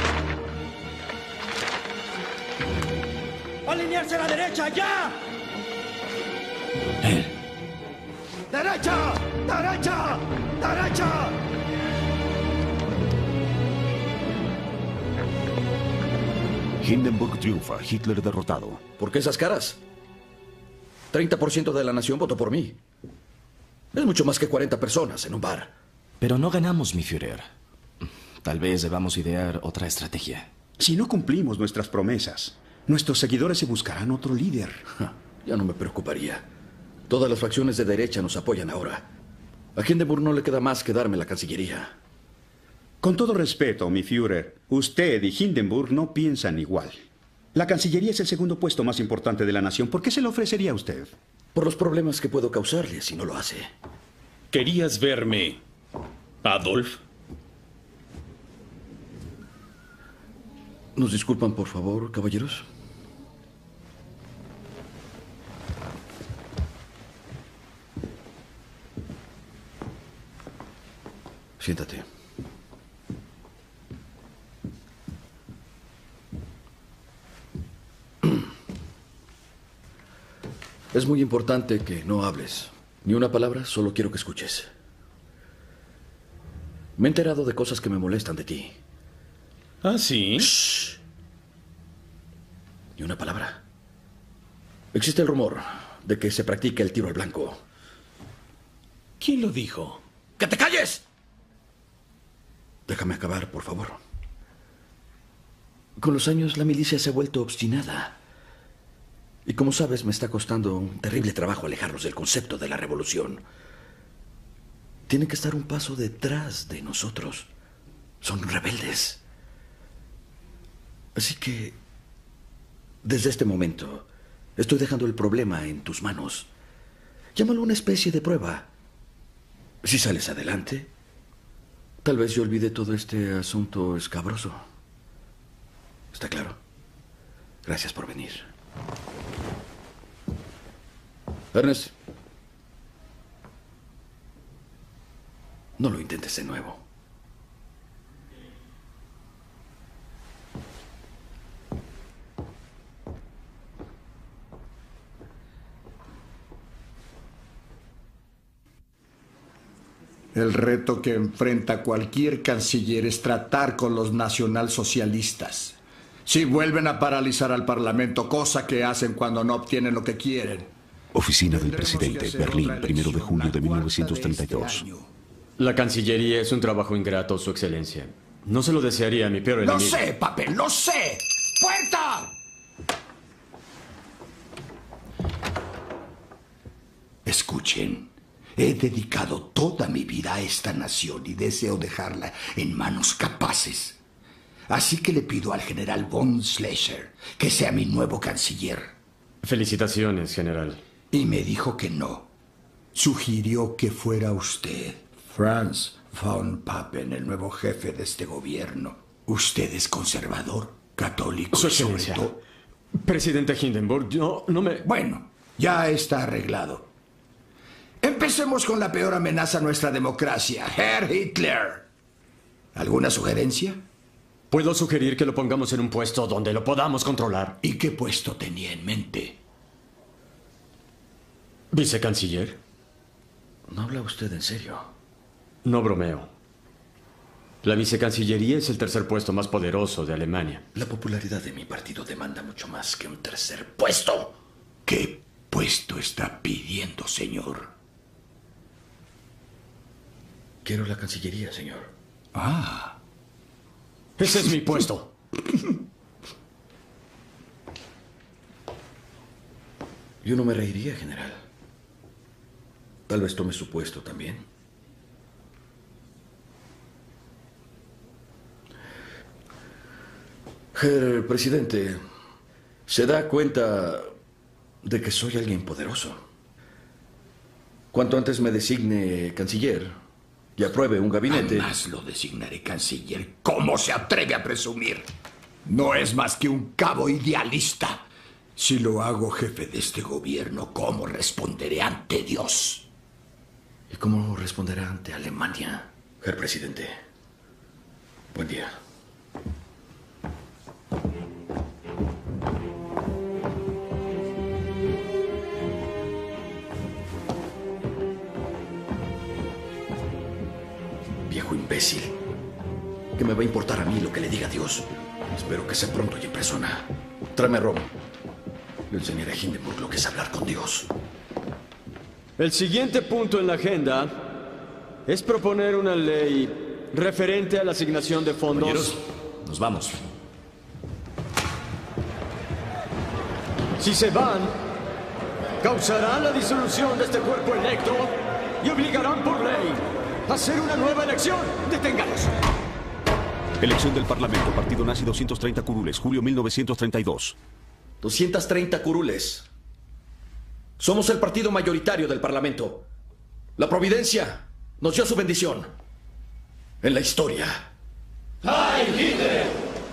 ¡Alinearse a la derecha, ya! ¡Derecha! ¡Derecha! ¡Derecha! Hindenburg triunfa, Hitler derrotado. ¿Por qué esas caras? treinta por ciento de la nación votó por mí. Es mucho más que cuarenta personas en un bar. Pero no ganamos, mi Führer. Tal vez debamos idear otra estrategia. Si no cumplimos nuestras promesas, nuestros seguidores se buscarán otro líder. Ja, ya no me preocuparía. Todas las facciones de derecha nos apoyan ahora. A Hindenburg no le queda más que darme la Cancillería. Con todo respeto, mi Führer, usted y Hindenburg no piensan igual. La Cancillería es el segundo puesto más importante de la nación. ¿Por qué se lo ofrecería a usted? Por los problemas que puedo causarle si no lo hace. ¿Querías verme, Adolf? ¿Nos disculpan, por favor, caballeros? Siéntate. Es muy importante que no hables. Ni una palabra, solo quiero que escuches. Me he enterado de cosas que me molestan de ti. ¿Ah, sí? Shh. Ni una palabra. Existe el rumor de que se practica el tiro al blanco. ¿Quién lo dijo? ¡Que te calles! Déjame acabar, por favor. Con los años, la milicia se ha vuelto obstinada. Y como sabes, me está costando un terrible trabajo alejarlos del concepto de la revolución. Tienen que estar un paso detrás de nosotros. Son rebeldes. Así que, desde este momento, estoy dejando el problema en tus manos. Llámalo una especie de prueba. Si sales adelante, tal vez yo olvide todo este asunto escabroso. ¿Está claro? Gracias por venir. Ernest, no lo intentes de nuevo. El reto que enfrenta cualquier canciller es tratar con los nacionalsocialistas. Si vuelven a paralizar al Parlamento, cosa que hacen cuando no obtienen lo que quieren. Oficina del Presidente, Berlín, primero de junio de mil novecientos treinta y dos. La Cancillería es un trabajo ingrato, Su Excelencia. No se lo desearía a mi peor enemigo. ¡Lo sé, papel, lo sé! ¡Puerta! Escuchen. He dedicado toda mi vida a esta nación y deseo dejarla en manos capaces. Así que le pido al general von Schleicher que sea mi nuevo canciller. Felicitaciones, general. Y me dijo que no. Sugirió que fuera usted, Franz von Papen, el nuevo jefe de este gobierno. Usted es conservador, católico Su y sobre Excelencia. todo... Presidente Hindenburg, yo no me... Bueno, ya está arreglado. Empecemos con la peor amenaza a nuestra democracia, Herr Hitler. ¿Alguna sugerencia? Puedo sugerir que lo pongamos en un puesto donde lo podamos controlar. ¿Y qué puesto tenía en mente? ¿Vicecanciller? ¿No habla usted en serio? No bromeo. La vicecancillería es el tercer puesto más poderoso de Alemania. La popularidad de mi partido demanda mucho más que un tercer puesto. ¿Qué puesto está pidiendo, señor? Quiero la Cancillería, señor. Ah. Ese es mi puesto. Yo no me reiría, general. Tal vez tome su puesto también. Herr presidente, se da cuenta de que soy alguien poderoso. Cuanto antes me designe canciller y apruebe un gabinete... Jamás lo designaré canciller. ¿Cómo se atreve a presumir? No es más que un cabo idealista. Si lo hago jefe de este gobierno, ¿cómo responderé ante Dios? ¿Y cómo responderá ante Alemania, Herr presidente? Buen día. Viejo imbécil. ¿Qué me va a importar a mí lo que le diga Dios? Espero que sea pronto y en persona. Tráeme a Roma. Le enseñaré a Hindenburg lo que es hablar con Dios. El siguiente punto en la agenda es proponer una ley referente a la asignación de fondos. Compañeros, nos vamos. Si se van, causarán la disolución de este cuerpo electo y obligarán por ley a hacer una nueva elección. ¡Deténgalos! Elección del Parlamento, Partido Nazi, doscientos treinta curules, julio mil novecientos treinta y dos. doscientos treinta curules. Somos el partido mayoritario del Parlamento. La Providencia nos dio su bendición. En la historia. ¡Ay, Hitler!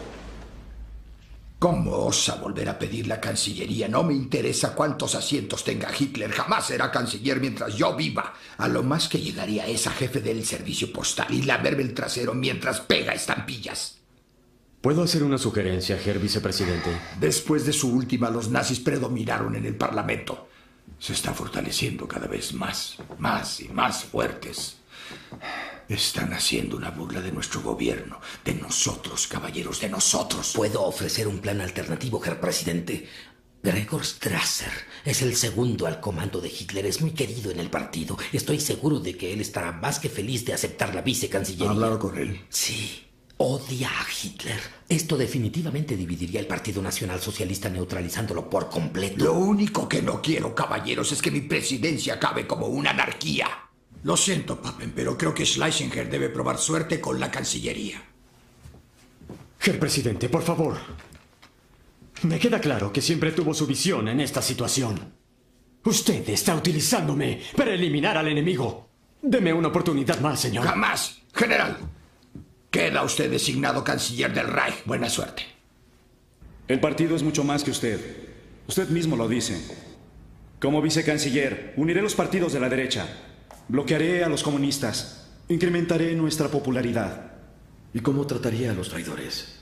¿Cómo osa volver a pedir la Cancillería? No me interesa cuántos asientos tenga Hitler. Jamás será canciller mientras yo viva. A lo más que llegaría es a jefe del servicio postal y lamerme el trasero mientras pega estampillas. ¿Puedo hacer una sugerencia, Herr Vicepresidente? Después de su última, los nazis predominaron en el Parlamento. Se están fortaleciendo cada vez más, más y más fuertes. Están haciendo una burla de nuestro gobierno, de nosotros, caballeros, de nosotros. Puedo ofrecer un plan alternativo, Herr Presidente. Gregor Strasser es el segundo al comando de Hitler. Es muy querido en el partido. Estoy seguro de que él estará más que feliz de aceptar la vicecancillería. ¿Ha hablado con él? Sí. Odia a Hitler. Esto definitivamente dividiría el Partido Nacional Socialista, neutralizándolo por completo. Lo único que no quiero, caballeros, es que mi presidencia acabe como una anarquía. Lo siento, Papen, pero creo que Schlesinger debe probar suerte con la Cancillería. Herr Presidente, por favor. Me queda claro que siempre tuvo su visión en esta situación. Usted está utilizándome para eliminar al enemigo. Deme una oportunidad más, señor. ¡Jamás! General, queda usted designado canciller del Reich. Buena suerte. El partido es mucho más que usted. Usted mismo lo dice. Como vicecanciller, uniré los partidos de la derecha. Bloquearé a los comunistas. Incrementaré nuestra popularidad. ¿Y cómo trataría a los traidores?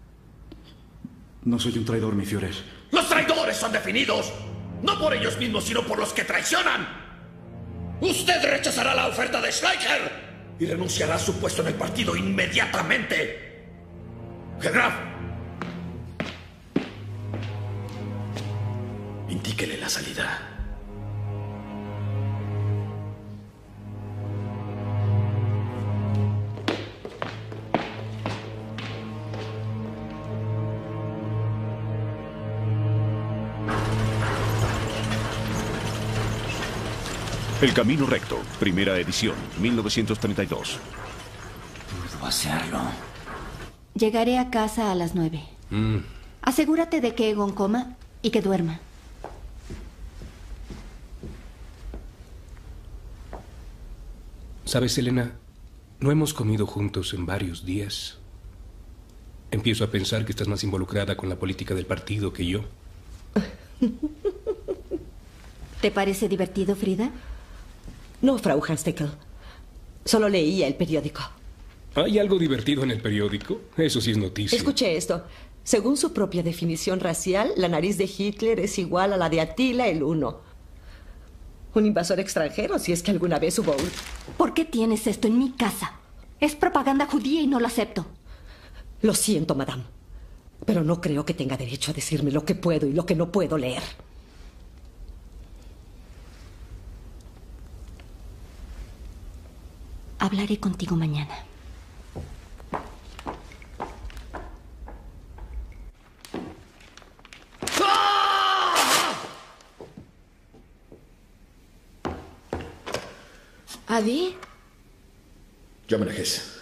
No soy un traidor, mi Führer. ¡Los traidores son definidos! No por ellos mismos, sino por los que traicionan. Usted rechazará la oferta de Schleicher y renunciará a su puesto en el partido inmediatamente. Herr Graf. Indíquele la salida. El Camino Recto, primera edición, mil novecientos treinta y dos. Puedo hacerlo. Llegaré a casa a las nueve. Mm. Asegúrate de que Egon coma y que duerma. ¿Sabes, Elena? No hemos comido juntos en varios días. Empiezo a pensar que estás más involucrada con la política del partido que yo. ¿Te parece divertido, Frida? No, Frau Hansdeckel. Solo leía el periódico. ¿Hay algo divertido en el periódico? Eso sí es noticia. Escuche esto. Según su propia definición racial, la nariz de Hitler es igual a la de Attila el Huno. Un invasor extranjero, si es que alguna vez hubo un... ¿Por qué tienes esto en mi casa? Es propaganda judía y no lo acepto. Lo siento, madame. Pero no creo que tenga derecho a decirme lo que puedo y lo que no puedo leer. Hablaré contigo mañana. ¿Adi? Llámame a Hess.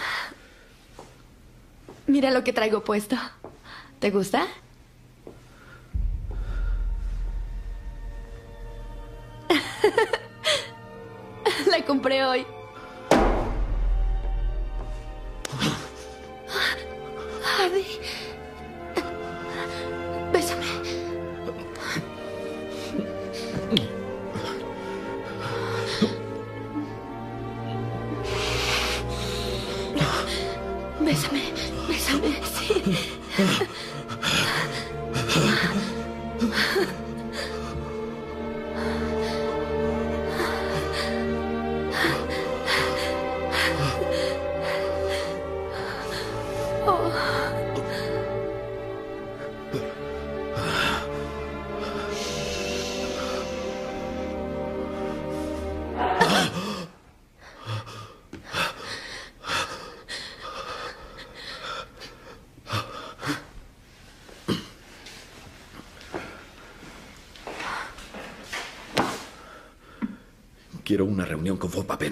Mira lo que traigo puesto. ¿Te gusta? La compré hoy. Adi. Bésame. Bésame, bésame, sí. Quiero una reunión con von Papen.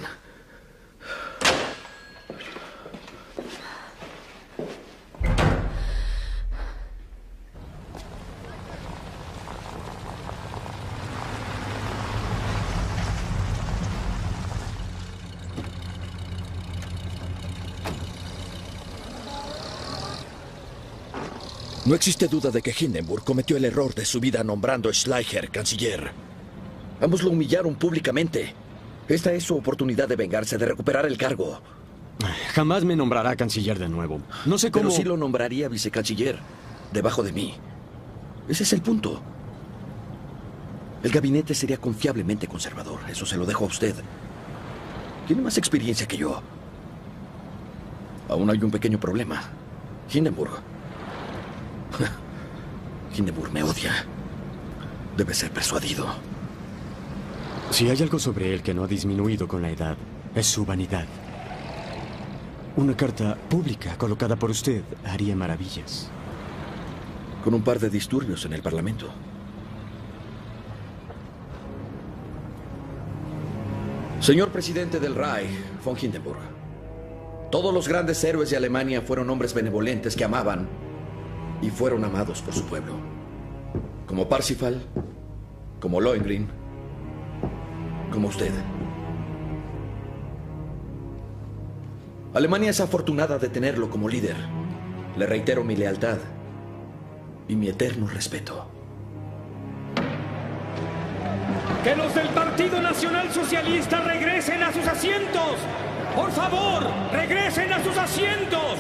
No existe duda de que Hindenburg cometió el error de su vida nombrando a Schleicher canciller. Ambos lo humillaron públicamente. Esta es su oportunidad de vengarse, de recuperar el cargo. Jamás me nombrará canciller de nuevo. No sé cómo... Pero sí lo nombraría vicecanciller, debajo de mí. Ese es el punto. El gabinete sería confiablemente conservador. Eso se lo dejo a usted. Tiene más experiencia que yo. Aún hay un pequeño problema. Hindenburg. Hindenburg me odia. Debe ser persuadido. Si hay algo sobre él que no ha disminuido con la edad, es su vanidad. Una carta pública colocada por usted haría maravillas. Con un par de disturbios en el Parlamento. Señor presidente del Reich, von Hindenburg. Todos los grandes héroes de Alemania fueron hombres benevolentes que amaban y fueron amados por su pueblo. Como Parsifal, como Lohengrin, como usted. Alemania es afortunada de tenerlo como líder. Le reitero mi lealtad y mi eterno respeto. ¡Que los del Partido Nacional Socialista regresen a sus asientos! ¡Por favor, regresen a sus asientos!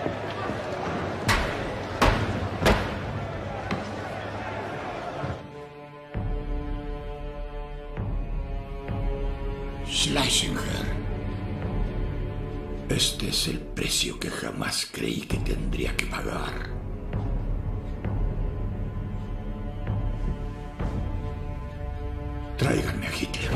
Schlesinger. Este es el precio que jamás creí que tendría que pagar. Tráiganme a Hitler.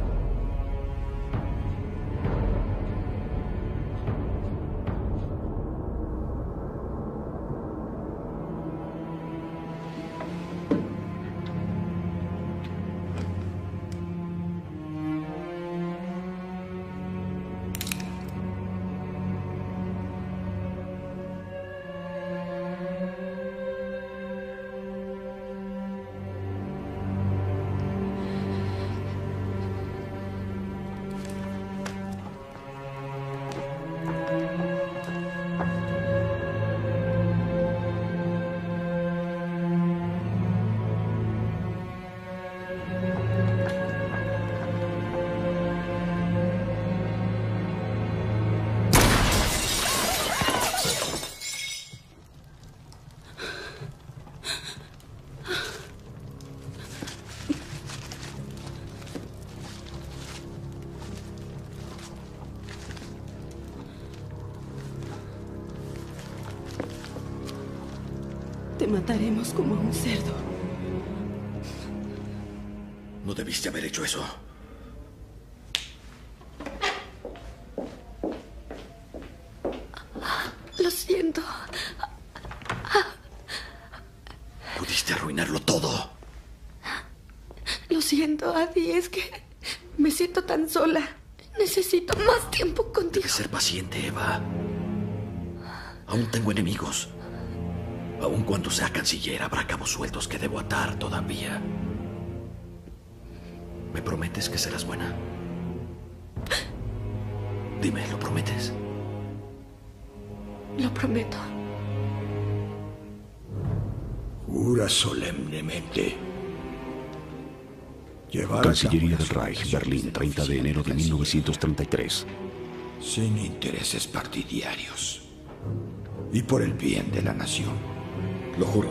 Te mataremos como a un cerdo. No debiste haber hecho eso. Lo siento. Pudiste arruinarlo todo. Lo siento, Adi. Es que me siento tan sola. Necesito más tiempo contigo. Debes ser paciente, Eva. Aún tengo enemigos. Aun cuando sea canciller, habrá cabos sueltos que debo atar todavía. ¿Me prometes que serás buena? Dime, ¿lo prometes? Lo prometo. Jura solemnemente. Llevar Cancillería del Reich, Berlín, treinta de enero de mil novecientos treinta y tres. Sin intereses partidarios. Y por el bien de la nación. Lo juro.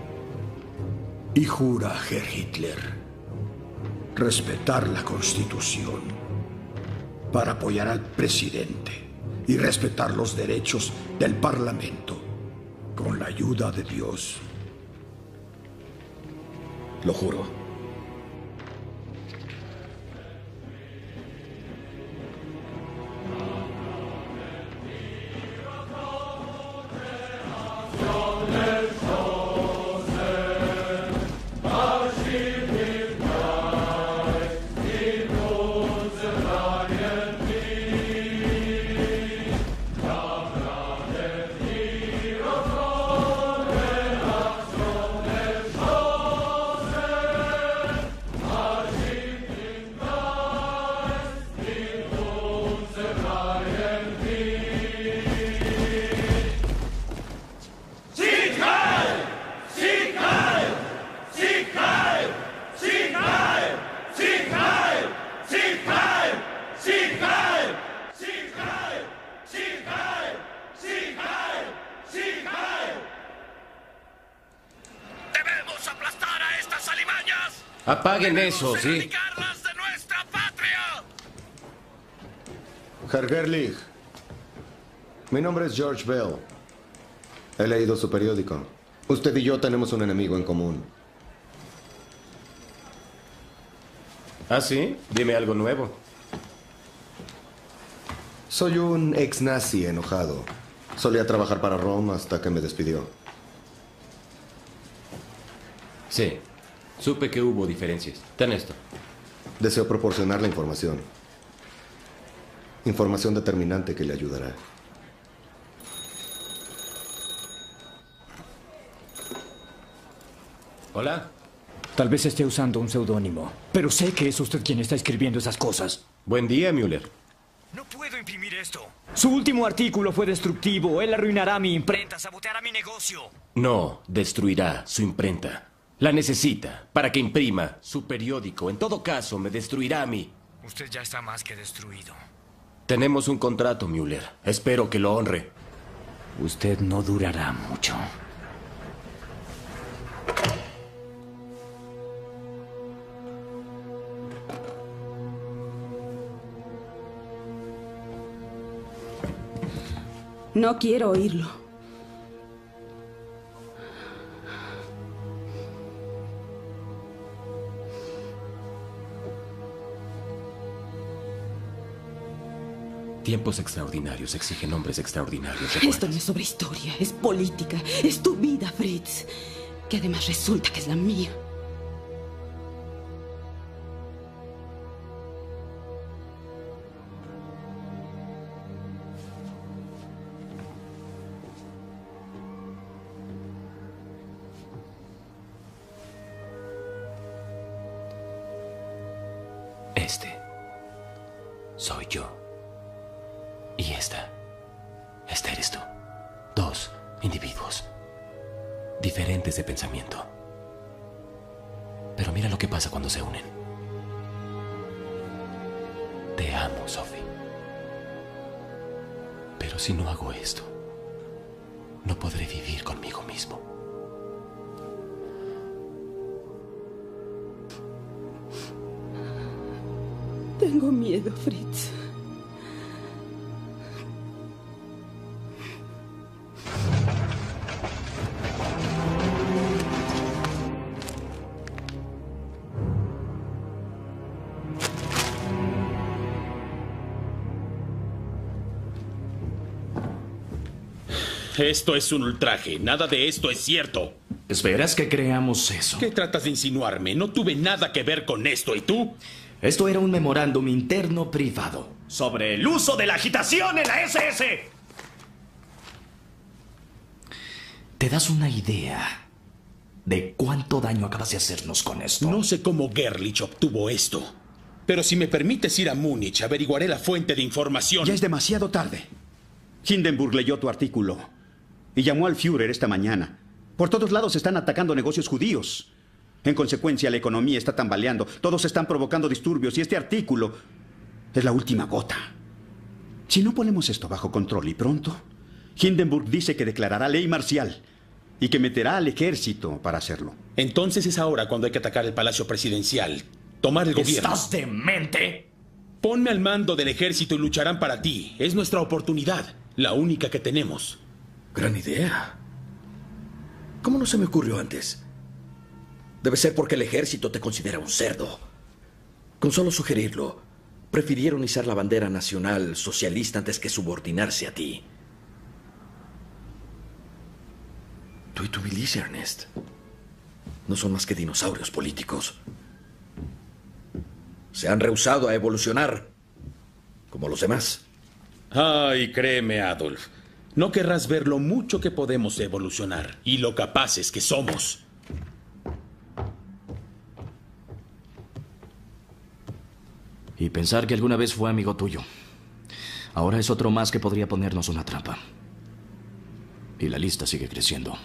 Y jura, Herr Hitler, respetar la Constitución para apoyar al presidente y respetar los derechos del Parlamento con la ayuda de Dios. Lo juro. Apaguen eso, ¿sí? Herr Gerlich, mi nombre es George Bell. He leído su periódico. Usted y yo tenemos un enemigo en común. ¿Ah, sí? Dime algo nuevo. Soy un ex nazi enojado. Solía trabajar para Rome hasta que me despidió. Sí, supe que hubo diferencias. Ten esto. Deseo proporcionar la información. Información determinante que le ayudará. Hola. Tal vez esté usando un seudónimo, pero sé que es usted quien está escribiendo esas cosas. Buen día, Müller. No puedo imprimir esto. Su último artículo fue destructivo. Él arruinará mi imprenta, saboteará mi negocio. No, destruirá su imprenta. La necesita para que imprima su periódico. En todo caso, me destruirá a mí. Usted ya está más que destruido. Tenemos un contrato, Müller. Espero que lo honre. Usted no durará mucho. No quiero oírlo. Tiempos extraordinarios exigen hombres extraordinarios. Esto no es sobre historia, es política. Es tu vida, Fritz. Que además resulta que es la mía. Este soy yo. Y esta, esta eres tú. Dos individuos diferentes de pensamiento. Pero mira lo que pasa cuando se unen. Te amo, Sophie. Pero si no hago esto, no podré vivir conmigo mismo. Tengo miedo, Fritz. Esto es un ultraje. Nada de esto es cierto. ¿Esperas que creamos eso? ¿Qué tratas de insinuarme? No tuve nada que ver con esto. ¿Y tú? Esto era un memorándum interno privado sobre el uso de la agitación en la S S. ¿Te das una idea de cuánto daño acabas de hacernos con esto? No sé cómo Gerlich obtuvo esto. Pero si me permites ir a Múnich, averiguaré la fuente de información. Ya es demasiado tarde. Hindenburg leyó tu artículo y llamó al Führer esta mañana. Por todos lados están atacando negocios judíos. En consecuencia, la economía está tambaleando. Todos están provocando disturbios y este artículo es la última gota. Si no ponemos esto bajo control y pronto, Hindenburg dice que declarará ley marcial y que meterá al ejército para hacerlo. Entonces es ahora cuando hay que atacar el Palacio Presidencial, tomar el gobierno. ¿Estás demente? Ponme al mando del ejército y lucharán para ti. Es nuestra oportunidad, la única que tenemos. Gran idea. ¿Cómo no se me ocurrió antes? Debe ser porque el ejército te considera un cerdo. Con solo sugerirlo, prefirieron izar la bandera nacional socialista antes que subordinarse a ti. Tú y tu milicia, Ernest, no son más que dinosaurios políticos. Se han rehusado a evolucionar, como los demás. Ay, créeme, Adolf. No querrás ver lo mucho que podemos evolucionar y lo capaces que somos. Y pensar que alguna vez fue amigo tuyo. Ahora es otro más que podría ponernos una trampa. Y la lista sigue creciendo.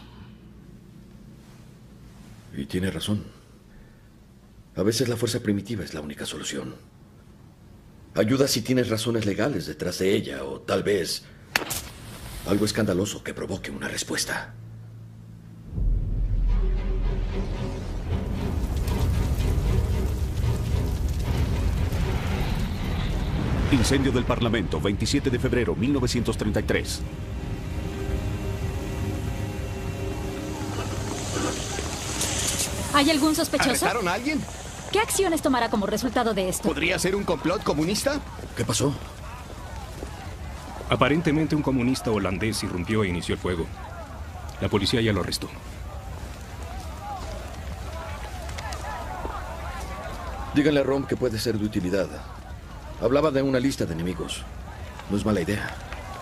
Y tiene razón. A veces la fuerza primitiva es la única solución. Ayuda si tienes razones legales detrás de ella, o tal vez algo escandaloso que provoque una respuesta. Incendio del Parlamento, veintisiete de febrero de mil novecientos treinta y tres. ¿Hay algún sospechoso? ¿Arrestaron a alguien? ¿Qué acciones tomará como resultado de esto? ¿Podría ser un complot comunista? ¿Qué pasó? Aparentemente un comunista holandés irrumpió e inició el fuego. La policía ya lo arrestó. Díganle a Rom que puede ser de utilidad. Hablaba de una lista de enemigos. No es mala idea.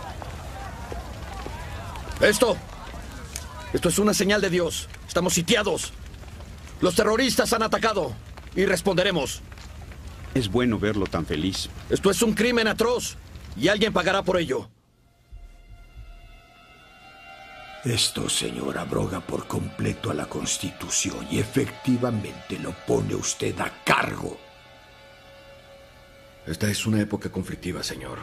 ¡Esto! Esto es una señal de Dios. Estamos sitiados. Los terroristas han atacado. Y responderemos. Es bueno verlo tan feliz. Esto es un crimen atroz. Y alguien pagará por ello. Esto, señor, abroga por completo a la Constitución y efectivamente lo pone usted a cargo. Esta es una época conflictiva, señor.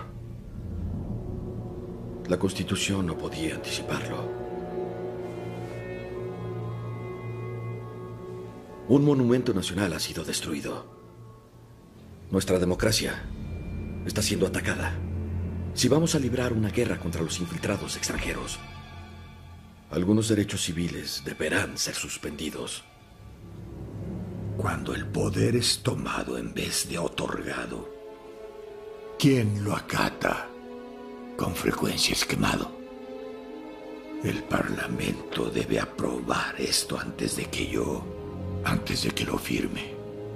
La Constitución no podía anticiparlo. Un monumento nacional ha sido destruido. Nuestra democracia está siendo atacada. Si vamos a librar una guerra contra los infiltrados extranjeros, algunos derechos civiles deberán ser suspendidos. Cuando el poder es tomado en vez de otorgado, ¿quién lo acata? Con frecuencia es quemado. El Parlamento debe aprobar esto antes de que yo, antes de que lo firme.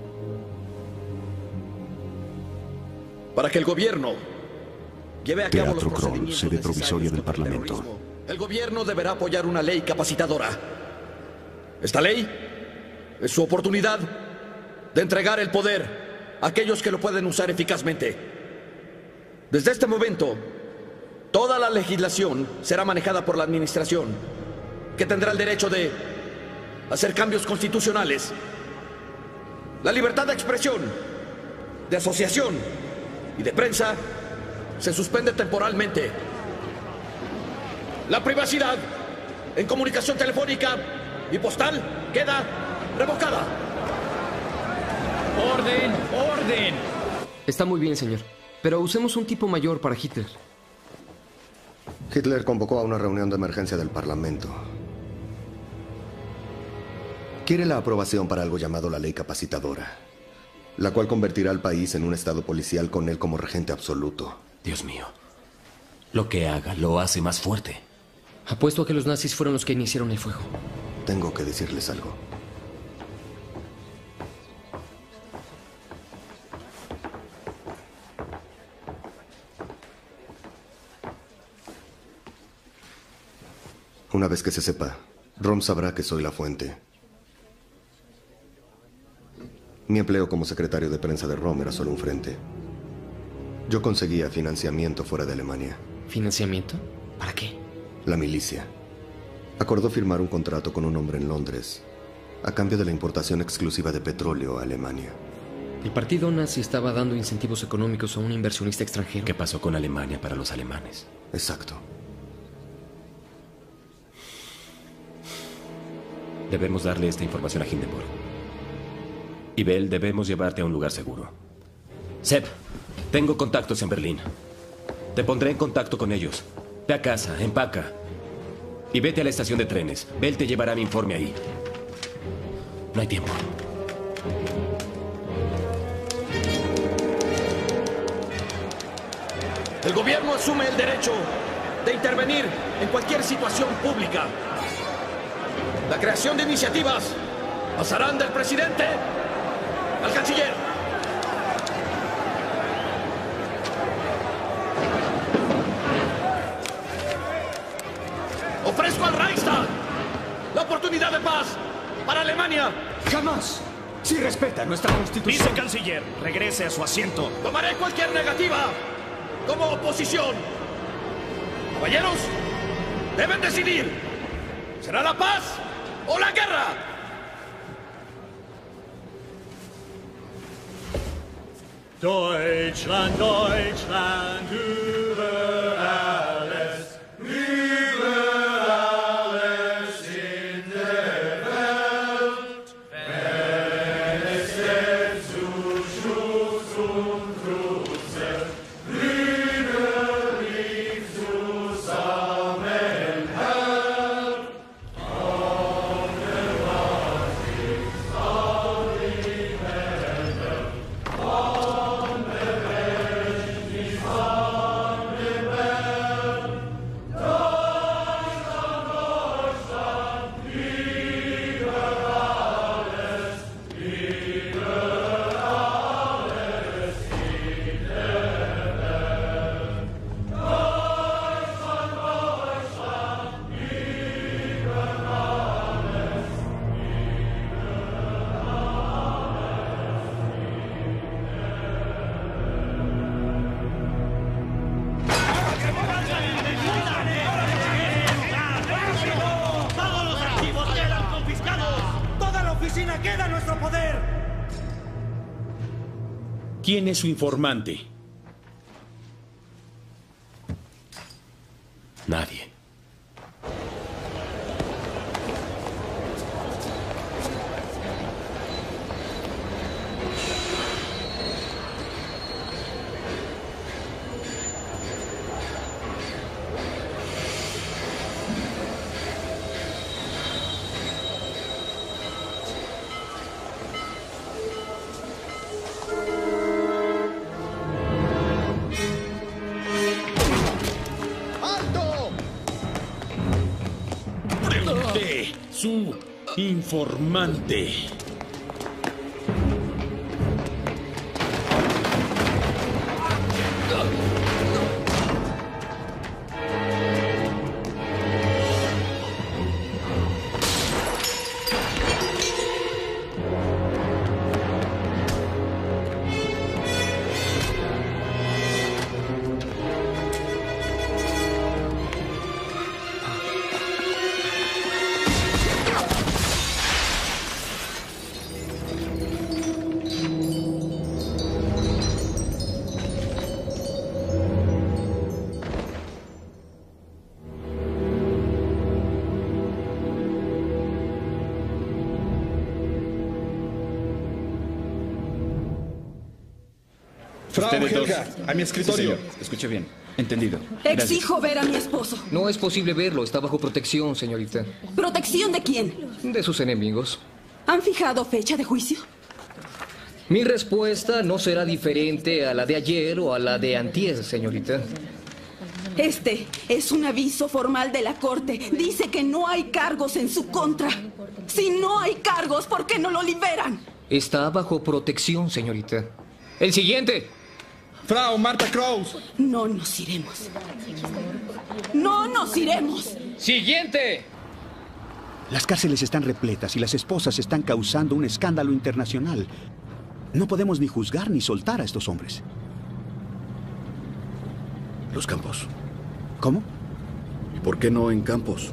Para que el gobierno lleve a cabo los Teatro Kroll, procedimientos sede necesarios provisoria del contra el Parlamento. terrorismo, el gobierno deberá apoyar una ley capacitadora. Esta ley es su oportunidad de entregar el poder a aquellos que lo pueden usar eficazmente. Desde este momento, toda la legislación será manejada por la administración, que tendrá el derecho de hacer cambios constitucionales. La libertad de expresión, de asociación y de prensa se suspende temporalmente. La privacidad en comunicación telefónica y postal queda revocada. ¡Orden! ¡Orden! Está muy bien, señor. Pero usemos un tipo mayor para Hitler. Hitler convocó a una reunión de emergencia del Parlamento. Quiere la aprobación para algo llamado la ley capacitadora, la cual convertirá al país en un estado policial con él como regente absoluto. Dios mío. Lo que haga lo hace más fuerte. Apuesto a que los nazis fueron los que iniciaron el fuego. Tengo que decirles algo. Una vez que se sepa, Rom sabrá que soy la fuente. Mi empleo como secretario de prensa de Rom era solo un frente. Yo conseguía financiamiento fuera de Alemania. ¿Financiamiento? ¿Para qué? La milicia acordó firmar un contrato con un hombre en Londres a cambio de la importación exclusiva de petróleo a Alemania. El partido nazi estaba dando incentivos económicos a un inversionista extranjero. ¿Qué pasó con Alemania para los alemanes? Exacto. Debemos darle esta información a Hindenburg. Y Bell, debemos llevarte a un lugar seguro. Seb, tengo contactos en Berlín. Te pondré en contacto con ellos. Ve a casa, empaca. Y vete a la estación de trenes. Bell te llevará mi informe ahí. No hay tiempo. El gobierno asume el derecho de intervenir en cualquier situación pública. La creación de iniciativas pasarán del presidente al canciller. Ofrezco al Reichstag la oportunidad de paz para Alemania. ¡Jamás! Si respeta nuestra constitución. Vicecanciller, regrese a su asiento. Tomaré cualquier negativa como oposición. Caballeros, deben decidir. ¿Será la paz o la guerra? Deutschland, Deutschland, über alles, über alles in der Welt. Wenn es der Zuschuss und Gruße máquina queda en nuestro poder. ¿Quién es su informante? Nadie. Pregunté su informante. Frau Ustedes dos. Helga, a mi escritorio. Sí, señor. Escuche bien. Entendido. Exijo ver a mi esposo. No es posible verlo. Está bajo protección, señorita. ¿Protección de quién? De sus enemigos. ¿Han fijado fecha de juicio? Mi respuesta no será diferente a la de ayer o a la de antier, señorita. Este es un aviso formal de la corte. Dice que no hay cargos en su contra. Si no hay cargos, ¿por qué no lo liberan? Está bajo protección, señorita. El siguiente. Frau Marta Kraus. No nos iremos. No nos iremos. Siguiente. Las cárceles están repletas y las esposas están causando un escándalo internacional. No podemos ni juzgar ni soltar a estos hombres. Los campos. ¿Cómo? ¿Y por qué no en campos?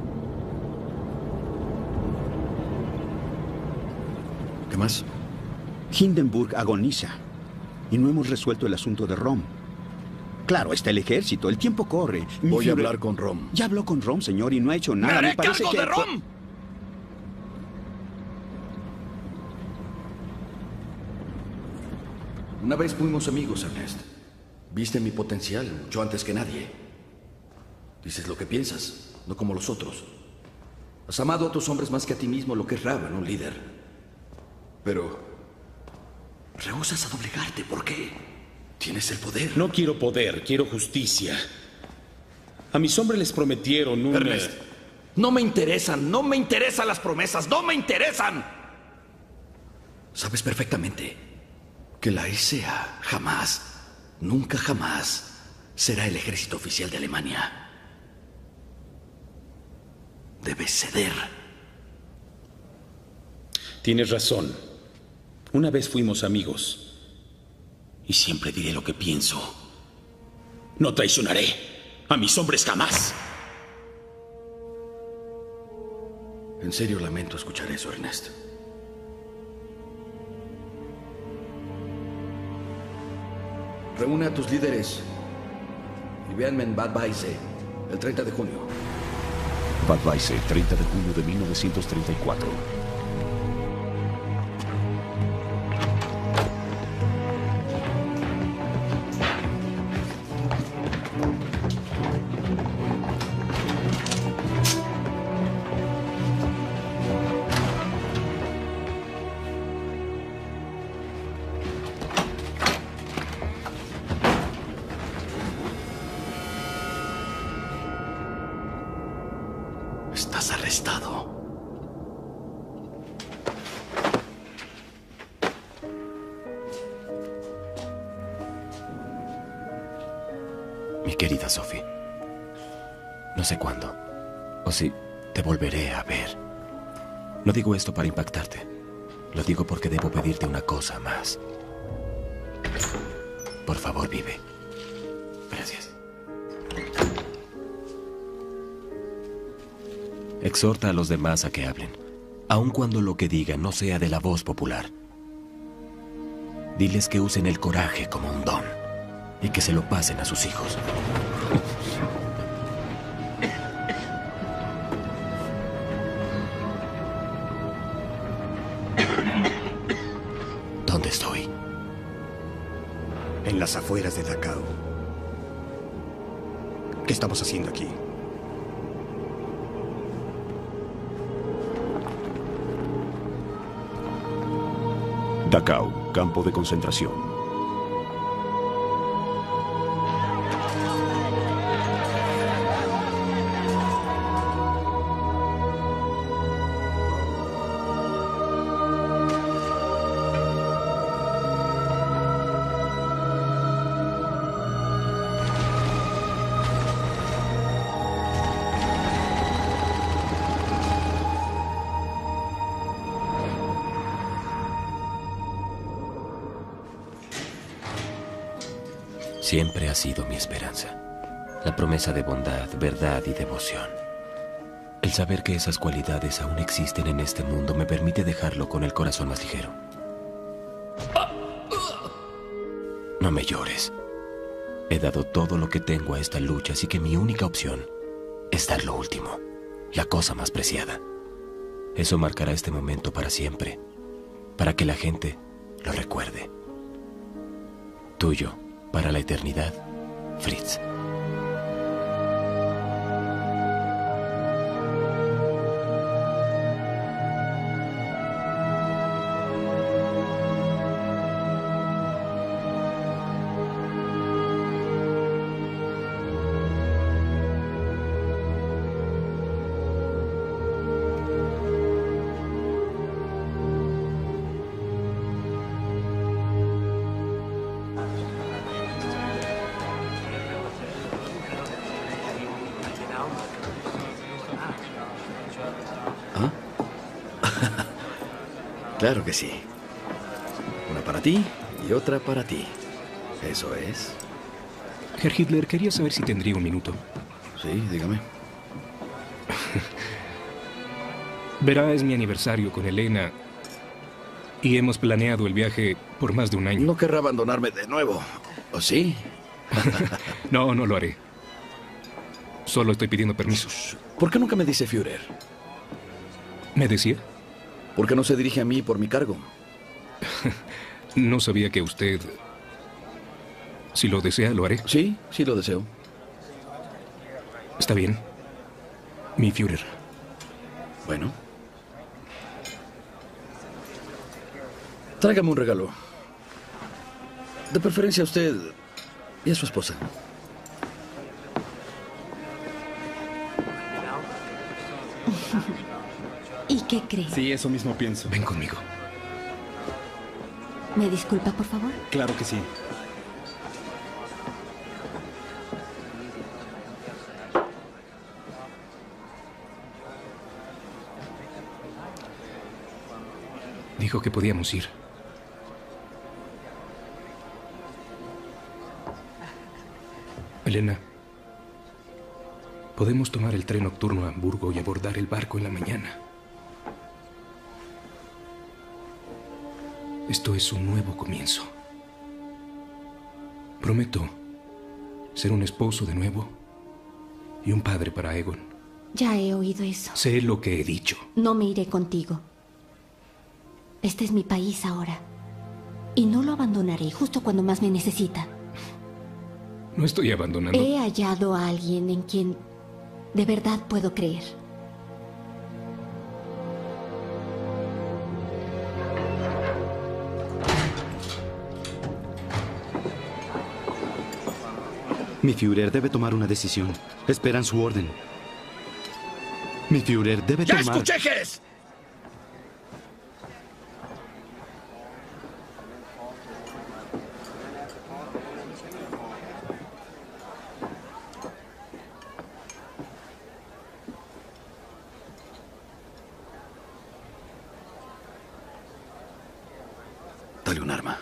¿Qué más? Hindenburg agoniza y no hemos resuelto el asunto de Rom. Claro, está el ejército, el tiempo corre. Mi Voy a Führer- hablar con Rom. Ya habló con Rom, señor, y no ha hecho nada. ¡Me haré Me parece cargo que... de Rom! Una vez fuimos amigos, Ernest. Viste mi potencial mucho antes que nadie. Dices lo que piensas, no como los otros. Has amado a tus hombres más que a ti mismo, lo que es raro en un líder. Pero rehusas a doblegarte. ¿Por qué? Tienes el poder. No quiero poder, quiero justicia. A mis hombres les prometieron un... Ernest, no me interesan, no me interesan las promesas, no me interesan. Sabes perfectamente que la S A jamás, nunca jamás, será el ejército oficial de Alemania. Debes ceder. Tienes razón. Una vez fuimos amigos. Y siempre diré lo que pienso. No traicionaré a mis hombres jamás. En serio lamento escuchar eso, Ernest. Reúne a tus líderes y véanme en Bad Weisse el treinta de junio. Bad Weisse, treinta de junio de mil novecientos treinta y cuatro. Estás arrestado. Mi querida Sophie, no sé cuándo, o si te volveré a ver. No digo esto para impactarte. Lo digo porque debo pedirte una cosa más. Por favor, vive. Gracias. Exhorta a los demás a que hablen. aun cuando lo que diga no sea de la voz popular. Diles que usen el coraje como un don y que se lo pasen a sus hijos. ¿Dónde estoy? En las afueras de Dachau. ¿Qué estamos haciendo aquí? Dachau, campo de concentración. Siempre ha sido mi esperanza. La promesa de bondad, verdad y devoción. El saber que esas cualidades aún existen en este mundo me permite dejarlo con el corazón más ligero. No me llores. He dado todo lo que tengo a esta lucha, así que mi única opción es dar lo último, la cosa más preciada. Eso marcará este momento para siempre, para que la gente lo recuerde. Tuyo. Para la eternidad, Fritz. Claro que sí. Una para ti y otra para ti. Eso es. Herr Hitler, quería saber si tendría un minuto. Sí, dígame. Verá, es mi aniversario con Elena y hemos planeado el viaje por más de un año. No querrá abandonarme de nuevo, ¿o sí? No, no lo haré. Solo estoy pidiendo permiso. ¿Por qué nunca me dice Führer? ¿Me decía? ¿Por qué no se dirige a mí por mi cargo? No sabía que usted... Si lo desea, lo haré. Sí, sí lo deseo. Está bien. Mi Führer. Bueno. Tráigame un regalo. De preferencia a usted y a su esposa. ¿Y qué cree? Sí, eso mismo pienso. Ven conmigo. ¿Me disculpa, por favor? Claro que sí. Dijo que podíamos ir. Elena, podemos tomar el tren nocturno a Hamburgo y abordar el barco en la mañana. Esto es un nuevo comienzo. Prometo ser un esposo de nuevo y un padre para Egon. Ya he oído eso. Sé lo que he dicho. No me iré contigo. Este es mi país ahora. Y no lo abandonaré justo cuando más me necesita. No estoy abandonando. He hallado a alguien en quien de verdad puedo creer. Mi Führer debe tomar una decisión. Esperan su orden. Mi Führer debe ¡Ya tomar... escuché, Hess! Dale un arma.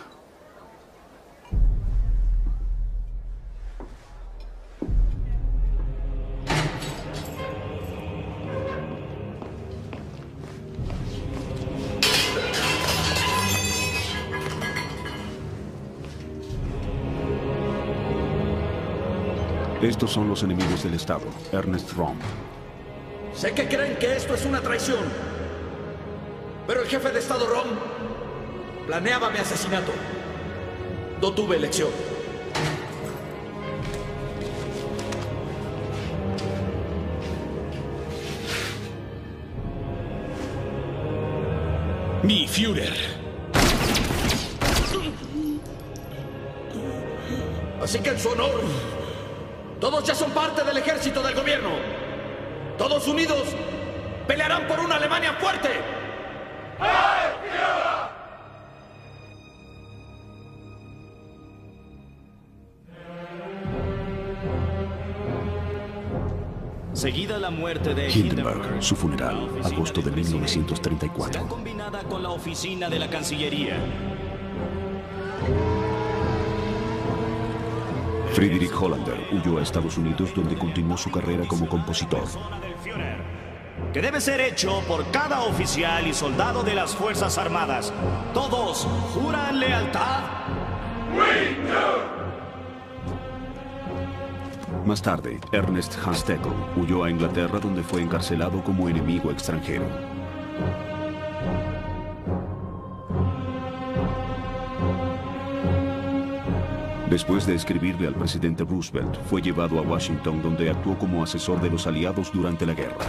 Estos son los enemigos del Estado. Ernest Röhm. Sé que creen que esto es una traición, pero el jefe de Estado Röhm planeaba mi asesinato. No tuve elección. Mi Führer. Así que en su honor, todos ya son parte del ejército del gobierno. Todos unidos pelearán por una Alemania fuerte. Seguida la muerte de Hindenburg, su funeral, agosto de mil novecientos treinta y cuatro. combinada con la oficina de la Cancillería. Friedrich Hollander huyó a Estados Unidos, donde continuó su carrera como compositor. Que debe ser hecho por cada oficial y soldado de las Fuerzas Armadas. Todos juran lealtad. Más tarde, Ernest Hanstekl huyó a Inglaterra, donde fue encarcelado como enemigo extranjero. Después de escribirle al presidente Roosevelt, fue llevado a Washington, donde actuó como asesor de los aliados durante la guerra.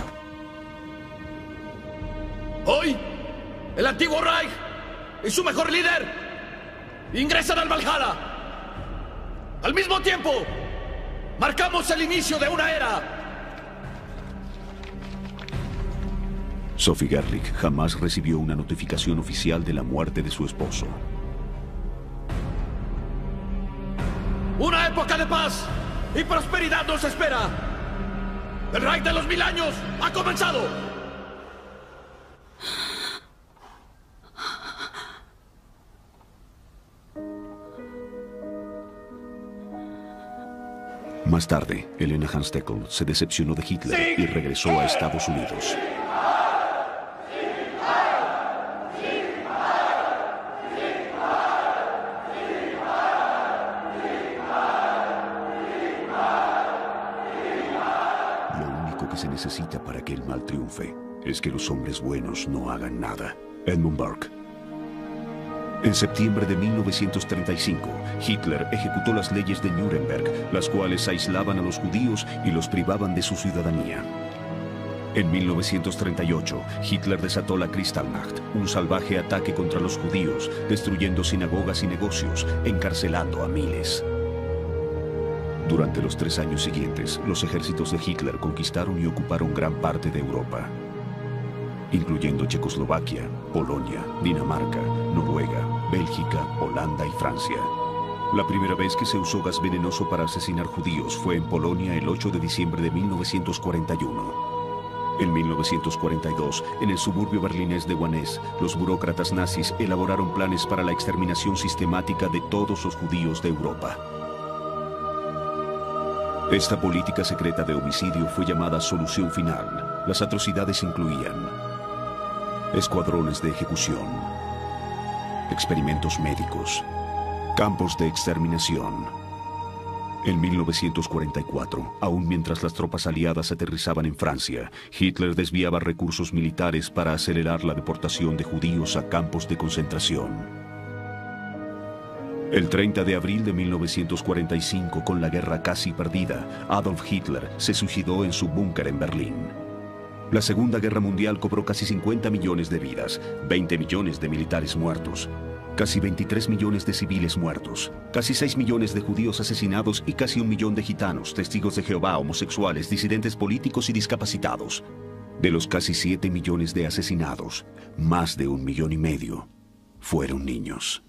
Hoy, el antiguo Reich y su mejor líder ingresan al Valhalla. Al mismo tiempo, marcamos el inicio de una era. Sophie Gerlich jamás recibió una notificación oficial de la muerte de su esposo. Una época de paz y prosperidad nos espera. El Reich de los mil años ha comenzado. Más tarde, Helena Hanstekl se decepcionó de Hitler y regresó a Estados Unidos. Lo único que se necesita para que el mal triunfe es que los hombres buenos no hagan nada. Edmund Burke. En septiembre de mil novecientos treinta y cinco, Hitler ejecutó las leyes de Nuremberg, las cuales aislaban a los judíos y los privaban de su ciudadanía. En mil novecientos treinta y ocho, Hitler desató la Kristallnacht, un salvaje ataque contra los judíos, destruyendo sinagogas y negocios, encarcelando a miles. Durante los tres años siguientes, los ejércitos de Hitler conquistaron y ocuparon gran parte de Europa, incluyendo Checoslovaquia, Polonia, Dinamarca, Noruega, Bélgica, Holanda y Francia. La primera vez que se usó gas venenoso para asesinar judíos fue en Polonia el ocho de diciembre de mil novecientos cuarenta y uno. En mil novecientos cuarenta y dos, en el suburbio berlinés de Wannes, los burócratas nazis elaboraron planes para la exterminación sistemática de todos los judíos de Europa. Esta política secreta de homicidio fue llamada Solución Final. Las atrocidades incluían escuadrones de ejecución, experimentos médicos, campos de exterminación. En mil novecientos cuarenta y cuatro, aún mientras las tropas aliadas aterrizaban en Francia, Hitler desviaba recursos militares para acelerar la deportación de judíos a campos de concentración. El treinta de abril de mil novecientos cuarenta y cinco, con la guerra casi perdida, Adolf Hitler se suicidó en su búnker en Berlín. La Segunda Guerra Mundial cobró casi cincuenta millones de vidas, veinte millones de militares muertos, casi veintitrés millones de civiles muertos, casi seis millones de judíos asesinados y casi un millón de gitanos, testigos de Jehová, homosexuales, disidentes políticos y discapacitados. De los casi siete millones de asesinados, más de un millón y medio fueron niños.